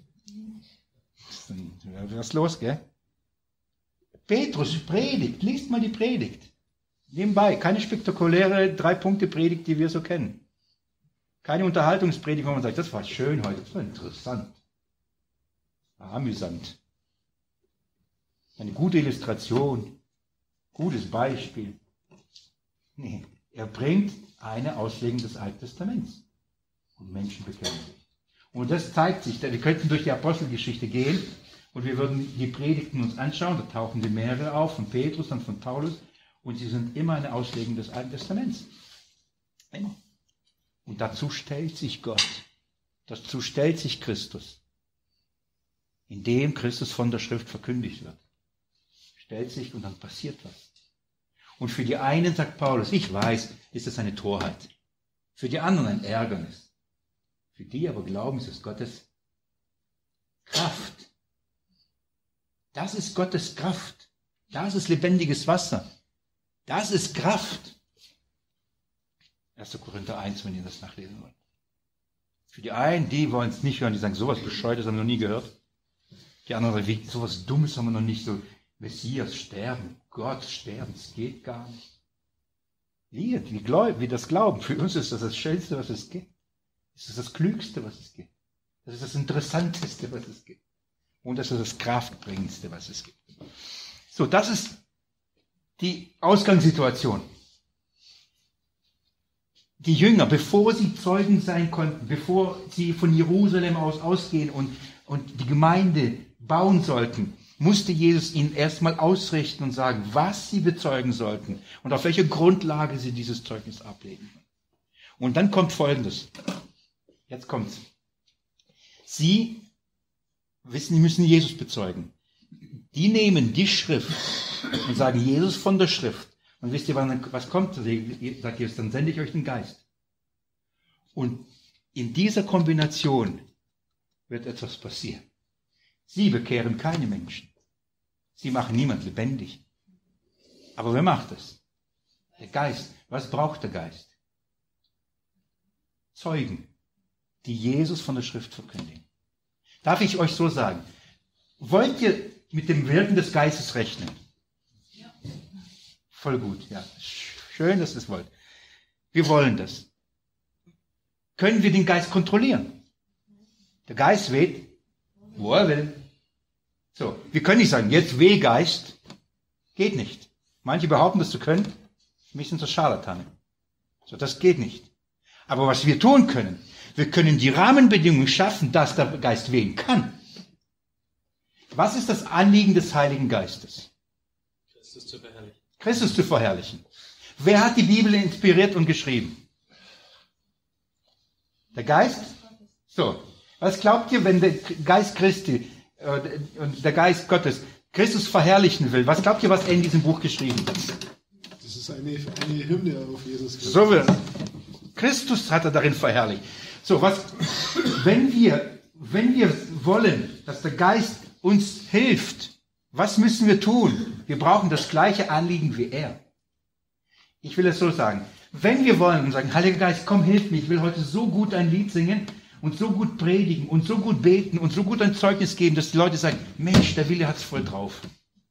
Was ist los, gell? Petrus predigt, liest mal die Predigt. Nebenbei, keine spektakuläre Drei-Punkte-Predigt, die wir so kennen. Keine Unterhaltungspredigt, wo man sagt, das war schön heute, das war interessant. War amüsant. Eine gute Illustration, gutes Beispiel. Nee, er bringt eine Auslegung des Alten Testaments. Und Menschen bekennen sich. Und das zeigt sich, wir könnten durch die Apostelgeschichte gehen und wir würden die Predigten uns anschauen, da tauchen die mehrere auf, von Petrus und von Paulus, und sie sind immer eine Auslegung des Alten Testaments. Immer. Und dazu stellt sich Gott, dazu stellt sich Christus, indem Christus von der Schrift verkündigt wird. Stellt sich und dann passiert was. Und für die einen, sagt Paulus, ich weiß, ist es eine Torheit. Für die anderen ein Ärgernis. Für die aber glauben, es ist Gottes Kraft. Das ist Gottes Kraft. Das ist lebendiges Wasser. Das ist Kraft. erster Korinther eins, wenn ihr das nachlesen wollt. Für die einen, die wollen es nicht hören, die sagen, sowas Bescheuertes haben wir noch nie gehört. Die anderen sagen, wie, sowas Dummes haben wir noch nicht so. Messias sterben, Gott sterben, es geht gar nicht. Wir, wir, glaub, wir das glauben, für uns ist das das Schönste, was es gibt. Das ist das Klügste, was es gibt. Das ist das Interessanteste, was es gibt. Und das ist das Kraftbringendste, was es gibt. So, das ist die Ausgangssituation. Die Jünger, bevor sie Zeugen sein konnten, bevor sie von Jerusalem aus ausgehen und, und die Gemeinde bauen sollten, musste Jesus ihnen erstmal ausrichten und sagen, was sie bezeugen sollten und auf welcher Grundlage sie dieses Zeugnis ablegen. Und dann kommt Folgendes. Jetzt kommt's. Sie wissen, sie müssen Jesus bezeugen. Die nehmen die Schrift und sagen, Jesus von der Schrift. Und wisst ihr, was kommt? Sagt Jesus, dann sende ich euch den Geist. Und in dieser Kombination wird etwas passieren. Sie bekehren keine Menschen. Sie machen niemand lebendig. Aber wer macht das? Der Geist. Was braucht der Geist? Zeugen, die Jesus von der Schrift verkündigen. Darf ich euch so sagen? Wollt ihr mit dem Wirken des Geistes rechnen? Ja. Voll gut, ja. Schön, dass ihr es wollt. Wir wollen das. Können wir den Geist kontrollieren? Der Geist weht, wo er will. So, wir können nicht sagen, jetzt weh Geist. Geht nicht. Manche behaupten, das zu können. Für mich sind das Scharlatane. So, das geht nicht. Aber was wir tun können, wir können die Rahmenbedingungen schaffen, dass der Geist wehen kann. Was ist das Anliegen des Heiligen Geistes? Christus zu verherrlichen. Christus zu verherrlichen. Wer hat die Bibel inspiriert und geschrieben? Der Geist? So. Was glaubt ihr, wenn der Geist Christi äh, und der Geist Gottes Christus verherrlichen will? Was glaubt ihr, was er in diesem Buch geschrieben hat? Das ist eine, eine Hymne auf Jesus Christus. So will Christus hat er darin verherrlicht. So, was, wenn wir, wenn wir wollen, dass der Geist uns hilft, was müssen wir tun? Wir brauchen das gleiche Anliegen wie er. Ich will es so sagen. Wenn wir wollen und sagen, Heiliger Geist, komm, hilf mir, ich will heute so gut ein Lied singen und so gut predigen und so gut beten und so gut ein Zeugnis geben, dass die Leute sagen, Mensch, der Wille hat's voll drauf.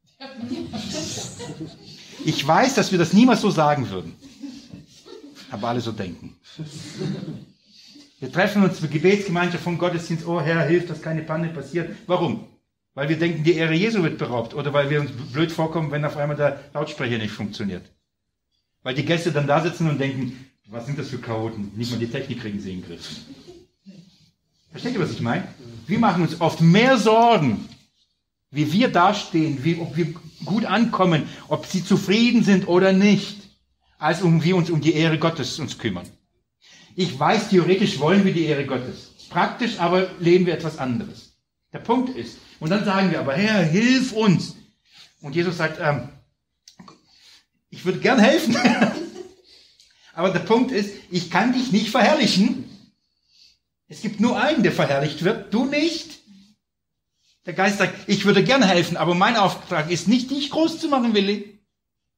Ich weiß, dass wir das niemals so sagen würden. Aber alle so denken. Wir treffen uns zur Gebetsgemeinschaft vom Gottesdienst, oh Herr, hilf, dass keine Panne passiert. Warum? Weil wir denken, die Ehre Jesu wird beraubt oder weil wir uns blöd vorkommen, wenn auf einmal der Lautsprecher nicht funktioniert. Weil die Gäste dann da sitzen und denken, was sind das für Chaoten? Nicht mal die Technik kriegen sie in den Griff. Versteht ihr, was ich meine? Wir machen uns oft mehr Sorgen, wie wir dastehen, wie, ob wir gut ankommen, ob sie zufrieden sind oder nicht, als um wir uns um die Ehre Gottes uns kümmern. Ich weiß, theoretisch wollen wir die Ehre Gottes. Praktisch aber leben wir etwas anderes. Der Punkt ist, und dann sagen wir aber, Herr, hilf uns. Und Jesus sagt, ähm, ich würde gern helfen. Aber der Punkt ist, ich kann dich nicht verherrlichen. Es gibt nur einen, der verherrlicht wird, du nicht. Der Geist sagt, ich würde gern helfen, aber mein Auftrag ist nicht, dich groß zu machen, Willi.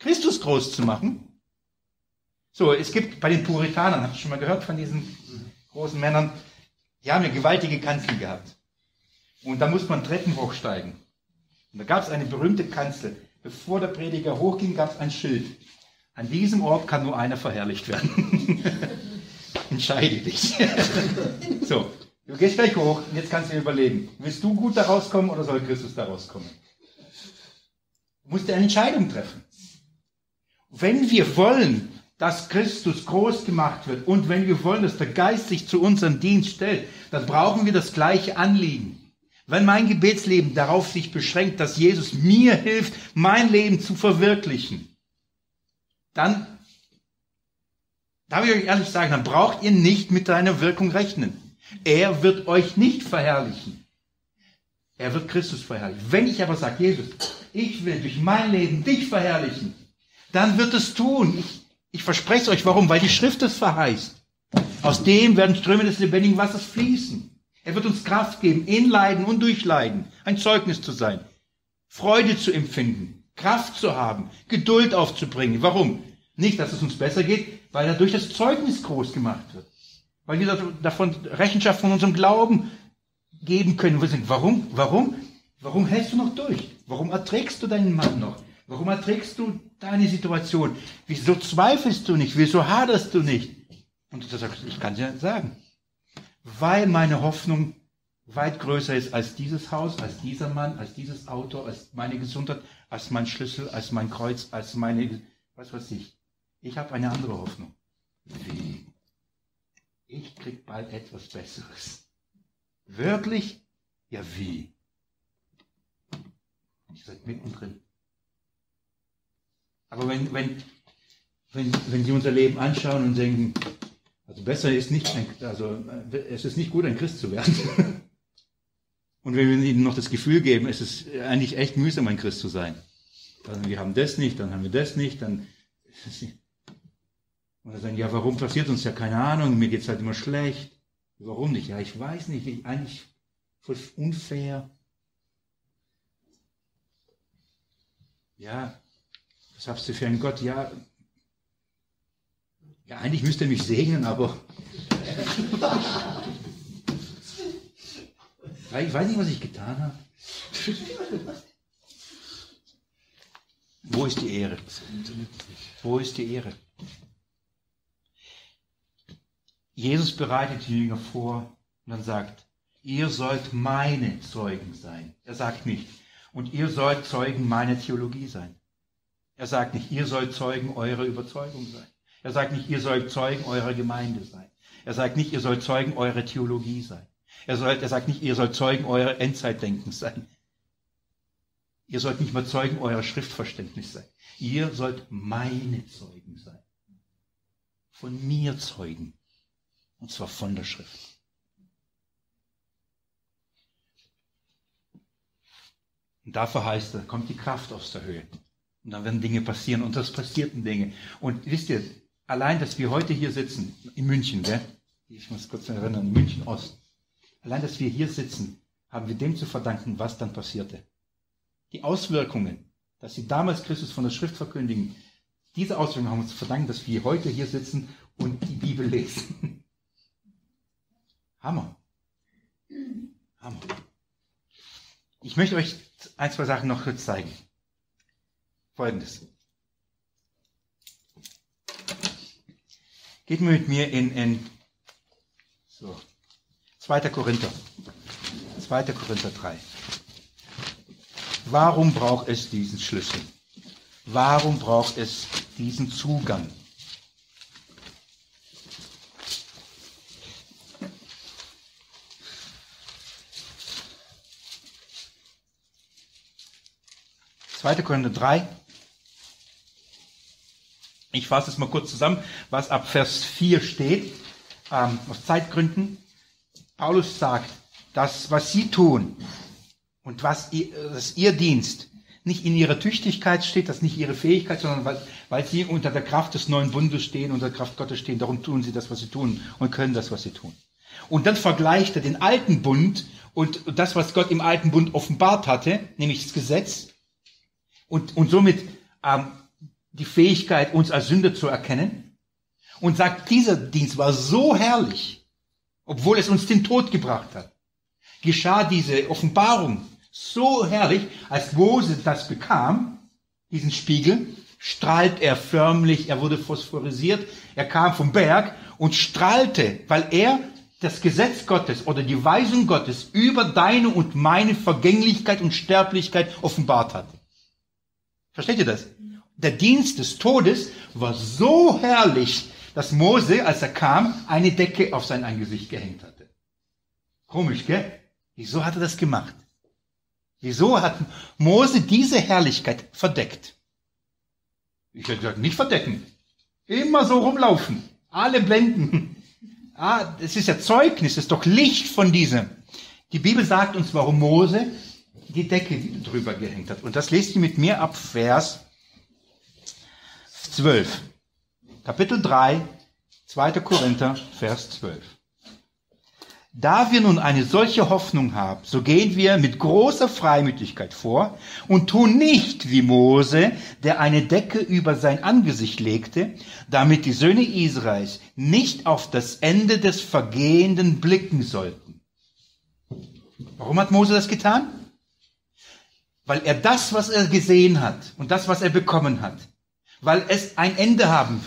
Christus groß zu machen. So, es gibt bei den Puritanern, habt ihr schon mal gehört von diesen großen Männern, die haben ja gewaltige Kanzeln gehabt. Und da muss man Treppen hochsteigen. Und da gab es eine berühmte Kanzel. Bevor der Prediger hochging, gab es ein Schild. An diesem Ort kann nur einer verherrlicht werden. Entscheide dich. So, du gehst gleich hoch und jetzt kannst du dir überlegen, willst du gut da rauskommen oder soll Christus da rauskommen? Du musst dir eine Entscheidung treffen. Wenn wir wollen, dass Christus groß gemacht wird und wenn wir wollen, dass der Geist sich zu unserem Dienst stellt, dann brauchen wir das gleiche Anliegen. Wenn mein Gebetsleben darauf sich beschränkt, dass Jesus mir hilft, mein Leben zu verwirklichen, dann, darf ich euch ehrlich sagen, dann braucht ihr nicht mit seiner Wirkung rechnen. Er wird euch nicht verherrlichen. Er wird Christus verherrlichen. Wenn ich aber sage, Jesus, ich will durch mein Leben dich verherrlichen, dann wird es tun. Ich, ich verspreche es euch, warum? Weil die Schrift es verheißt. Aus dem werden Ströme des lebendigen Wassers fließen. Er wird uns Kraft geben, in Leiden und durch Leiden, ein Zeugnis zu sein, Freude zu empfinden, Kraft zu haben, Geduld aufzubringen. Warum? Nicht, dass es uns besser geht, weil dadurch das Zeugnis groß gemacht wird. Weil wir davon Rechenschaft von unserem Glauben geben können. Wir sind, warum? Warum? Warum hältst du noch durch? Warum erträgst du deinen Mann noch? Warum erträgst du deine Situation? Wieso zweifelst du nicht? Wieso haderst du nicht? Und du sagst, ich kann es ja sagen. Weil meine Hoffnung weit größer ist als dieses Haus, als dieser Mann, als dieses Auto, als meine Gesundheit, als mein Schlüssel, als mein Kreuz, als meine, was weiß ich. Ich habe eine andere Hoffnung. Wie? Ich krieg bald etwas Besseres. Wirklich? Ja, wie? Ihr seid mittendrin. Aber wenn, wenn, wenn, wenn Sie unser Leben anschauen und denken, also besser ist nicht, ein, also es ist nicht gut, ein Christ zu werden. Und wenn wir ihnen noch das Gefühl geben, es ist eigentlich echt mühsam, ein Christ zu sein. Also wir haben das nicht, dann haben wir das nicht, dann ist es nicht. Und dann sagen, ja, warum passiert uns ja keine Ahnung, mir geht's halt immer schlecht. Warum nicht? Ja, ich weiß nicht, ich, eigentlich voll unfair. Ja, was hast du für einen Gott? Ja, ja, eigentlich müsste er mich segnen, aber ich weiß nicht, was ich getan habe. Wo ist die Ehre? Wo ist die Ehre? Jesus bereitet die Jünger vor und dann sagt, ihr sollt meine Zeugen sein. Er sagt nicht, und ihr sollt Zeugen meiner Theologie sein. Er sagt nicht, ihr sollt Zeugen eurer Überzeugung sein. Er sagt nicht, ihr sollt Zeugen eurer Gemeinde sein. Er sagt nicht, ihr sollt Zeugen eurer Theologie sein. Er, sollt, er sagt nicht, ihr sollt Zeugen eurer Endzeitdenkens sein. Ihr sollt nicht mal Zeugen eurer Schriftverständnis sein. Ihr sollt meine Zeugen sein. Von mir Zeugen. Und zwar von der Schrift. Und dafür heißt es, kommt die Kraft aus der Höhe. Und dann werden Dinge passieren und das passierten Dinge. Und wisst ihr, allein, dass wir heute hier sitzen, in München, gell? Ich muss kurz erinnern, München Ost. Allein, dass wir hier sitzen, haben wir dem zu verdanken, was dann passierte. Die Auswirkungen, dass sie damals Christus von der Schrift verkündigen, diese Auswirkungen haben wir zu verdanken, dass wir heute hier sitzen und die Bibel lesen. Hammer. Hammer. Ich möchte euch ein, zwei Sachen noch kurz zeigen. Folgendes. Geht mit mir in, in so, zweiter Korinther. zweiter Korinther drei. Warum braucht es diesen Schlüssel? Warum braucht es diesen Zugang? zweiter Korinther drei. Ich fasse es mal kurz zusammen, was ab Vers vier steht. Ähm, aus Zeitgründen. Paulus sagt, dass was sie tun und was ihr, dass ihr Dienst nicht in ihrer Tüchtigkeit steht, das nicht ihre Fähigkeit, sondern weil, weil sie unter der Kraft des neuen Bundes stehen, unter der Kraft Gottes stehen. Darum tun sie das, was sie tun und können das, was sie tun. Und dann vergleicht er den alten Bund und das, was Gott im alten Bund offenbart hatte, nämlich das Gesetz. Und, und somit ähm, die Fähigkeit, uns als Sünder zu erkennen und sagt, dieser Dienst war so herrlich, obwohl es uns den Tod gebracht hat. Geschah diese Offenbarung so herrlich, als Mose das bekam, diesen Spiegel, strahlt er förmlich, er wurde phosphorisiert, er kam vom Berg und strahlte, weil er das Gesetz Gottes oder die Weisung Gottes über deine und meine Vergänglichkeit und Sterblichkeit offenbart hat. Versteht ihr das? Der Dienst des Todes war so herrlich, dass Mose, als er kam, eine Decke auf sein Angesicht gehängt hatte. Komisch, gell? Wieso hat er das gemacht? Wieso hat Mose diese Herrlichkeit verdeckt? Ich hätte gesagt, nicht verdecken. Immer so rumlaufen. Alle blenden. Ah, das ist ja Zeugnis, das ist doch Licht von diesem. Die Bibel sagt uns, warum Mose die Decke drüber gehängt hat. Und das lest ihr mit mir ab Vers zwölf. Kapitel drei, zweiter Korinther, Vers zwölf. Da wir nun eine solche Hoffnung haben, so gehen wir mit großer Freimütigkeit vor und tun nicht wie Mose, der eine Decke über sein Angesicht legte, damit die Söhne Israels nicht auf das Ende des Vergehenden blicken sollten. Warum hat Mose das getan? Weil er das, was er gesehen hat und das, was er bekommen hat, weil es ein Ende haben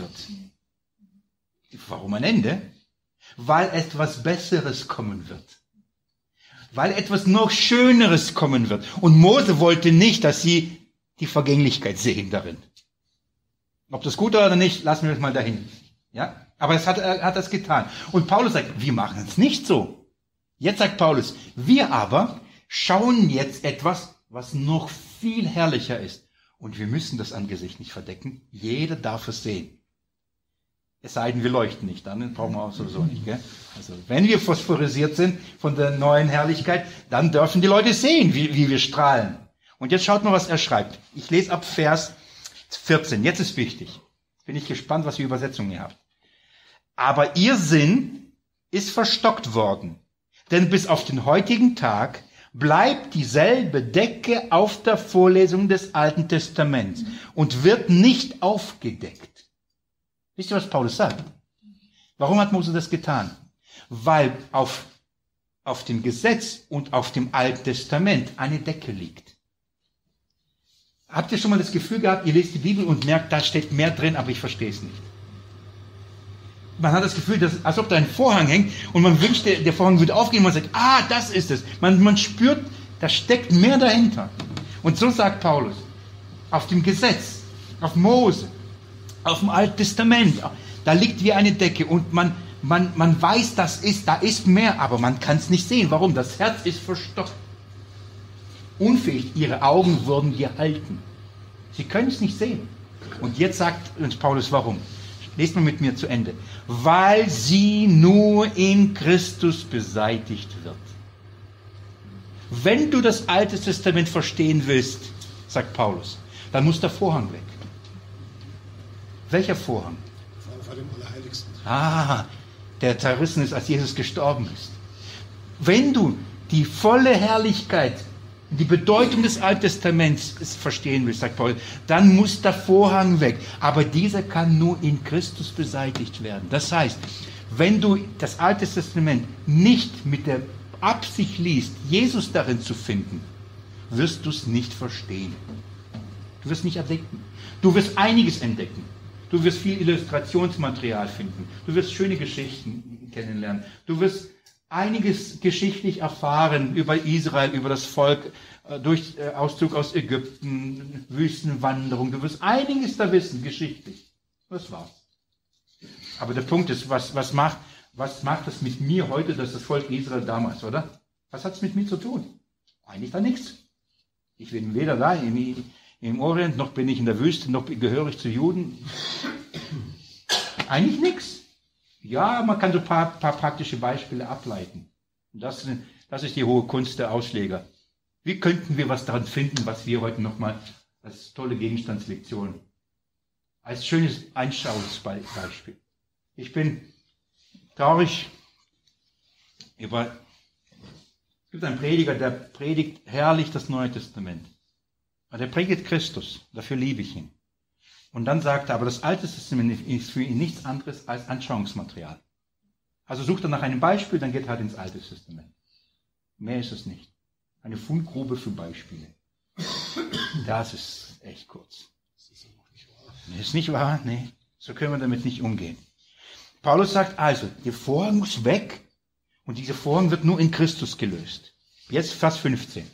wird. Warum ein Ende? Weil etwas Besseres kommen wird. Weil etwas noch Schöneres kommen wird. Und Mose wollte nicht, dass sie die Vergänglichkeit sehen darin. Ob das gut war oder nicht, lassen wir das mal dahin. Ja? Aber es hat, er hat das getan. Und Paulus sagt, wir machen es nicht so. Jetzt sagt Paulus, wir aber schauen jetzt etwas, was noch viel herrlicher ist. Und wir müssen das Angesicht nicht verdecken. Jeder darf es sehen. Es sei denn, wir leuchten nicht, dann brauchen wir auch sowieso nicht. Gell? Also wenn wir phosphorisiert sind von der neuen Herrlichkeit, dann dürfen die Leute sehen, wie, wie wir strahlen. Und jetzt schaut mal, was er schreibt. Ich lese ab Vers vierzehn. Jetzt ist wichtig. Bin ich gespannt, was für Übersetzungen ihr habt. Aber ihr Sinn ist verstockt worden, denn bis auf den heutigen Tag bleibt dieselbe Decke auf der Vorlesung des Alten Testaments und wird nicht aufgedeckt. Wisst ihr, was Paulus sagt? Warum hat Mose das getan? Weil auf, auf dem Gesetz und auf dem Alten Testament eine Decke liegt. Habt ihr schon mal das Gefühl gehabt, ihr lest die Bibel und merkt, da steht mehr drin, aber ich verstehe es nicht. Man hat das Gefühl, dass, als ob da ein Vorhang hängt und man wünscht, der, der Vorhang würde aufgehen und man sagt, ah, das ist es. Man, man spürt, da steckt mehr dahinter. Und so sagt Paulus, auf dem Gesetz, auf Mose, auf dem Alten Testament, da liegt wie eine Decke und man, man, man weiß, das ist, da ist mehr, aber man kann es nicht sehen. Warum? Das Herz ist verstockt. Unfähig, ihre Augen wurden gehalten. Sie können es nicht sehen. Und jetzt sagt uns Paulus, warum? Lest mal mit mir zu Ende. Weil sie nur in Christus beseitigt wird. Wenn du das Alte Testament verstehen willst, sagt Paulus, dann muss der Vorhang weg. Welcher Vorhang? Vor dem Allerheiligsten. Ah, der zerrissen ist, als Jesus gestorben ist. Wenn du die volle Herrlichkeit, die Bedeutung des Alten Testaments verstehen willst, sagt Paulus, dann muss der Vorhang weg. Aber dieser kann nur in Christus beseitigt werden. Das heißt, wenn du das Alte Testament nicht mit der Absicht liest, Jesus darin zu finden, wirst du es nicht verstehen. Du wirst nicht entdecken. Du wirst einiges entdecken. Du wirst viel Illustrationsmaterial finden. Du wirst schöne Geschichten kennenlernen. Du wirst einiges geschichtlich erfahren über Israel, über das Volk, durch Auszug aus Ägypten, Wüstenwanderung. Du wirst einiges da wissen, geschichtlich. Das war's. Aber der Punkt ist, was, was macht, was macht das mit mir heute, dass das Volk Israel damals, oder? Was hat es mit mir zu tun? Eigentlich da nichts. Ich bin weder da im, im Orient, noch bin ich in der Wüste, noch gehöre ich zu Juden. Eigentlich nichts. Ja, man kann so ein paar, paar praktische Beispiele ableiten. Und das, das ist die hohe Kunst der Ausleger. Wie könnten wir was daran finden, was wir heute nochmal als tolle Gegenstandslektion, als schönes Einschauungsbeispiel. Ich bin traurig über, es gibt einen Prediger, der predigt herrlich das Neue Testament. Der predigt Christus, dafür liebe ich ihn. Und dann sagt er, aber das Alte Testament ist für ihn nichts anderes als Anschauungsmaterial. Also sucht er nach einem Beispiel, dann geht er halt ins Alte Testament. Mehr ist es nicht. Eine Fundgrube für Beispiele. Das ist echt kurz. Das ist auch nicht wahr. Nee, ist nicht wahr? Nee. So können wir damit nicht umgehen. Paulus sagt also, der Vorhang muss weg und dieser Vorhang wird nur in Christus gelöst. Jetzt Vers fünfzehn.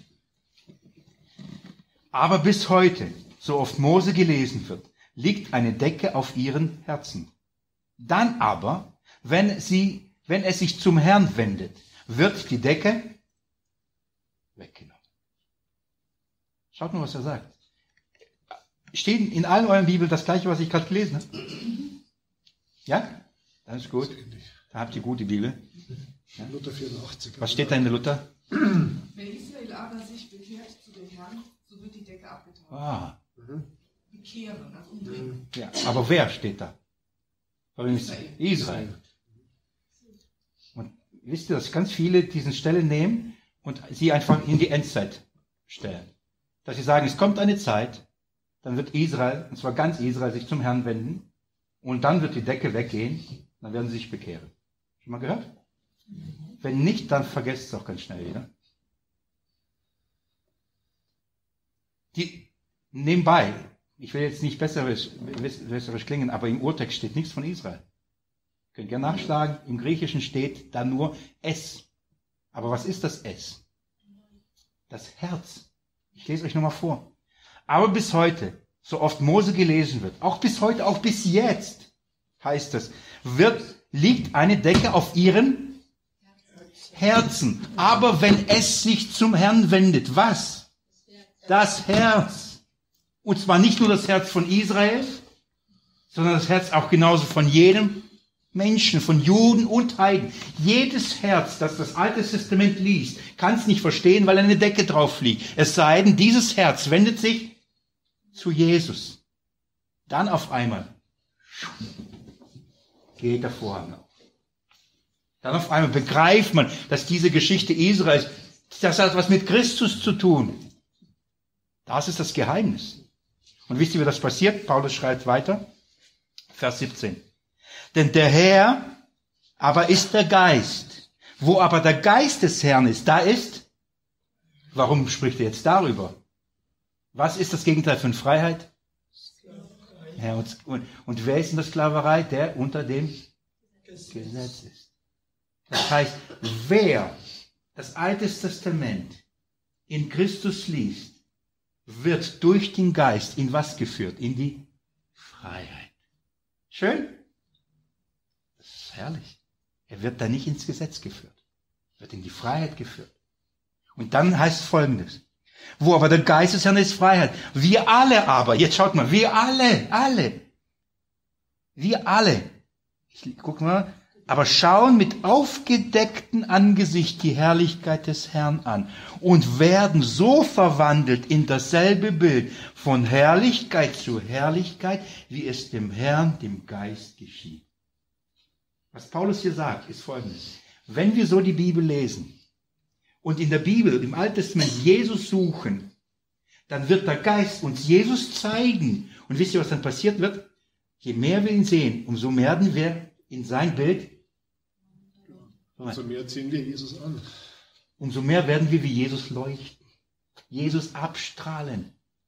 Aber bis heute, so oft Mose gelesen wird, liegt eine Decke auf ihren Herzen. Dann aber, wenn sie, wenn es sich zum Herrn wendet, wird die Decke weggenommen. Schaut mal, was er sagt. Steht in allen euren Bibeln das gleiche, was ich gerade gelesen habe? Ja? Das ist gut. Da habt ihr gute Bibel. Ja? Luther vierundachtzig. Was steht da in der Luther? Wenn Israel aber sich bekehrt zu dem Herrn, so wird die Decke abgetan. Ah, Mhm. Bekehren, also umdrehen. ja. Aber wer steht da? Israel. Israel. Und wisst ihr, dass ganz viele diese Stelle nehmen und sie einfach in die Endzeit stellen. Dass sie sagen, es kommt eine Zeit, dann wird Israel, und zwar ganz Israel, sich zum Herrn wenden und dann wird die Decke weggehen, dann werden sie sich bekehren. Schon mal gehört? Wenn nicht, dann vergesst es auch ganz schnell wieder. Die, nebenbei, ich will jetzt nicht besserisch, besserisch klingen, aber im Urtext steht nichts von Israel. Ihr könnt gerne nachschlagen, im Griechischen steht da nur es. Aber was ist das es? Das Herz. Ich lese euch nochmal vor. Aber bis heute, so oft Mose gelesen wird, auch bis heute, auch bis jetzt, heißt es, wird, liegt eine Decke auf ihren Herzen. Aber wenn es sich zum Herrn wendet, was? Das Herz. Und zwar nicht nur das Herz von Israel, sondern das Herz auch genauso von jedem Menschen, von Juden und Heiden. Jedes Herz, das das Alte Testament liest, kann es nicht verstehen, weil eine Decke drauf liegt. Es sei denn, dieses Herz wendet sich zu Jesus. Dann auf einmal geht der Vorhang auf. Dann auf einmal begreift man, dass diese Geschichte Israels, das hat was mit Christus zu tun. Das ist das Geheimnis. Und wisst ihr, wie das passiert? Paulus schreibt weiter, Vers siebzehn. Denn der Herr aber ist der Geist. Wo aber der Geist des Herrn ist, da ist, warum spricht er jetzt darüber? Was ist das Gegenteil von Freiheit? Ja, und, und, und wer ist in der Sklaverei? Der unter dem Gesetz ist. Das heißt, wer das Alte Testament in Christus liest, wird durch den Geist in was geführt? In die Freiheit. Schön? Das ist herrlich. Er wird da nicht ins Gesetz geführt. Er wird in die Freiheit geführt. Und dann heißt es Folgendes. Wo aber der Geist des Herrn ist Freiheit. Wir alle aber, jetzt schaut mal, wir alle, alle, wir alle, ich guck mal, aber schauen mit aufgedecktem Angesicht die Herrlichkeit des Herrn an und werden so verwandelt in dasselbe Bild von Herrlichkeit zu Herrlichkeit, wie es dem Herrn, dem Geist geschieht. Was Paulus hier sagt, ist Folgendes. Wenn wir so die Bibel lesen und in der Bibel, im Alten Testament Jesus suchen, dann wird der Geist uns Jesus zeigen. Und wisst ihr, was dann passiert wird? Je mehr wir ihn sehen, umso mehr werden wir in sein Bild. Umso mehr ziehen wir Jesus an. Umso mehr werden wir wie Jesus leuchten. Jesus abstrahlen.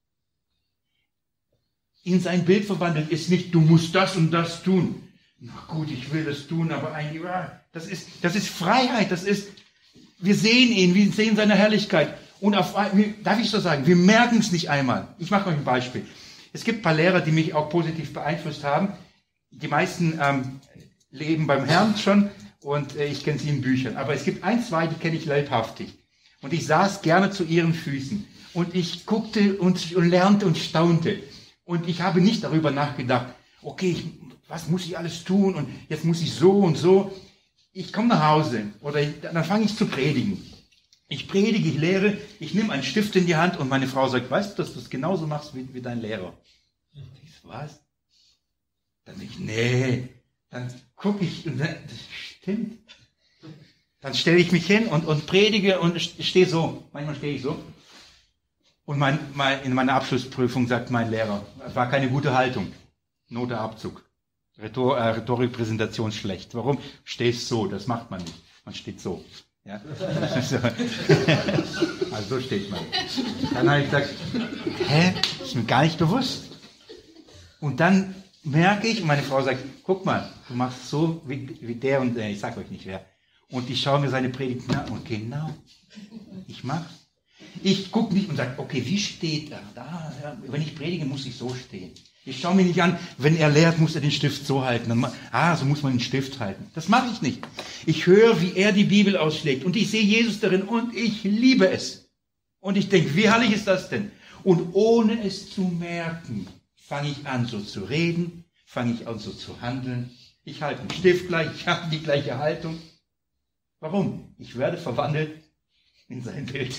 In sein Bild verwandeln ist nicht, du musst das und das tun. Na gut, ich will das tun, aber eigentlich, das ist, das ist Freiheit, das ist, wir sehen ihn, wir sehen seine Herrlichkeit. Und auf, darf ich so sagen, wir merken es nicht einmal. Ich mache euch ein Beispiel. Es gibt ein paar Lehrer, die mich auch positiv beeinflusst haben. Die meisten ähm, leben beim Herrn schon und äh, ich kenne sie in Büchern. Aber es gibt ein, zwei, die kenne ich leibhaftig. Und ich saß gerne zu ihren Füßen. Und ich guckte und, und lernte und staunte. Und ich habe nicht darüber nachgedacht, okay, ich, was muss ich alles tun und jetzt muss ich so und so. Ich komme nach Hause oder ich, dann fange ich zu predigen. Ich predige, ich lehre, ich nehme einen Stift in die Hand und meine Frau sagt, weißt du, dass du das genauso machst wie, wie dein Lehrer? Ich so, was? Dann denke ich, nee. Dann gucke ich und dann, das stimmt. Dann stelle ich mich hin und, und predige und stehe so. Manchmal stehe ich so. Und mein, mein, in meiner Abschlussprüfung sagt mein Lehrer, es war keine gute Haltung. Note Abzug. Rhetor, äh, Rhetorikpräsentation schlecht. Warum? Stehst so, das macht man nicht. Man steht so. Ja? Also so steht man. Dann habe ich gesagt, hä? Ist mir gar nicht bewusst. Und dann merke ich, und meine Frau sagt, guck mal, du machst so wie, wie der und der, ich sage euch nicht wer. Und ich schaue mir seine Predigt an und genau, ich mach's. Ich gucke nicht und sage, okay, wie steht er? Da, ja, wenn ich predige, muss ich so stehen. Ich schaue mir nicht an, wenn er lehrt, muss er den Stift so halten. Dann, ah, so muss man den Stift halten. Das mache ich nicht. Ich höre, wie er die Bibel ausschlägt und ich sehe Jesus darin und ich liebe es. Und ich denke, wie herrlich ist das denn? Und ohne es zu merken, fange ich an, so zu reden, fange ich an, so zu handeln. Ich halte den Stift gleich, ich habe die gleiche Haltung. Warum? Ich werde verwandelt in sein Bild.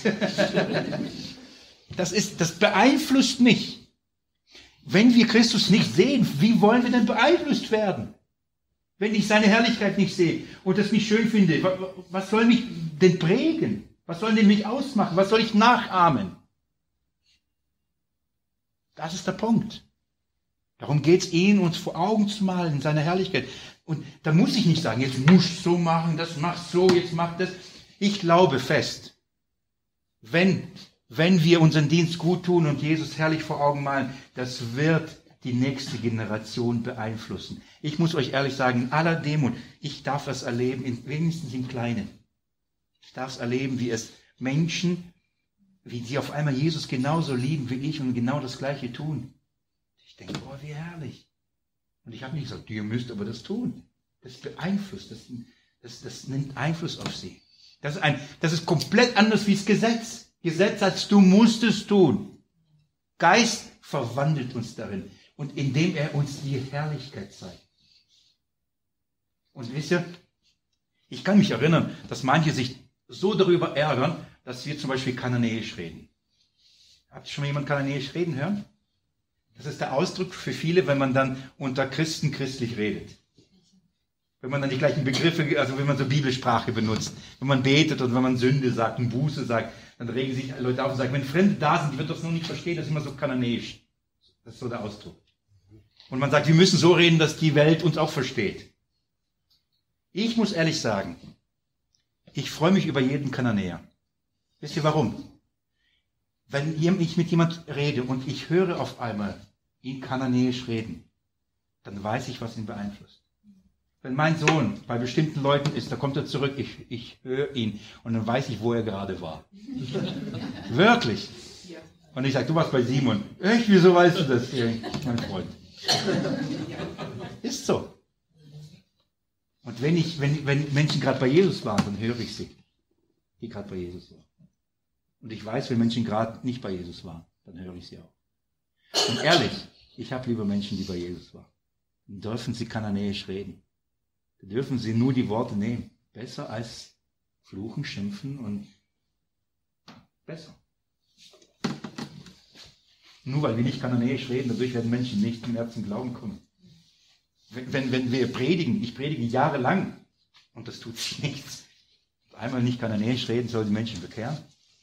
Das ist, das beeinflusst mich. Wenn wir Christus nicht sehen, wie wollen wir denn beeinflusst werden? Wenn ich seine Herrlichkeit nicht sehe und das nicht schön finde, was soll mich denn prägen? Was soll denn mich ausmachen? Was soll ich nachahmen? Das ist der Punkt. Darum geht es, ihn uns vor Augen zu malen in seiner Herrlichkeit. Und da muss ich nicht sagen, jetzt musst du so machen, das machst so, jetzt mach das. Ich glaube fest, wenn, wenn wir unseren Dienst gut tun und Jesus herrlich vor Augen malen, das wird die nächste Generation beeinflussen. Ich muss euch ehrlich sagen, in aller Demut, ich darf das erleben, in, wenigstens im Kleinen. Ich darf es erleben, wie es Menschen, wie sie auf einmal Jesus genauso lieben wie ich und genau das Gleiche tun. Ich denke, oh, wie herrlich. Und ich habe nicht gesagt, ihr müsst aber das tun. Das beeinflusst, das, das, das nimmt Einfluss auf sie. Das ist, ein, das ist komplett anders wie das Gesetz. Gesetz heißt, du musst es tun. Geist verwandelt uns darin. Und indem er uns die Herrlichkeit zeigt. Und wisst ihr, ich kann mich erinnern, dass manche sich so darüber ärgern, dass wir zum Beispiel Kananäisch reden. Habt ihr schon mal jemand Kananäisch reden hören? Das ist der Ausdruck für viele, wenn man dann unter Christen christlich redet. Wenn man dann die gleichen Begriffe, also wenn man so Bibelsprache benutzt, wenn man betet und wenn man Sünde sagt und Buße sagt, dann regen sich Leute auf und sagen, wenn Fremde da sind, die wird das nur nicht verstehen, das ist immer so kananäisch. Das ist so der Ausdruck. Und man sagt, wir müssen so reden, dass die Welt uns auch versteht. Ich muss ehrlich sagen, ich freue mich über jeden Kananäer. Wisst ihr warum? Wenn ich mit jemand rede und ich höre auf einmal ihn kananäisch reden, dann weiß ich, was ihn beeinflusst. Wenn mein Sohn bei bestimmten Leuten ist, da kommt er zurück, ich, ich höre ihn und dann weiß ich, wo er gerade war. Wirklich. Und ich sage, du warst bei Simon. Echt, wieso weißt du das, mein Freund? Ist so. Und wenn, ich, wenn, wenn Menschen gerade bei Jesus waren, dann höre ich sie, die gerade bei Jesus waren. Und ich weiß, wenn Menschen gerade nicht bei Jesus waren, dann höre ich sie auch. Und ehrlich, ich habe lieber Menschen, die bei Jesus waren. Dann dürfen sie kananäisch reden. Dann dürfen sie nur die Worte nehmen. Besser als fluchen, schimpfen und besser. Nur weil wir nicht kananäisch reden, dadurch werden Menschen nicht im Herzen Glauben kommen. Wenn, wenn, wenn wir predigen, ich predige jahrelang und das tut sich nichts. Einmal nicht kananäisch reden, soll die Menschen bekehren.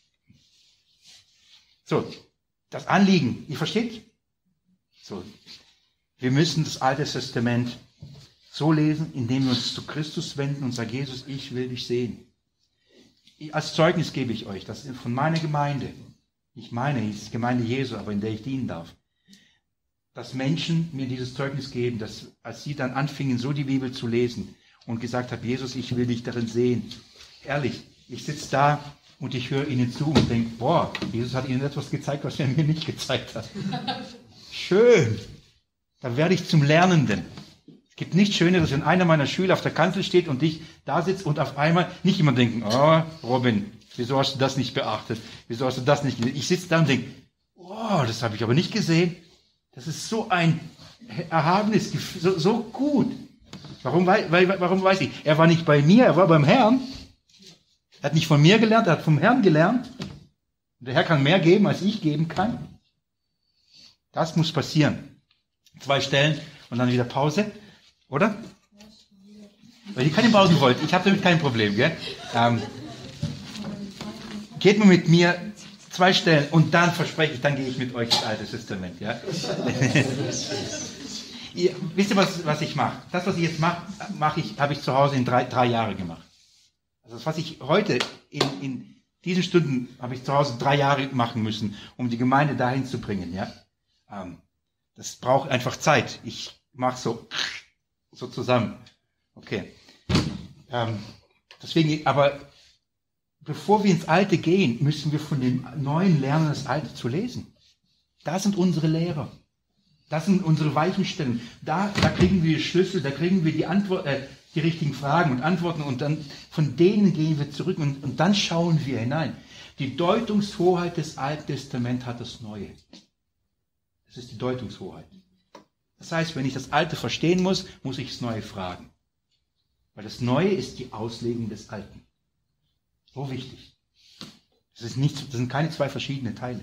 So, das Anliegen, ihr versteht? So, wir müssen das Alte Testament so lesen, indem wir uns zu Christus wenden und sagen, Jesus, ich will dich sehen. Als Zeugnis gebe ich euch, das ist von meiner Gemeinde, nicht meine, es ist die Gemeinde Jesu, aber in der ich dienen darf, dass Menschen mir dieses Zeugnis geben, dass als sie dann anfingen, so die Bibel zu lesen und gesagt haben, Jesus, ich will dich darin sehen. Ehrlich, ich sitze da und ich höre ihnen zu und denke, boah, Jesus hat ihnen etwas gezeigt, was er mir nicht gezeigt hat. Schön. Da werde ich zum Lernenden. Es gibt nichts Schöneres, wenn einer meiner Schüler auf der Kanzel steht und ich da sitze und auf einmal nicht immer denken, oh, Robin, wieso hast du das nicht beachtet? Wieso hast du das nicht gesehen? Ich sitze da und denke, oh, das habe ich aber nicht gesehen. Das ist so ein erhabenes Gefühl, so, so gut. Warum, weil, warum weiß ich? Er war nicht bei mir, er war beim Herrn. Er hat nicht von mir gelernt, er hat vom Herrn gelernt. Der Herr kann mehr geben, als ich geben kann. Das muss passieren. Zwei Stellen und dann wieder Pause. Oder? Weil ihr keine Pause wollt. Ich habe damit kein Problem. Gell? Ähm, geht mal mit mir Zwei Stellen und dann verspreche ich, dann gehe ich mit euch ins Alte Testament. Ja? Ihr, wisst ihr, was, was ich mache? Das, was ich jetzt mache, mache ich, habe ich zu Hause in drei, drei Jahre gemacht. Also das, was ich heute in, in diesen Stunden habe ich zu Hause drei Jahre machen müssen, um die Gemeinde dahin zu bringen. Ja? Ähm, das braucht einfach Zeit. Ich mache so, so zusammen. Okay. Ähm, deswegen, aber bevor wir ins Alte gehen, müssen wir von dem Neuen lernen, das Alte zu lesen. Da sind unsere Lehrer. Das sind unsere Weichenstellen. Da, da kriegen wir die Schlüssel, da kriegen wir die Antwort, äh, die richtigen Fragen und Antworten und dann von denen gehen wir zurück und, und dann schauen wir hinein. Die Deutungshoheit des Alten Testaments hat das Neue. Das ist die Deutungshoheit. Das heißt, wenn ich das Alte verstehen muss, muss ich das Neue fragen. Weil das Neue ist die Auslegung des Alten. So wichtig. Das ist nicht, das sind keine zwei verschiedene Teile.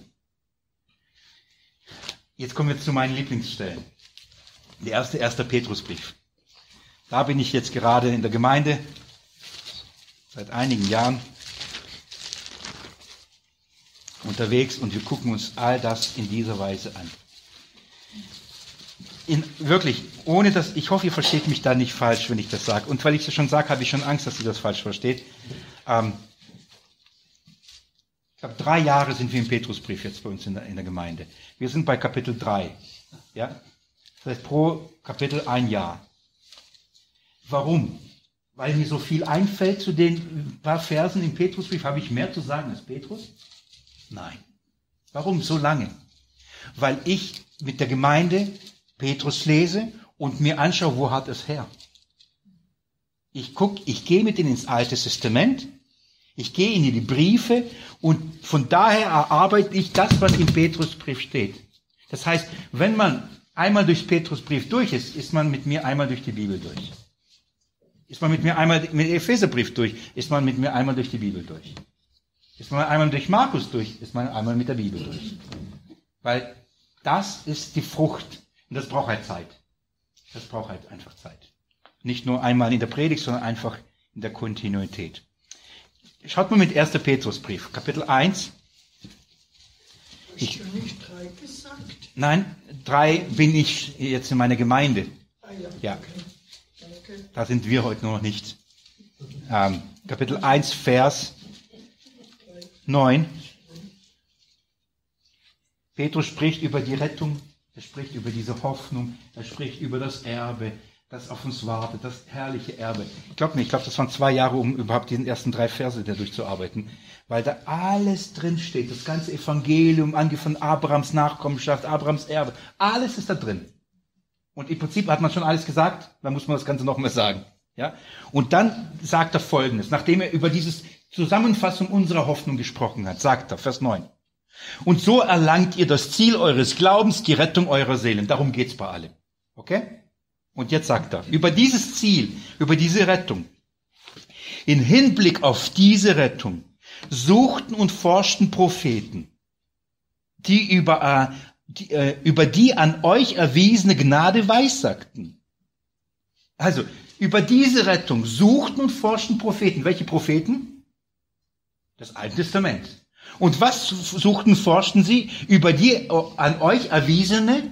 Jetzt kommen wir zu meinen Lieblingsstellen. Der erste, erster Petrusbrief. Da bin ich jetzt gerade in der Gemeinde, seit einigen Jahren unterwegs und wir gucken uns all das in dieser Weise an. In, wirklich, ohne dass, ich hoffe, ihr versteht mich da nicht falsch, wenn ich das sage. Und weil ich das schon sage, habe ich schon Angst, dass ihr das falsch versteht. Ähm, ich glaube, drei Jahre sind wir im Petrusbrief jetzt bei uns in der, in der Gemeinde. Wir sind bei Kapitel drei. Ja? Das heißt, pro Kapitel ein Jahr. Warum? Weil mir so viel einfällt zu den paar Versen im Petrusbrief. Habe ich mehr zu sagen als Petrus? Nein. Warum so lange? Weil ich mit der Gemeinde Petrus lese und mir anschaue, wo hat es her. Ich gucke, ich gehe mit ihnen ins Alte Testament, ich gehe in die Briefe und von daher erarbeite ich das, was im Petrusbrief steht. Das heißt, wenn man einmal durchs Petrusbrief durch ist, ist man mit mir einmal durch die Bibel durch. Ist man mit mir einmal mit dem Epheserbrief durch, ist man mit mir einmal durch die Bibel durch. Ist man einmal durch Markus durch, ist man einmal mit der Bibel durch. Weil das ist die Frucht. Und das braucht halt Zeit. Das braucht halt einfach Zeit. Nicht nur einmal in der Predigt, sondern einfach in der Kontinuität. Schaut mal mit erster Petrusbrief, Kapitel eins. Ich, Hast du nicht drei gesagt? Nein, drei bin ich jetzt in meiner Gemeinde. Ah ja, Ja. okay. Danke. Da sind wir heute noch nicht. Ähm, Kapitel eins, Vers neun. Petrus spricht über die Rettung, er spricht über diese Hoffnung, er spricht über das Erbe, das auf uns wartet, das herrliche Erbe. Ich glaube nicht, ich glaube, das waren zwei Jahre, um überhaupt diesen ersten drei Verse da durchzuarbeiten, weil da alles drin steht, das ganze Evangelium, angefangen von Abrahams Nachkommenschaft, Abrahams Erbe, alles ist da drin. Und im Prinzip hat man schon alles gesagt, dann muss man das Ganze noch mal sagen. Ja? Und dann sagt er Folgendes, nachdem er über dieses Zusammenfassung unserer Hoffnung gesprochen hat, sagt er, Vers neun. Und so erlangt ihr das Ziel eures Glaubens, die Rettung eurer Seelen. Darum geht's bei allem. Okay? Und jetzt sagt er, über dieses Ziel, über diese Rettung, in Hinblick auf diese Rettung, suchten und forschten Propheten, die über, äh, die, äh, über die an euch erwiesene Gnade weissagten. Also, über diese Rettung suchten und forschten Propheten. Welche Propheten? Das Alte Testament. Und was suchten, forschten sie? Über die an euch erwiesene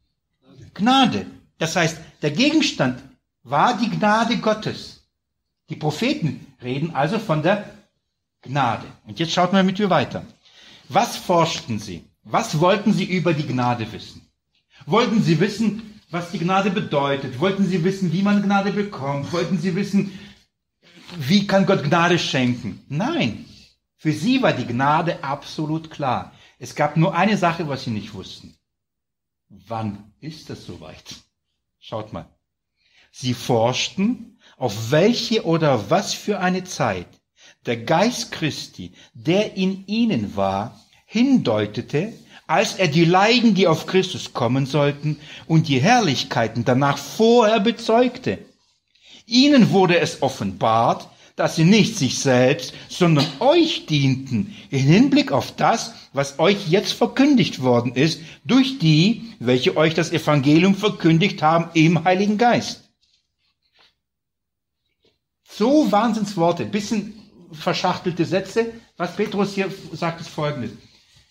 Gnade. Das heißt, der Gegenstand war die Gnade Gottes. Die Propheten reden also von der Gnade. Und jetzt schaut mal mit mir weiter. Was forschten sie? Was wollten sie über die Gnade wissen? Wollten sie wissen, was die Gnade bedeutet? Wollten sie wissen, wie man Gnade bekommt? Wollten sie wissen, wie kann Gott Gnade schenken? Nein. Für sie war die Gnade absolut klar. Es gab nur eine Sache, was sie nicht wussten. Wann ist es soweit? Schaut mal. Sie forschten, auf welche oder was für eine Zeit der Geist Christi, der in ihnen war, hindeutete, als er die Leiden, die auf Christus kommen sollten, und die Herrlichkeiten danach vorher bezeugte. Ihnen wurde es offenbart, dass sie nicht sich selbst, sondern euch dienten, im Hinblick auf das, was euch jetzt verkündigt worden ist, durch die, welche euch das Evangelium verkündigt haben im Heiligen Geist. So Wahnsinnsworte, bisschen verschachtelte Sätze. Was Petrus hier sagt, ist Folgendes.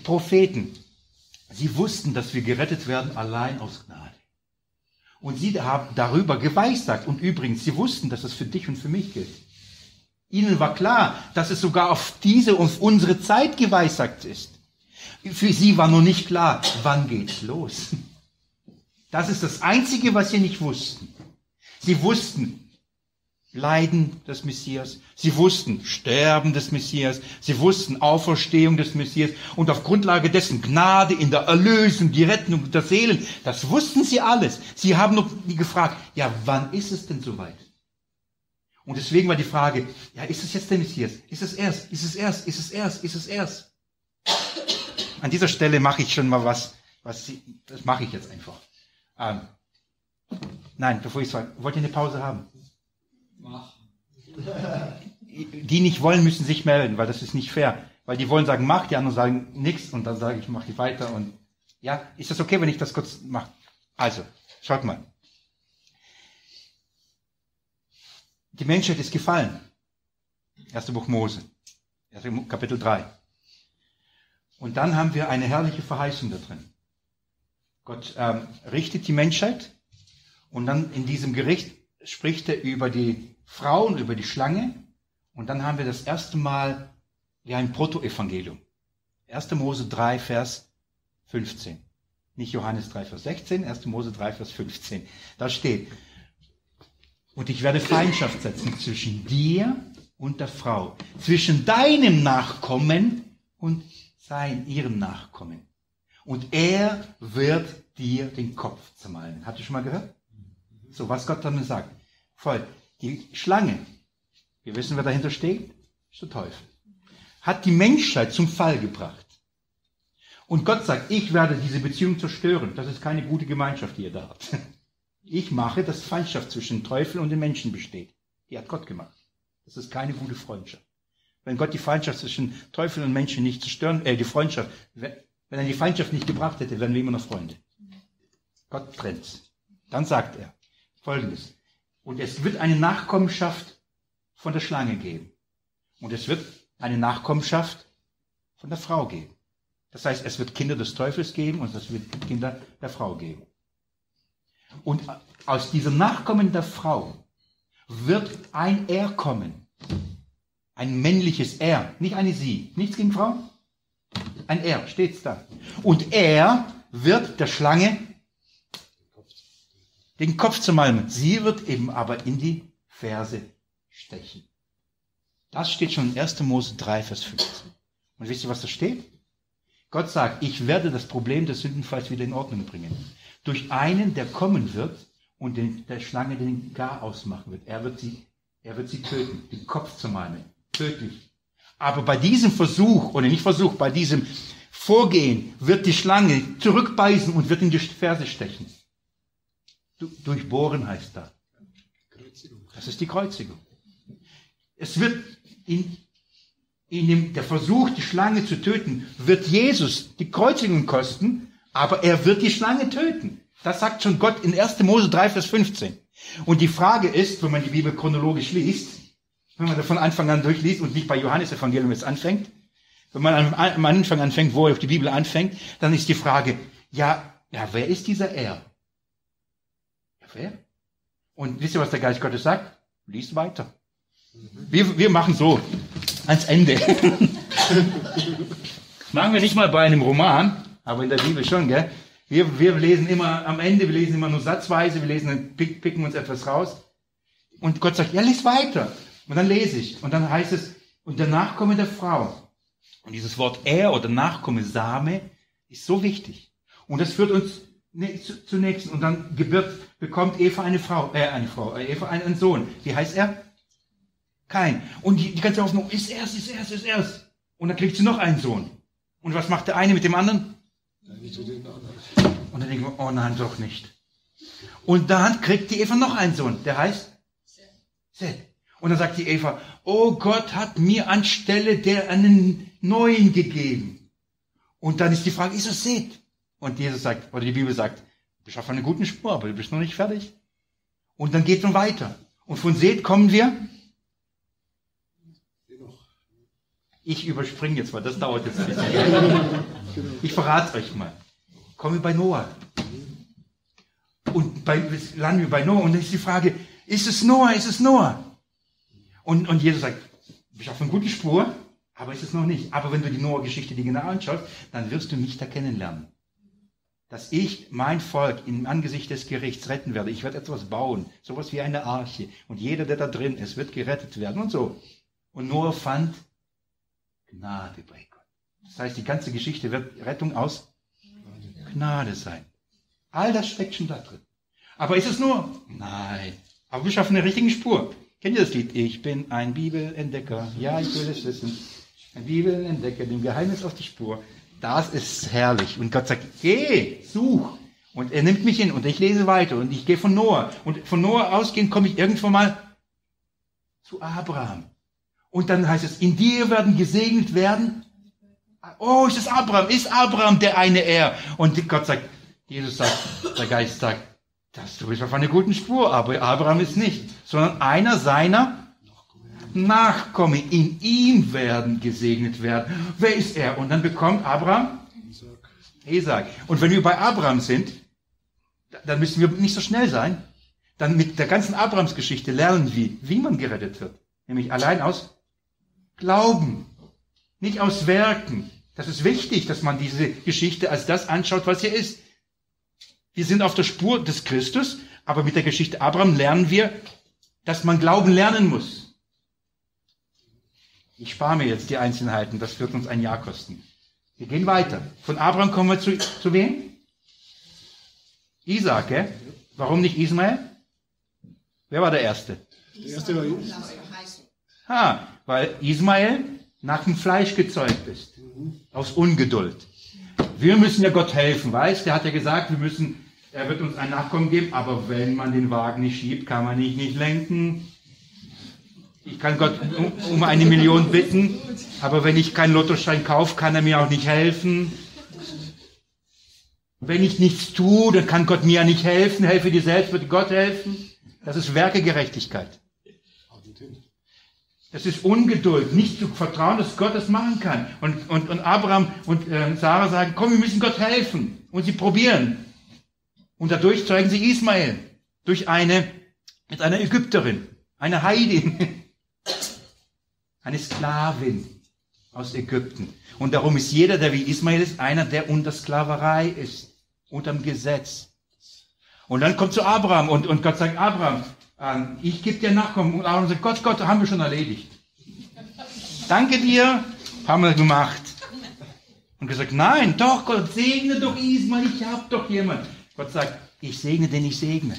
Propheten, sie wussten, dass wir gerettet werden allein aus Gnade. Und sie haben darüber geweissagt. Und übrigens, sie wussten, dass es für dich und für mich gilt. Ihnen war klar, dass es sogar auf diese und unsere Zeit geweissagt ist. Für sie war nur nicht klar, wann geht's los. Das ist das Einzige, was sie nicht wussten. Sie wussten Leiden des Messias, sie wussten Sterben des Messias, sie wussten Auferstehung des Messias und auf Grundlage dessen Gnade in der Erlösung, die Rettung der Seelen, das wussten sie alles. Sie haben nur gefragt, ja, wann ist es denn soweit? Und deswegen war die Frage, ja, ist es jetzt der Messias? Ist es erst? Ist es erst? Ist es erst? Ist es erst? An dieser Stelle mache ich schon mal was, was Sie, das mache ich jetzt einfach. Ähm, nein, bevor ich sage, wollt ihr eine Pause haben? Mach. Die nicht wollen, müssen sich melden, weil das ist nicht fair. Weil die wollen sagen, mach, die anderen sagen nichts und dann sage ich, mach ich weiter. Und ja, ist das okay, wenn ich das kurz mache? Also, schaut mal. Die Menschheit ist gefallen. Erster Buch Mose, Kapitel drei. Und dann haben wir eine herrliche Verheißung da drin. Gott ähm, richtet die Menschheit und dann in diesem Gericht spricht er über die Frau und über die Schlange. Und dann haben wir das erste Mal wie ein Protoevangelium. erster Mose drei, Vers fünfzehn. Nicht Johannes drei, Vers sechzehn, erster Mose drei, Vers fünfzehn. Da steht, und ich werde Feindschaft setzen zwischen dir und der Frau, zwischen deinem Nachkommen und sein, ihrem Nachkommen. Und er wird dir den Kopf zermalmen. Habt ihr schon mal gehört? So, was Gott damit sagt. Voll. Die Schlange, wir wissen, wer dahinter steht, ist der Teufel, hat die Menschheit zum Fall gebracht. Und Gott sagt, ich werde diese Beziehung zerstören. Das ist keine gute Gemeinschaft, die ihr da habt. Ich mache, dass Feindschaft zwischen Teufel und den Menschen besteht. Die hat Gott gemacht. Das ist keine gute Freundschaft. Wenn Gott die Feindschaft zwischen Teufel und Menschen nicht zerstören, äh, die Freundschaft, wenn, wenn er die Feindschaft nicht gebracht hätte, wären wir immer noch Freunde. Gott trennt's. Dann sagt er Folgendes. Und es wird eine Nachkommenschaft von der Schlange geben. Und es wird eine Nachkommenschaft von der Frau geben. Das heißt, es wird Kinder des Teufels geben und es wird Kinder der Frau geben. Und aus diesem Nachkommen der Frau wird ein Er kommen. Ein männliches Er, nicht eine Sie. Nichts gegen Frau. Ein Er, steht's da. Und er wird der Schlange den Kopf zermalmen. Sie wird eben aber in die Ferse stechen. Das steht schon in erster Mose drei, Vers fünfzehn. Und wisst ihr, was da steht? Gott sagt, ich werde das Problem des Sündenfalls wieder in Ordnung bringen. Durch einen, der kommen wird und den, der Schlange den Garaus machen wird. Er wird sie, er wird sie töten, den Kopf zermalmen. Tödlich. Aber bei diesem Versuch, oder nicht Versuch, bei diesem Vorgehen wird die Schlange zurückbeißen und wird in die Ferse stechen. Du, durchbohren heißt das. Das ist die Kreuzigung. Es wird in, in dem, der Versuch, die Schlange zu töten, wird Jesus die Kreuzigung kosten, aber er wird die Schlange töten. Das sagt schon Gott in erster Mose drei, Vers fünfzehn. Und die Frage ist, wenn man die Bibel chronologisch liest, wenn man da von Anfang an durchliest und nicht bei Johannes Evangelium jetzt anfängt, wenn man am Anfang anfängt, wo die Bibel anfängt, dann ist die Frage, ja, ja, wer ist dieser Er? Ja, wer? Und wisst ihr, was der Geist Gottes sagt? Lies weiter. Wir, wir machen so, ans Ende. Machen wir nicht mal bei einem Roman, aber in der Bibel schon, gell? Wir, wir lesen immer am Ende, wir lesen immer nur satzweise, wir lesen, picken uns etwas raus. Und Gott sagt, ja, lies weiter. Und dann lese ich. Und dann heißt es, und der Nachkomme der Frau. Und dieses Wort Er oder Nachkomme, Same, ist so wichtig. Und das führt uns zunächst. Und dann gebührt, bekommt Eva eine Frau, äh, eine Frau, äh, Eva einen Sohn. Wie heißt er? Kain. Und die, die ganze Hoffnung, ist erst, ist erst, ist erst. Und dann kriegt sie noch einen Sohn. Und was macht der eine mit dem anderen? Und dann denken wir, oh nein, doch nicht. Und dann kriegt die Eva noch einen Sohn, der heißt Seth. Und dann sagt die Eva, oh Gott hat mir anstelle der einen neuen gegeben. Und dann ist die Frage, ist es Seth? Und Jesus sagt, oder die Bibel sagt, du bist auf einer guten Spur, aber du bist noch nicht fertig. Und dann geht man weiter. Und von Seth kommen wir. Ich überspringe jetzt, weil das dauert jetzt ein bisschen. Ich verrate euch mal. Kommen wir bei Noah. Und bei, landen wir bei Noah. Und dann ist die Frage, ist es Noah, ist es Noah? Und, und Jesus sagt, du bist auf einer guten Spur, aber ist es noch nicht. Aber wenn du die Noah-Geschichte dir genau anschaust, dann wirst du mich da kennenlernen. Dass ich mein Volk im Angesicht des Gerichts retten werde. Ich werde etwas bauen, sowas wie eine Arche. Und jeder, der da drin ist, wird gerettet werden und so. Und Noah fand Gnade bei Gott. Das heißt, die ganze Geschichte wird Rettung aus Gnade sein. All das steckt schon da drin. Aber ist es nur? Nein. Aber du bist auf einer richtigen Spur. Kennt ihr das Lied? Ich bin ein Bibelentdecker. Ja, ich will es wissen. Ein Bibelentdecker, dem Geheimnis auf die Spur. Das ist herrlich. Und Gott sagt, geh, such. Und er nimmt mich hin und ich lese weiter und ich gehe von Noah. Und von Noah ausgehend komme ich irgendwann mal zu Abraham. Und dann heißt es, in dir werden gesegnet werden. Oh, ist es Abraham? Ist Abraham der eine er? Und Gott sagt, Jesus sagt, der Geist sagt, das, du bist auf einer guten Spur, aber Abraham ist nicht, sondern einer seiner Nachkommen. In ihm werden gesegnet werden. Wer ist er? Und dann bekommt Abraham Isaac. Und wenn wir bei Abraham sind, dann müssen wir nicht so schnell sein. Dann mit der ganzen Abrahams-Geschichte lernen wir, wie man gerettet wird. Nämlich allein aus Glauben, nicht aus Werken. Das ist wichtig, dass man diese Geschichte als das anschaut, was sie ist. Wir sind auf der Spur des Christus, aber mit der Geschichte Abraham lernen wir, dass man Glauben lernen muss. Ich spare mir jetzt die Einzelheiten, das wird uns ein Jahr kosten. Wir gehen weiter. Von Abraham kommen wir zu, zu wem? Isaac, gell? Warum nicht Ismael? Wer war der Erste? Der erste war Jesus. Ha, weil Ismael nach dem Fleisch gezeugt ist. Aus Ungeduld. Wir müssen ja Gott helfen, weißt? Der hat ja gesagt, wir müssen, er wird uns ein Nachkommen geben, aber wenn man den Wagen nicht schiebt, kann man nicht, nicht lenken. Ich kann Gott um, um eine Million bitten, aber wenn ich keinen Lottoschein kaufe, kann er mir auch nicht helfen. Wenn ich nichts tue, dann kann Gott mir ja nicht helfen. Helfe dir selbst, wird Gott helfen. Das ist Werkegerechtigkeit. Das ist Ungeduld, nicht zu vertrauen, dass Gott das machen kann. Und, und, und Abraham und äh, Sarah sagen, komm, wir müssen Gott helfen. Und sie probieren. Und dadurch zeugen sie Ismael. Durch eine, mit einer Ägypterin, eine Heidin, eine Sklavin aus Ägypten. Und darum ist jeder, der wie Ismael ist, einer, der unter Sklaverei ist, unterm Gesetz. Und dann kommt zu Abraham und, und Gott sagt, Abraham, ich gebe dir Nachkommen. Und Abraham sagt, Gott, Gott, haben wir schon erledigt. Danke dir, haben wir gemacht. Und gesagt, nein, doch, Gott, segne doch Ismael, ich habe doch jemand. Gott sagt, ich segne den ich segne.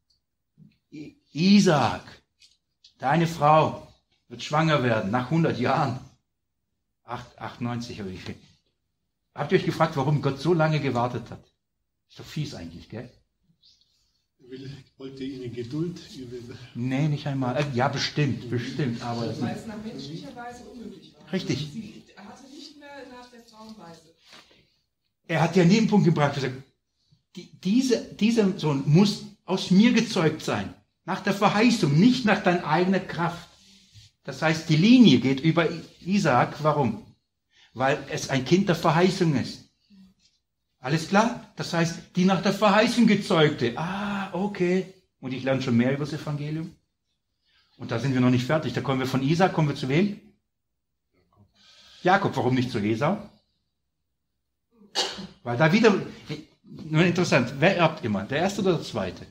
Isaak, deine Frau, wird schwanger werden nach hundert Jahren. achtundneunzig oder wie viel. Habt ihr euch gefragt, warum Gott so lange gewartet hat? Ist doch fies eigentlich, gell? Will, wollte ihnen Geduld üben. Nee, nicht einmal. Ja, bestimmt, bestimmt. Aber das weil es nach menschlicher Weise unmöglich war. Richtig. Sie, er hatte nicht mehr nach der Frauenweise. Er hat ja einen Nebenpunkt gebracht, gesagt, die, diese, dieser Sohn muss aus mir gezeugt sein. Nach der Verheißung, nicht nach deiner eigenen Kraft. Das heißt, die Linie geht über Isaak. Warum? Weil es ein Kind der Verheißung ist. Alles klar? Das heißt, die nach der Verheißung gezeugte. Ah, okay. Und ich lerne schon mehr über das Evangelium. Und da sind wir noch nicht fertig. Da kommen wir von Isaak, kommen wir zu wem? Jakob. Warum nicht zu Esau? Weil da wieder, nur interessant, wer erbt immer? Der erste oder der zweite?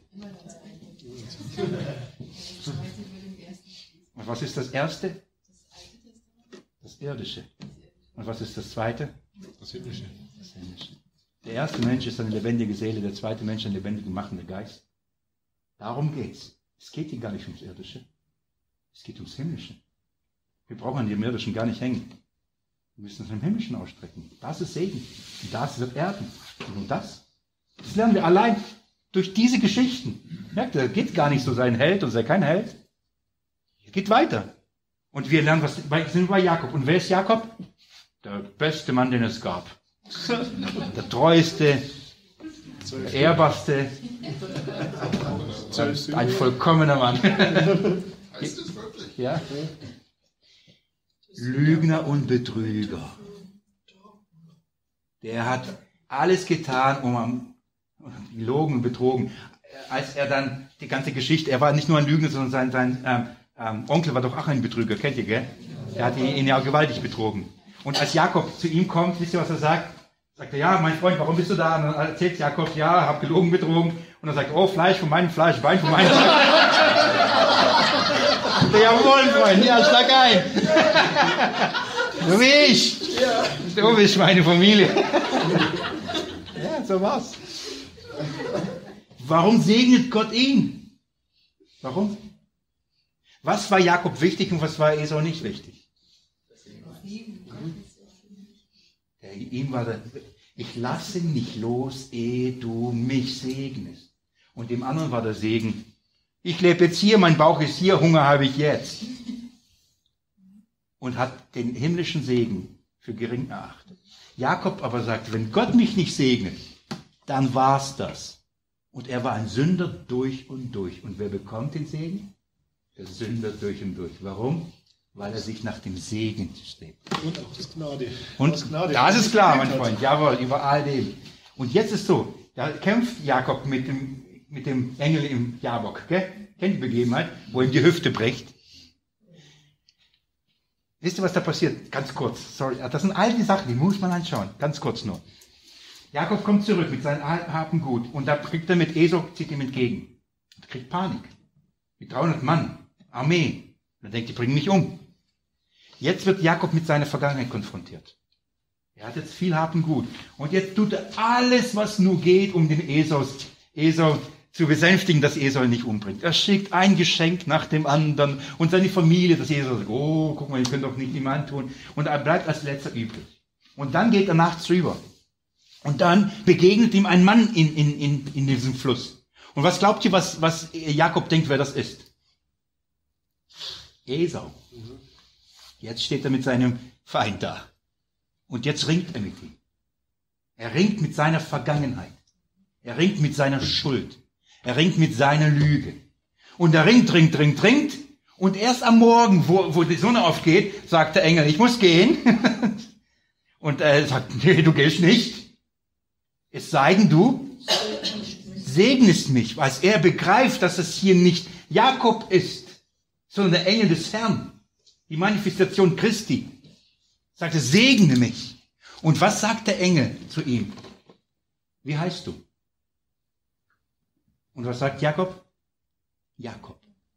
Und was ist das erste? Das irdische. Und was ist das zweite? Das himmlische. Das himmlische. Der erste Mensch ist eine lebendige Seele, der zweite Mensch ein lebendig machender Geist. Darum geht's. Es geht hier gar nicht ums Irdische. Es geht ums Himmlische. Wir brauchen an dem Irdischen gar nicht hängen. Wir müssen uns im Himmlischen ausstrecken. Das ist Segen. Und das wird Erden. Und das, das lernen wir allein durch diese Geschichten. Merkt ihr, geht gar nicht so, sei ein Held und sei kein Held. Es geht weiter. Und wir lernen, was bei, sind wir bei Jakob. Und wer ist Jakob? Der beste Mann, den es gab. Der treueste, der ehrbarste, ein vollkommener Mann. Heißt es wirklich? Ja. Lügner und Betrüger. Der hat alles getan, um am gelogen und betrogen. Als er dann die ganze Geschichte, er war nicht nur ein Lügner, sondern sein, sein ähm, ähm, Onkel war doch auch ein Betrüger, kennt ihr, gell? Er hat ihn ja gewaltig betrogen. Und als Jakob zu ihm kommt, wisst ihr, was er sagt? Sagt er, ja, mein Freund, warum bist du da? Und dann erzählt Jakob, ja, hab gelogen, betrogen. Und dann sagt er, oh, Fleisch von meinem Fleisch, Wein von meinem Wein. Jawohl, Freund, ja, schlag ein. Du wie ich. Du bist meine Familie. Ja, so war's. Warum segnet Gott ihn? Warum? Was war Jakob wichtig und was war Esau nicht wichtig? Der, ihm war der, ich lasse nicht los, ehe du mich segnest. Und dem anderen war der Segen, ich lebe jetzt hier, mein Bauch ist hier, Hunger habe ich jetzt. Und hat den himmlischen Segen für gering erachtet. Jakob aber sagt, wenn Gott mich nicht segnet, dann war's das. Und er war ein Sünder durch und durch. Und wer bekommt den Segen? Der Sünder durch und durch. Warum? Weil er sich nach dem Segen strebt. Und auch das Gnade. Und das Gnade. das ist klar, mein Freund. Jawohl, über all dem. Und jetzt ist so, da kämpft Jakob mit dem, mit dem Engel im Jabok. Gell? Kennt die Begebenheit? Wo ihm die Hüfte bricht. Wisst ihr, was da passiert? Ganz kurz. Sorry. Das sind all die Sachen, die muss man anschauen. Ganz kurz nur. Jakob kommt zurück mit seinem Harten Gut. Und da kriegt er mit Esau, zieht ihm entgegen. Er kriegt Panik. Mit dreihundert Mann. Armee. Und er denkt, die bringen mich um. Jetzt wird Jakob mit seiner Vergangenheit konfrontiert. Er hat jetzt viel Hab und Gut. Und jetzt tut er alles, was nur geht, um den Esau, Esau zu besänftigen, dass Esau ihn nicht umbringt. Er schickt ein Geschenk nach dem anderen und seine Familie, dass Esau sagt, oh, guck mal, ihr könnt doch nicht ihm antun. Und er bleibt als letzter übrig. Und dann geht er nachts rüber. Und dann begegnet ihm ein Mann in, in, in, in diesem Fluss. Und was glaubt ihr, was, was Jakob denkt, wer das ist? Esau. Jetzt steht er mit seinem Feind da. Und jetzt ringt er mit ihm. Er ringt mit seiner Vergangenheit. Er ringt mit seiner Schuld. Er ringt mit seiner Lüge. Und er ringt, ringt, ringt, ringt. Und erst am Morgen, wo, wo die Sonne aufgeht, sagt der Engel, ich muss gehen. Und er sagt, nee, du gehst nicht. Es sei denn, du segnest mich, weil er begreift, dass es hier nicht Jakob ist, sondern der Engel des Herrn. Die Manifestation Christi. Sagte, segne mich. Und was sagt der Engel zu ihm? Wie heißt du? Und was sagt Jakob? Jakob.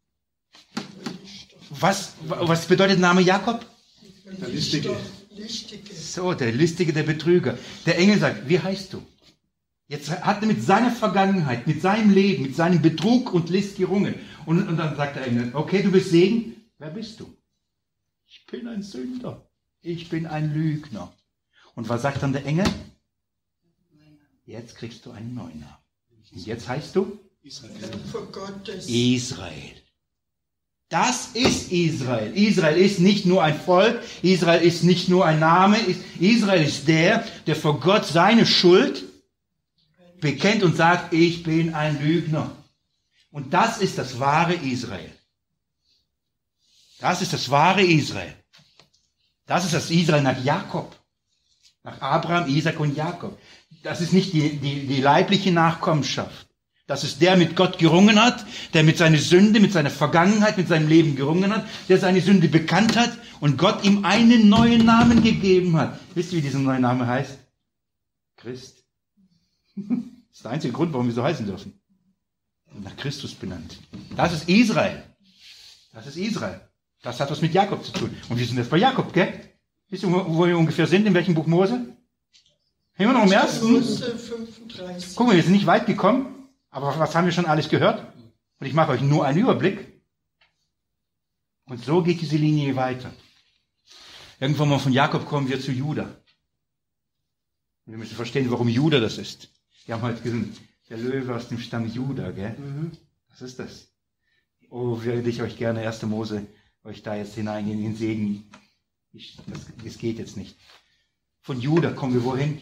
Was, was bedeutet der Name Jakob? Der Listige. So, der Listige, der Betrüger. Der Engel sagt, wie heißt du? Jetzt hat er mit seiner Vergangenheit, mit seinem Leben, mit seinem Betrug und List gerungen. Und, und dann sagt der Engel, okay, du bist Segen. Wer bist du? Ich bin ein Sünder. Ich bin ein Lügner. Und was sagt dann der Engel? Jetzt kriegst du einen neuen Namen. Und jetzt heißt du? Israel. Israel. Das ist Israel. Israel ist nicht nur ein Volk. Israel ist nicht nur ein Name. Israel ist der, der vor Gott seine Schuld bekennt und sagt, ich bin ein Lügner. Und das ist das wahre Israel. Das ist das wahre Israel. Das ist das Israel nach Jakob. Nach Abraham, Isaac und Jakob. Das ist nicht die, die, die leibliche Nachkommenschaft. Das ist der, mit Gott gerungen hat, der mit seiner Sünde, mit seiner Vergangenheit, mit seinem Leben gerungen hat, der seine Sünde bekannt hat und Gott ihm einen neuen Namen gegeben hat. Wisst ihr, wie dieser neue Name heißt? Christ. Das ist der einzige Grund, warum wir so heißen dürfen. Nach Christus benannt. Das ist Israel. Das ist Israel. Das hat was mit Jakob zu tun. Und wir sind jetzt bei Jakob, gell? Wisst ihr, wo wir ungefähr sind? In welchem Buch Mose? Immer noch im ersten? Mose fünfunddreißig. Guck mal, wir sind nicht weit gekommen. Aber was haben wir schon alles gehört? Und ich mache euch nur einen Überblick. Und so geht diese Linie weiter. Irgendwann mal von Jakob kommen wir zu Juda. Und wir müssen verstehen, warum Juda das ist. Wir haben heute gesehen, der Löwe aus dem Stamm Juda, gell? Mhm. Was ist das? Oh, würde ich euch gerne erste Mose, euch da jetzt hineingehen, in den Segen. Ich, das, das geht jetzt nicht. Von Juda kommen wir wohin?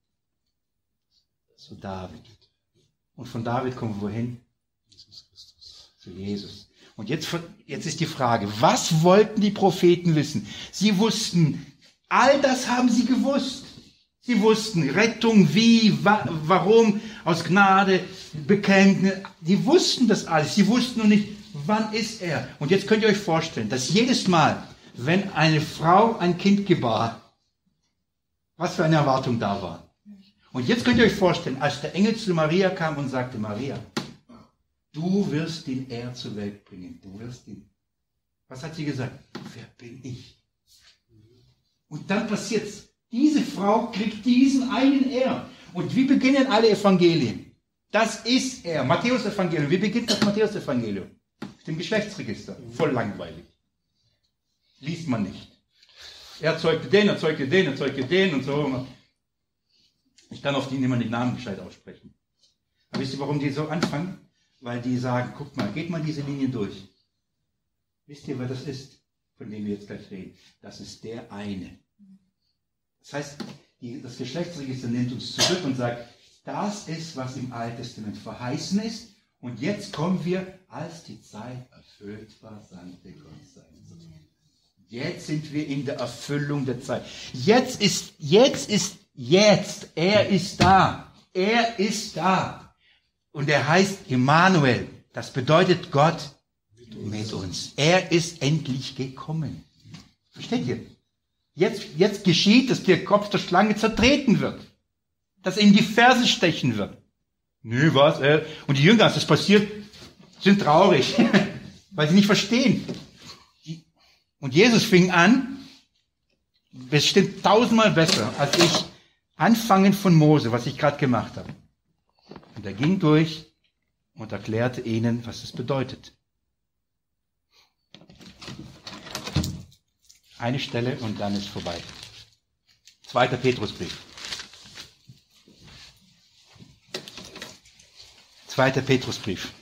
Zu David. Und von David kommen wir wohin? Jesus Christus. Zu Jesus. Und jetzt, jetzt ist die Frage, was wollten die Propheten wissen? Sie wussten, all das haben sie gewusst. Sie wussten Rettung, wie, wa warum, aus Gnade, Bekenntnis. Die wussten das alles. Sie wussten nur nicht, wann ist er. Und jetzt könnt ihr euch vorstellen, dass jedes Mal, wenn eine Frau ein Kind gebar, was für eine Erwartung da war. Und jetzt könnt ihr euch vorstellen, als der Engel zu Maria kam und sagte, Maria, du wirst den Er zur Welt bringen. Du wirst ihn. Was hat sie gesagt? Wer bin ich? Und dann passiert's. Diese Frau kriegt diesen einen Er. Und wie beginnen alle Evangelien? Das ist er. Matthäus-Evangelium. Wie beginnt das Matthäus-Evangelium? Mit dem Geschlechtsregister. Voll langweilig. Liest man nicht. Er zeugte den, er zeugte den, er zeugte den und so. Ich kann auf die immer den Namen gescheit aussprechen. Aber wisst ihr, warum die so anfangen? Weil die sagen, guckt mal, geht mal diese Linie durch. Wisst ihr, wer das ist, von dem wir jetzt gleich reden? Das ist der eine. Das heißt, die, das Geschlechtsregister nimmt uns zurück und sagt, das ist, was im Alten Testament verheißen ist. Und jetzt kommen wir, als die Zeit erfüllt war, sandte Gott seinen Sohn. Jetzt sind wir in der Erfüllung der Zeit. Jetzt ist, jetzt ist, jetzt, er ist da. Er ist da. Und er heißt Immanuel. Das bedeutet Gott mit uns. Er ist endlich gekommen. Versteht ihr? Jetzt, jetzt geschieht, dass der Kopf der Schlange zertreten wird. Dass er in die Ferse stechen wird. Nö, was? Äh? Und die Jünger, als das passiert, sind traurig. Weil sie nicht verstehen. Und Jesus fing an, bestimmt tausendmal besser, als ich anfangen von Mose, was ich gerade gemacht habe. Und er ging durch und erklärte ihnen, was es bedeutet. Eine Stelle und dann ist vorbei. Zweiter Petrusbrief. Zweiter Petrusbrief.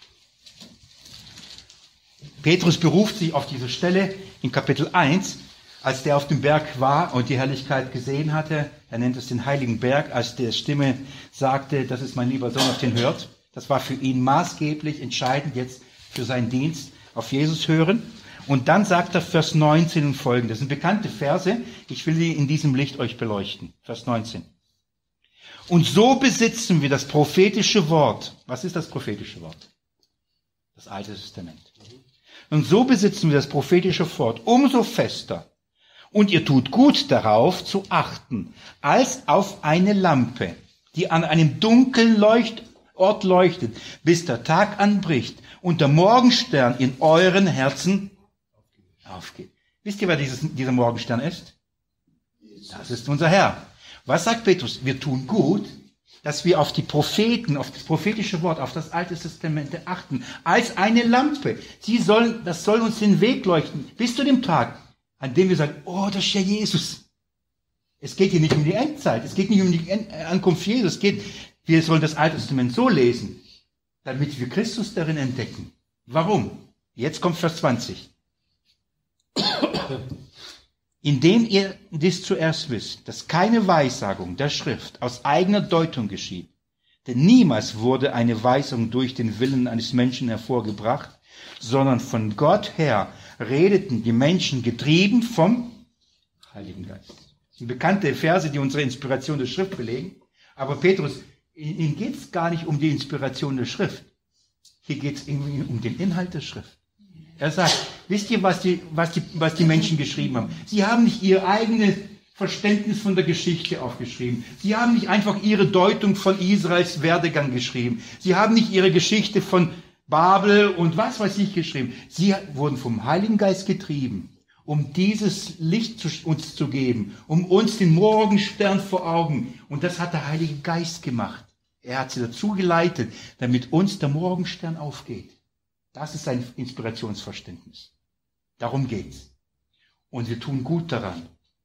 Petrus beruft sich auf diese Stelle in Kapitel eins, als der auf dem Berg war und die Herrlichkeit gesehen hatte. Er nennt es den Heiligen Berg, als der Stimme sagte, das ist mein lieber Sohn, auf den hört. Das war für ihn maßgeblich entscheidend jetzt für seinen Dienst, auf Jesus hören. Und dann sagt er Vers neunzehn und folgendes. Das sind bekannte Verse. Ich will sie in diesem Licht euch beleuchten. Vers neunzehn. Und so besitzen wir das prophetische Wort. Was ist das prophetische Wort? Das Alte Testament. Und so besitzen wir das prophetische Wort umso fester. Und ihr tut gut darauf zu achten, als auf eine Lampe, die an einem dunklen Leuchtort leuchtet, bis der Tag anbricht und der Morgenstern in euren Herzen aufgeht. Wisst ihr, wer dieses, dieser Morgenstern ist? Das ist unser Herr. Was sagt Petrus? Wir tun gut, dass wir auf die Propheten, auf das prophetische Wort, auf das Alte Testament achten, als eine Lampe. Sie sollen, das soll uns den Weg leuchten, bis zu dem Tag, an dem wir sagen, oh, das ist ja Jesus. Es geht hier nicht um die Endzeit, es geht nicht um die Ankunft Jesus, es geht, wir sollen das Alte Testament so lesen, damit wir Christus darin entdecken. Warum? Jetzt kommt Vers zwanzig. Indem ihr dies zuerst wisst, dass keine Weissagung der Schrift aus eigener Deutung geschieht. Denn niemals wurde eine Weisung durch den Willen eines Menschen hervorgebracht, sondern von Gott her redeten die Menschen getrieben vom Heiligen Geist. Das sind bekannte Verse, die unsere Inspiration der Schrift belegen. Aber Petrus, ihm geht es gar nicht um die Inspiration der Schrift. Hier geht es irgendwie um den Inhalt der Schrift. Er sagt, wisst ihr, was die, was die, was die Menschen geschrieben haben? Sie haben nicht ihr eigenes Verständnis von der Geschichte aufgeschrieben. Sie haben nicht einfach ihre Deutung von Israels Werdegang geschrieben. Sie haben nicht ihre Geschichte von Babel und was weiß ich geschrieben. Sie wurden vom Heiligen Geist getrieben, um dieses Licht zu, uns zu geben, um uns den Morgenstern vor Augen. Und das hat der Heilige Geist gemacht. Er hat sie dazu geleitet, damit uns der Morgenstern aufgeht. Das ist sein Inspirationsverständnis. Darum geht's. Und wir tun gut daran,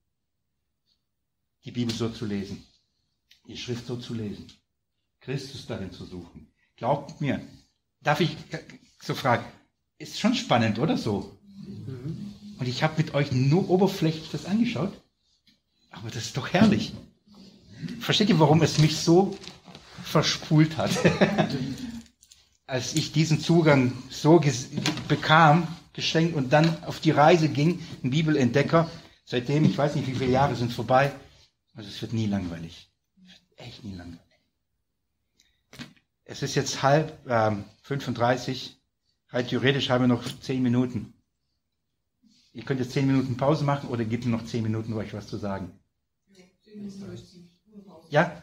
die Bibel so zu lesen, die Schrift so zu lesen, Christus darin zu suchen. Glaubt mir, darf ich so fragen, ist schon spannend, oder so? Und ich habe mit euch nur oberflächlich das angeschaut, aber das ist doch herrlich. Versteht ihr, warum es mich so verspult hat? Als ich diesen Zugang so bekam, geschenkt und dann auf die Reise ging, ein Bibelentdecker, seitdem, ich weiß nicht, wie viele Jahre sind vorbei, Also es wird nie langweilig. Es wird echt nie langweilig. Es ist jetzt halb ähm, fünfunddreißig. Rein theoretisch haben wir noch zehn Minuten. Ihr könnt jetzt zehn Minuten Pause machen oder gibt mir noch zehn Minuten, um euch was zu sagen. Ja?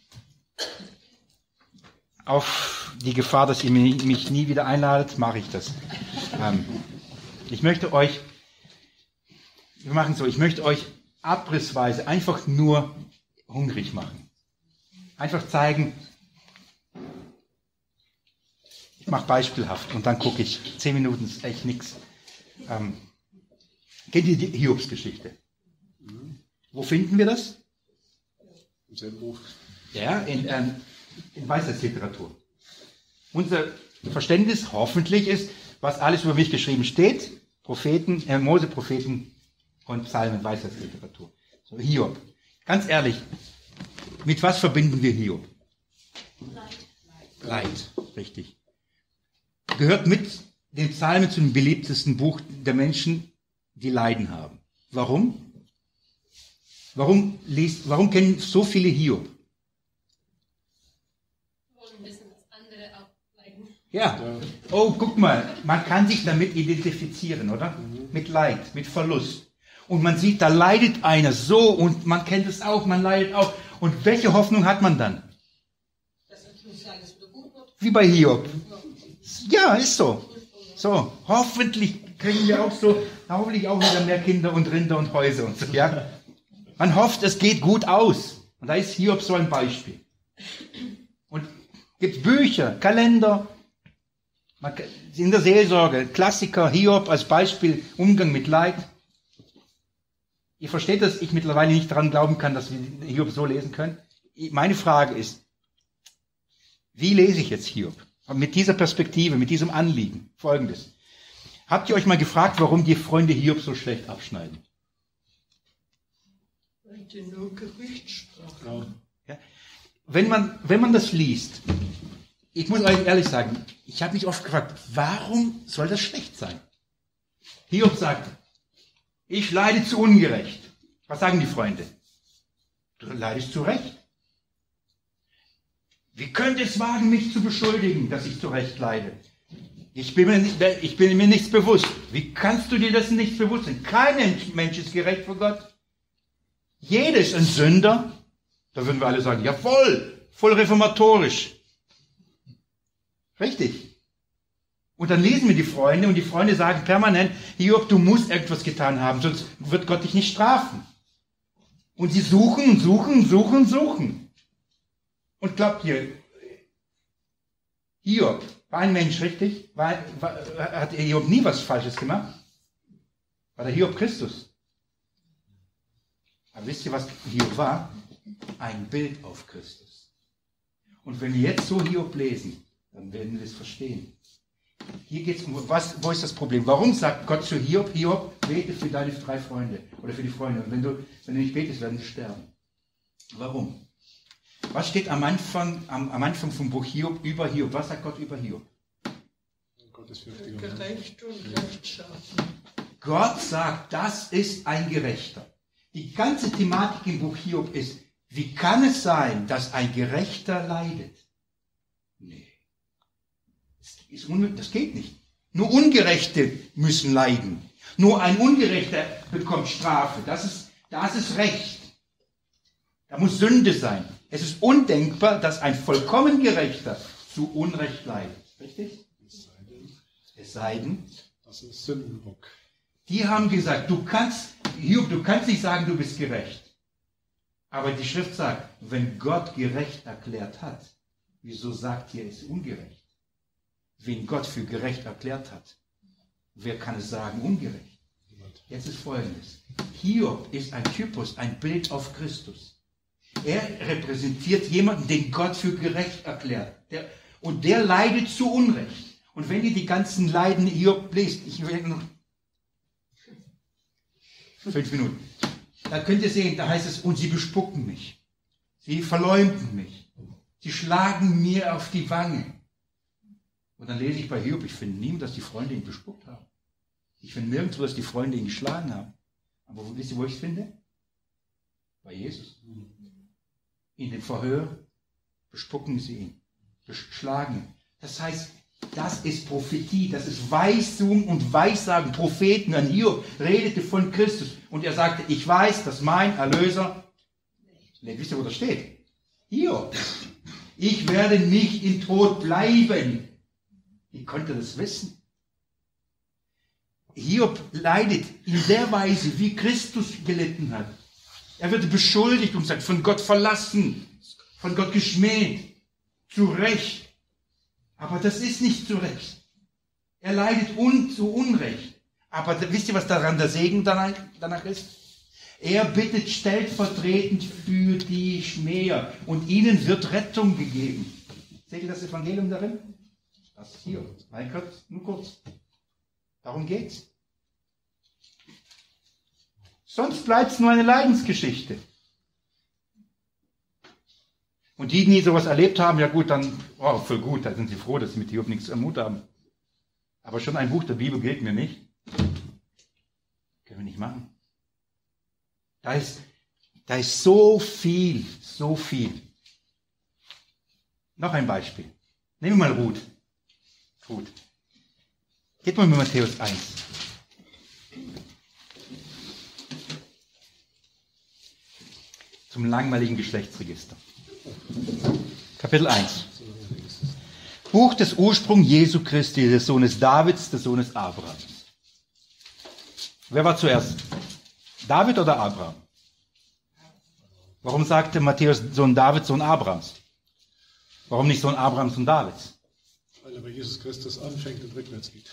Auf die Gefahr, dass ihr mich nie wieder einladet, mache ich das. Ähm, ich möchte euch, wir machen so, ich möchte euch abrissweise einfach nur hungrig machen. Einfach zeigen, ich mache beispielhaft und dann gucke ich. Zehn Minuten ist echt nichts. Ähm, kennt ihr die Hiobs-Geschichte? Wo finden wir das? Im selben Buch. Ja, in, ähm, in Weisheitsliteratur. Unser Verständnis hoffentlich ist, was alles über mich geschrieben steht, Propheten, äh, Mose, Propheten und Psalmen, Weisheitsliteratur. So, Hiob. Ganz ehrlich, mit was verbinden wir Hiob? Leid. Leid, richtig. Gehört mit den Psalmen zu dem beliebtesten Buch der Menschen, die Leiden haben. Warum? Warum, liest, warum kennen so viele Hiob? Wir wollen wissen, dass andere auch leiden. Ja. Oh, guck mal, man kann sich damit identifizieren, oder? Mit Leid, mit Verlust. Und man sieht, da leidet einer so und man kennt es auch, man leidet auch. Und welche Hoffnung hat man dann? Dass natürlich alles wieder gut wird. Wie bei Hiob. Ja, ist so. So, hoffentlich kriegen wir auch so, hoffentlich auch wieder mehr Kinder und Rinder und Häuser und so, ja. Man hofft, es geht gut aus. Und da ist Hiob so ein Beispiel. Und gibt Bücher, Kalender, man, in der Seelsorge, Klassiker, Hiob als Beispiel, Umgang mit Leid. Ihr versteht, dass ich mittlerweile nicht daran glauben kann, dass wir Hiob so lesen können. Meine Frage ist, wie lese ich jetzt Hiob? Mit dieser Perspektive, mit diesem Anliegen. Folgendes. Habt ihr euch mal gefragt, warum die Freunde Hiob so schlecht abschneiden? Weil die nur Gericht sprachen. Ja? Wenn man, wenn man das liest, ich muss euch ehrlich sagen, ich habe mich oft gefragt, warum soll das schlecht sein? Hiob sagt, ich leide zu ungerecht. Was sagen die Freunde? Du leidest zu Recht. Wie könnt ihr es wagen, mich zu beschuldigen, dass ich zu Recht leide? Ich bin, mir nicht, ich bin mir nichts bewusst. Wie kannst du dir das nicht bewusst sein? Kein Mensch ist gerecht vor Gott. Jeder ist ein Sünder. Da würden wir alle sagen, ja voll, voll reformatorisch. Richtig. Und dann lesen wir die Freunde und die Freunde sagen permanent, Hiob, du musst etwas getan haben, sonst wird Gott dich nicht strafen. Und sie suchen, suchen, suchen, suchen. Und glaubt ihr, Hiob war ein Mensch, richtig? War, war, hat Hiob nie was Falsches gemacht? War der Hiob Christus? Aber wisst ihr, was Hiob war? Ein Bild auf Christus. Und wenn wir jetzt so Hiob lesen, dann werden wir es verstehen. Hier geht es um, was, wo ist das Problem? Warum sagt Gott zu Hiob, Hiob, bete für deine drei Freunde oder für die Freunde. Und wenn du, wenn du nicht betest, werden sie sterben. Warum? Was steht am Anfang, am, am Anfang vom Buch Hiob über Hiob? Was sagt Gott über Hiob? Gottesfürchtiger Mann. Gerecht und rechtschaffen. Gott sagt, das ist ein Gerechter. Die ganze Thematik im Buch Hiob ist, wie kann es sein, dass ein Gerechter leidet? Nee. Das, ist unmöglich, das geht nicht. Nur Ungerechte müssen leiden. Nur ein Ungerechter bekommt Strafe. Das ist, das ist Recht. Da muss Sünde sein. Es ist undenkbar, dass ein vollkommen Gerechter zu Unrecht leidet. Richtig? Es sei denn, Es sei denn, das ist Sündenbock. die haben gesagt, du kannst, Hiob, du kannst nicht sagen, du bist gerecht. Aber die Schrift sagt, wenn Gott gerecht erklärt hat, wieso sagt ihr, er ist ungerecht? Wen Gott für gerecht erklärt hat, wer kann es sagen, ungerecht? Jetzt ist Folgendes. Hiob ist ein Typus, ein Bild auf Christus. Er repräsentiert jemanden, den Gott für gerecht erklärt. Der, und der leidet zu Unrecht. Und wenn ihr die ganzen Leiden Hiob lest, ich will noch fünf Minuten, da könnt ihr sehen, da heißt es, und sie bespucken mich. Sie verleumden mich. Sie schlagen mir auf die Wange. Und dann lese ich bei Hiob, ich finde nie, dass die Freunde ihn bespuckt haben. Ich finde nirgendwo, dass die Freunde ihn geschlagen haben. Aber wisst ihr, wo ich es finde? Bei Jesus. In dem Verhör bespucken sie ihn, beschlagen ihn. Das heißt, das ist Prophetie, das ist Weisung und Weissagen. Propheten, an Hiob redete von Christus. Und er sagte, ich weiß, dass mein Erlöser, ne, wisst ihr, wo das steht? Hiob. Ich werde nicht im Tod bleiben. Wie konnte er das wissen? Hiob leidet in der Weise, wie Christus gelitten hat. Er wird beschuldigt und sagt, von Gott verlassen, von Gott geschmäht, zu Recht. Aber das ist nicht zu Recht. Er leidet un, zu Unrecht. Aber wisst ihr, was daran der Segen danach, danach ist? Er bittet stellvertretend für die Schmäher und ihnen wird Rettung gegeben. Seht ihr das Evangelium darin? Das hier. Mein Gott, nur kurz. Darum geht's. Sonst bleibt es nur eine Leidensgeschichte. Und die, die sowas erlebt haben, ja gut, dann, oh, voll gut, da sind sie froh, dass sie mit Hiob nichts am Mut haben. Aber schon ein Buch der Bibel gilt mir nicht. Können wir nicht machen. Da ist, da ist so viel, so viel. Noch ein Beispiel. Nehmen wir mal Ruth. Ruth. Geht mal mit Matthäus eins. Zum langweiligen Geschlechtsregister. Kapitel eins. Buch des Ursprungs Jesu Christi, des Sohnes Davids, des Sohnes Abrahams. Wer war zuerst? David oder Abraham? Warum sagte Matthäus Sohn Davids, Sohn Abrahams? Warum nicht Sohn Abrahams, Sohn Davids? Weil er bei Jesus Christus anfängt und rückwärts geht.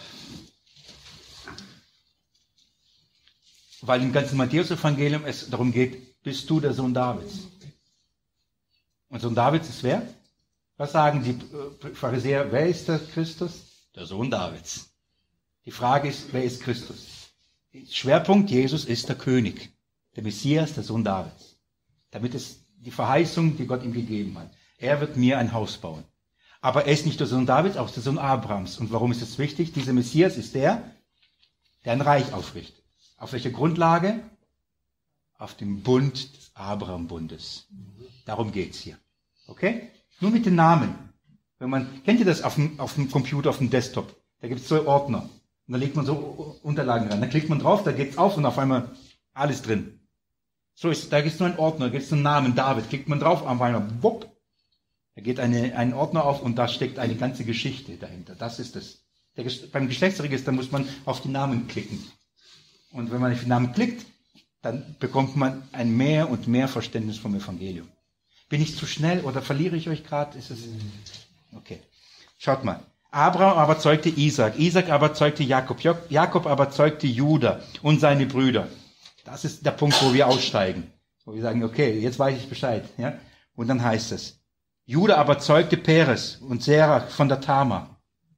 Weil im ganzen Matthäus-Evangelium es darum geht, bist du der Sohn Davids? Und Sohn Davids ist wer? Was sagen die Pharisäer? Wer ist der Christus? Der Sohn Davids. Die Frage ist, wer ist Christus? Schwerpunkt, Jesus ist der König, der Messias, der Sohn Davids. Damit ist die Verheißung, die Gott ihm gegeben hat. Er wird mir ein Haus bauen. Aber er ist nicht der Sohn Davids, auch der Sohn Abrahams. Und warum ist das wichtig? Dieser Messias ist der, der ein Reich aufrichtet. Auf welcher Grundlage? Auf dem Bund des Abraham-Bundes. Darum geht's hier. Okay? Nur mit den Namen. Wenn man, kennt ihr das auf dem, auf dem Computer, auf dem Desktop? Da gibt es zwei Ordner. Und da legt man so Unterlagen rein. Da klickt man drauf, da geht's auf und auf einmal alles drin. So ist, da gibt's nur einen Ordner, da gibt's einen Namen, David. Klickt man drauf, auf einmal, wupp. Da geht eine, ein Ordner auf und da steckt eine ganze Geschichte dahinter. Das ist es. Der, beim Geschlechtsregister muss man auf die Namen klicken. Und wenn man auf die Namen klickt, dann bekommt man ein mehr und mehr Verständnis vom Evangelium. Bin ich zu schnell oder verliere ich euch gerade? Ist es? Okay. Schaut mal. Abraham aber zeugte Isaac. Isaac aber zeugte Jakob. Jakob aber zeugte Juda und seine Brüder. Das ist der Punkt, wo wir aussteigen. Wo wir sagen, okay, jetzt weiß ich Bescheid. Ja? Und dann heißt es, Juda aber zeugte Peres und Serach von der Tamar.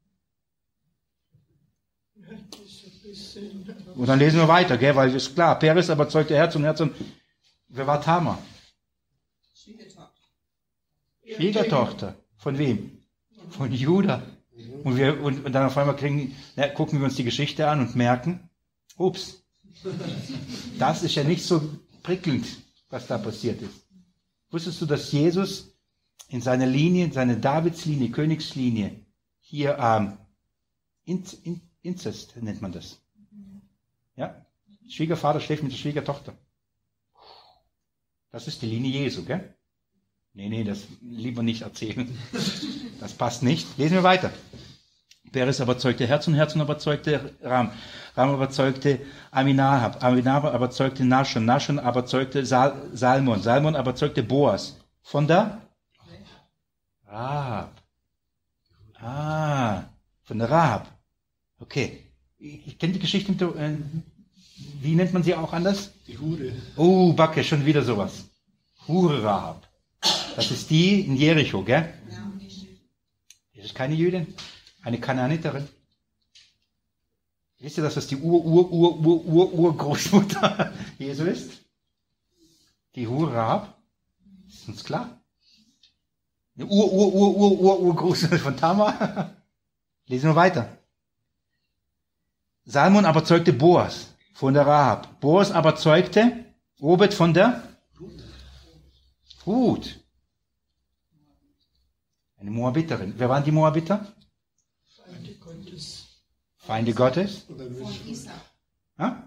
Und dann lesen wir weiter, gell? Weil ist klar, Peres aber zeugte Herz und Herz und wer war Tamar? Schwiegertochter. Schwiegertochter. Von wem? Von Juda. Und, wir, und, und dann auf einmal kriegen, na, gucken wir uns die Geschichte an und merken, ups, das ist ja nicht so prickelnd, was da passiert ist. Wusstest du, dass Jesus in seiner Linie, in seiner Davidslinie, Königslinie, hier ähm, in, in, Inzest nennt man das. Ja? Schwiegervater schläft mit der Schwiegertochter. Das ist die Linie Jesu, gell? Nee, nee, das lieber nicht erzählen. Das passt nicht. Lesen wir weiter. Peres aber zeugte Herz und Herz und aber zeugte Ram. Ram aber zeugte Aminahab. Aminahab aber zeugte Nashon. Nashon aber zeugte Sal- Salmon. Salmon aber zeugte Boas. Von der Rahab. Ah, von der Rahab. Okay. Ich kenne die Geschichte mit der, äh, wie nennt man sie auch anders? Die Hure. Oh, Backe, schon wieder sowas. Hure Rahab. Das ist die in Jericho, gell? Das ist keine Jüdin, eine Kanaaniterin. Wisst ihr, dass das die Ur, Ur, Ur, Ur, Ur, Urgroßmutter Jesu ist? Die Hure Rahab? Ist uns klar. Eine Ur, Ur, Ur, Ur, Ur, Urgroßmutter von Tamar. Lesen wir weiter. Salmon aber zeugte Boas von der Rahab. Boas aber zeugte Obed von der Ruth. Eine Moabiterin. Wer waren die Moabiter? Feinde Gottes. Feinde Gottes? Und dann Von Isa. Ha?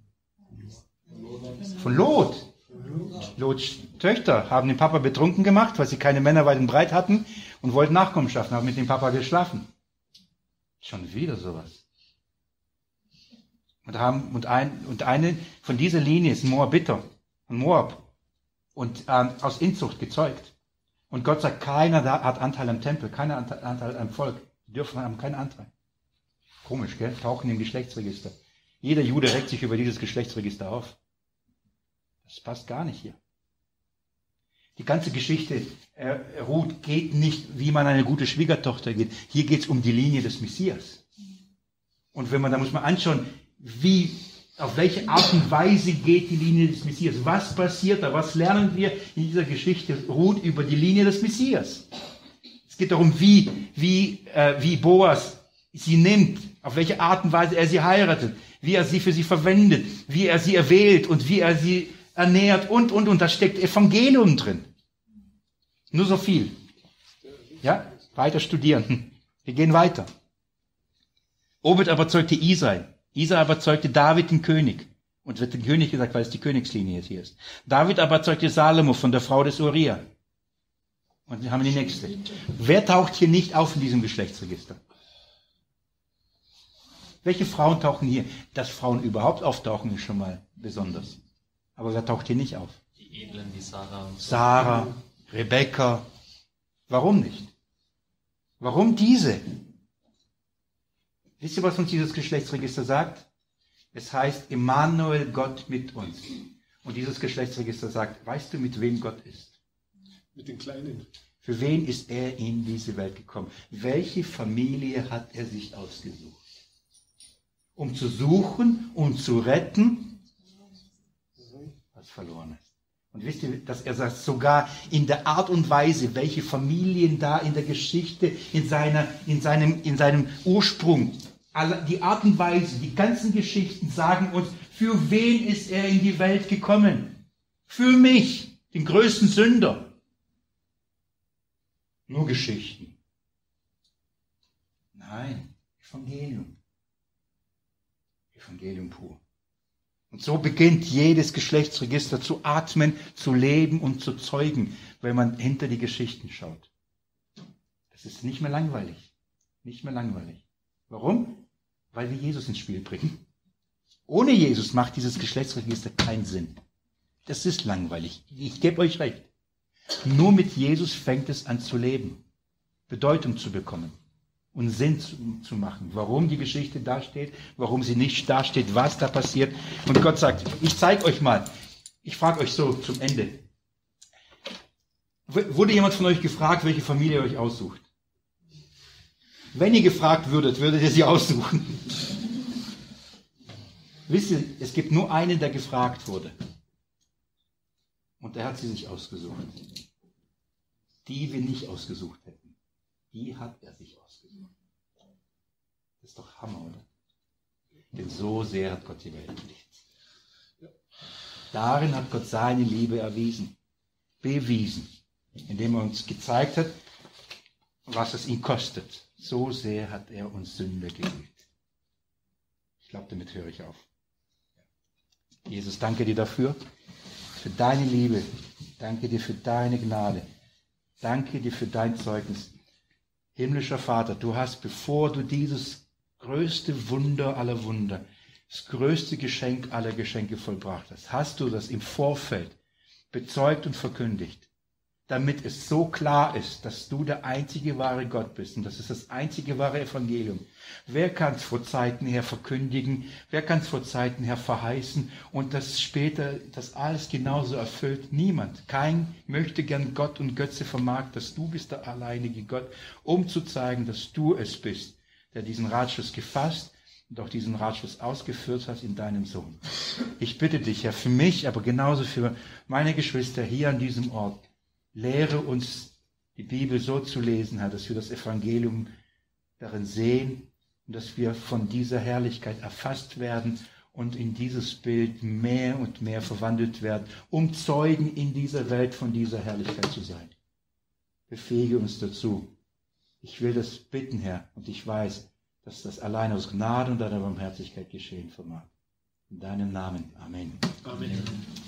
Von Lot. Lots Töchter haben den Papa betrunken gemacht, weil sie keine Männer weit und breit hatten und wollten Nachkommenschaft, haben mit dem Papa geschlafen. Schon wieder sowas. Und, haben, und, ein, und eine von dieser Linie ist ein Moabiter, ein Moab. Und ähm, aus Inzucht gezeugt. Und Gott sagt, keiner da hat Anteil am Tempel, keiner Anteil, Anteil am Volk. Die dürfen haben keinen Anteil. Komisch, gell? Tauchen im Geschlechtsregister. Jeder Jude regt sich über dieses Geschlechtsregister auf. Das passt gar nicht hier. Die ganze Geschichte äh, Ruth geht nicht, wie man eine gute Schwiegertochter geht. Hier geht es um die Linie des Messias. Und wenn man, da muss man anschauen, wie, auf welche Art und Weise geht die Linie des Messias. Was passiert da? Was lernen wir in dieser Geschichte Ruth über die Linie des Messias? Es geht darum, wie, wie, äh, wie Boas sie nimmt, auf welche Art und Weise er sie heiratet, wie er sie für sie verwendet, wie er sie erwählt und wie er sie ernährt und, und, und. Da steckt Evangelium drin. Nur so viel. Ja, weiter studieren. Wir gehen weiter. Obed aber zeugte Isai. Isai aber zeugte David, den König. Und wird den König gesagt, weil es die Königslinie hier ist. David aber zeugte Salomo von der Frau des Uriah. Und wir haben die nächste. Wer taucht hier nicht auf in diesem Geschlechtsregister? Welche Frauen tauchen hier? Dass Frauen überhaupt auftauchen, ist schon mal besonders. Aber wer taucht hier nicht auf? Die Edlen, die Sarah und so. Sarah, Rebekka. Warum nicht? Warum diese? Wisst ihr, was uns dieses Geschlechtsregister sagt? Es heißt Immanuel, Gott mit uns. Und dieses Geschlechtsregister sagt, weißt du, mit wem Gott ist? Mit den Kleinen. Für wen ist er in diese Welt gekommen? Welche Familie hat er sich ausgesucht? Um zu suchen und zu retten, was verloren ist. Und wisst ihr, dass er sagt, sogar in der Art und Weise, welche Familien da in der Geschichte, in, seiner, in, seinem, in seinem Ursprung, die Art und Weise, die ganzen Geschichten sagen uns, für wen ist er in die Welt gekommen? Für mich, den größten Sünder. Nur Geschichten. Nein, Evangelium. Evangelium pur. Und so beginnt jedes Geschlechtsregister zu atmen, zu leben und zu zeugen, wenn man hinter die Geschichten schaut. Das ist nicht mehr langweilig. Nicht mehr langweilig. Warum? Weil wir Jesus ins Spiel bringen. Ohne Jesus macht dieses Geschlechtsregister keinen Sinn. Das ist langweilig. Ich gebe euch recht. Nur mit Jesus fängt es an zu leben, Bedeutung zu bekommen und Sinn zu, zu machen. Warum die Geschichte dasteht, warum sie nicht dasteht, was da passiert. Und Gott sagt, ich zeige euch mal. Ich frage euch so zum Ende. Wurde jemand von euch gefragt, welche Familie ihr euch aussucht? Wenn ihr gefragt würdet, würdet ihr sie aussuchen. Wisst ihr, es gibt nur einen, der gefragt wurde. Und er hat sie sich ausgesucht. Die wir nicht ausgesucht hätten, die hat er sich ausgesucht. Das ist doch Hammer, oder? Denn so sehr hat Gott die Welt geliebt. Darin hat Gott seine Liebe erwiesen, bewiesen, indem er uns gezeigt hat, was es ihn kostet. So sehr hat er uns Sünder geliebt. Ich glaube, damit höre ich auf. Jesus, danke dir dafür. Für deine Liebe, danke dir für deine Gnade, danke dir für dein Zeugnis. Himmlischer Vater, du hast, bevor du dieses größte Wunder aller Wunder, das größte Geschenk aller Geschenke vollbracht hast, hast du das im Vorfeld bezeugt und verkündigt, damit es so klar ist, dass du der einzige wahre Gott bist und das ist das einzige wahre Evangelium. Wer kann es vor Zeiten her verkündigen? Wer kann es vor Zeiten her verheißen? Und das später, das alles genauso erfüllt? Niemand. Kein möchte gern Gott und Götze vermag, dass du bist der alleinige Gott, um zu zeigen, dass du es bist, der diesen Ratschluss gefasst und auch diesen Ratschluss ausgeführt hast in deinem Sohn. Ich bitte dich, Herr, für mich, aber genauso für meine Geschwister hier an diesem Ort, lehre uns, die Bibel so zu lesen, Herr, dass wir das Evangelium darin sehen und dass wir von dieser Herrlichkeit erfasst werden und in dieses Bild mehr und mehr verwandelt werden, um Zeugen in dieser Welt von dieser Herrlichkeit zu sein. Befähige uns dazu. Ich will das bitten, Herr, und ich weiß, dass das allein aus Gnade und deiner Barmherzigkeit geschehen vermag. In deinem Namen. Amen. Amen.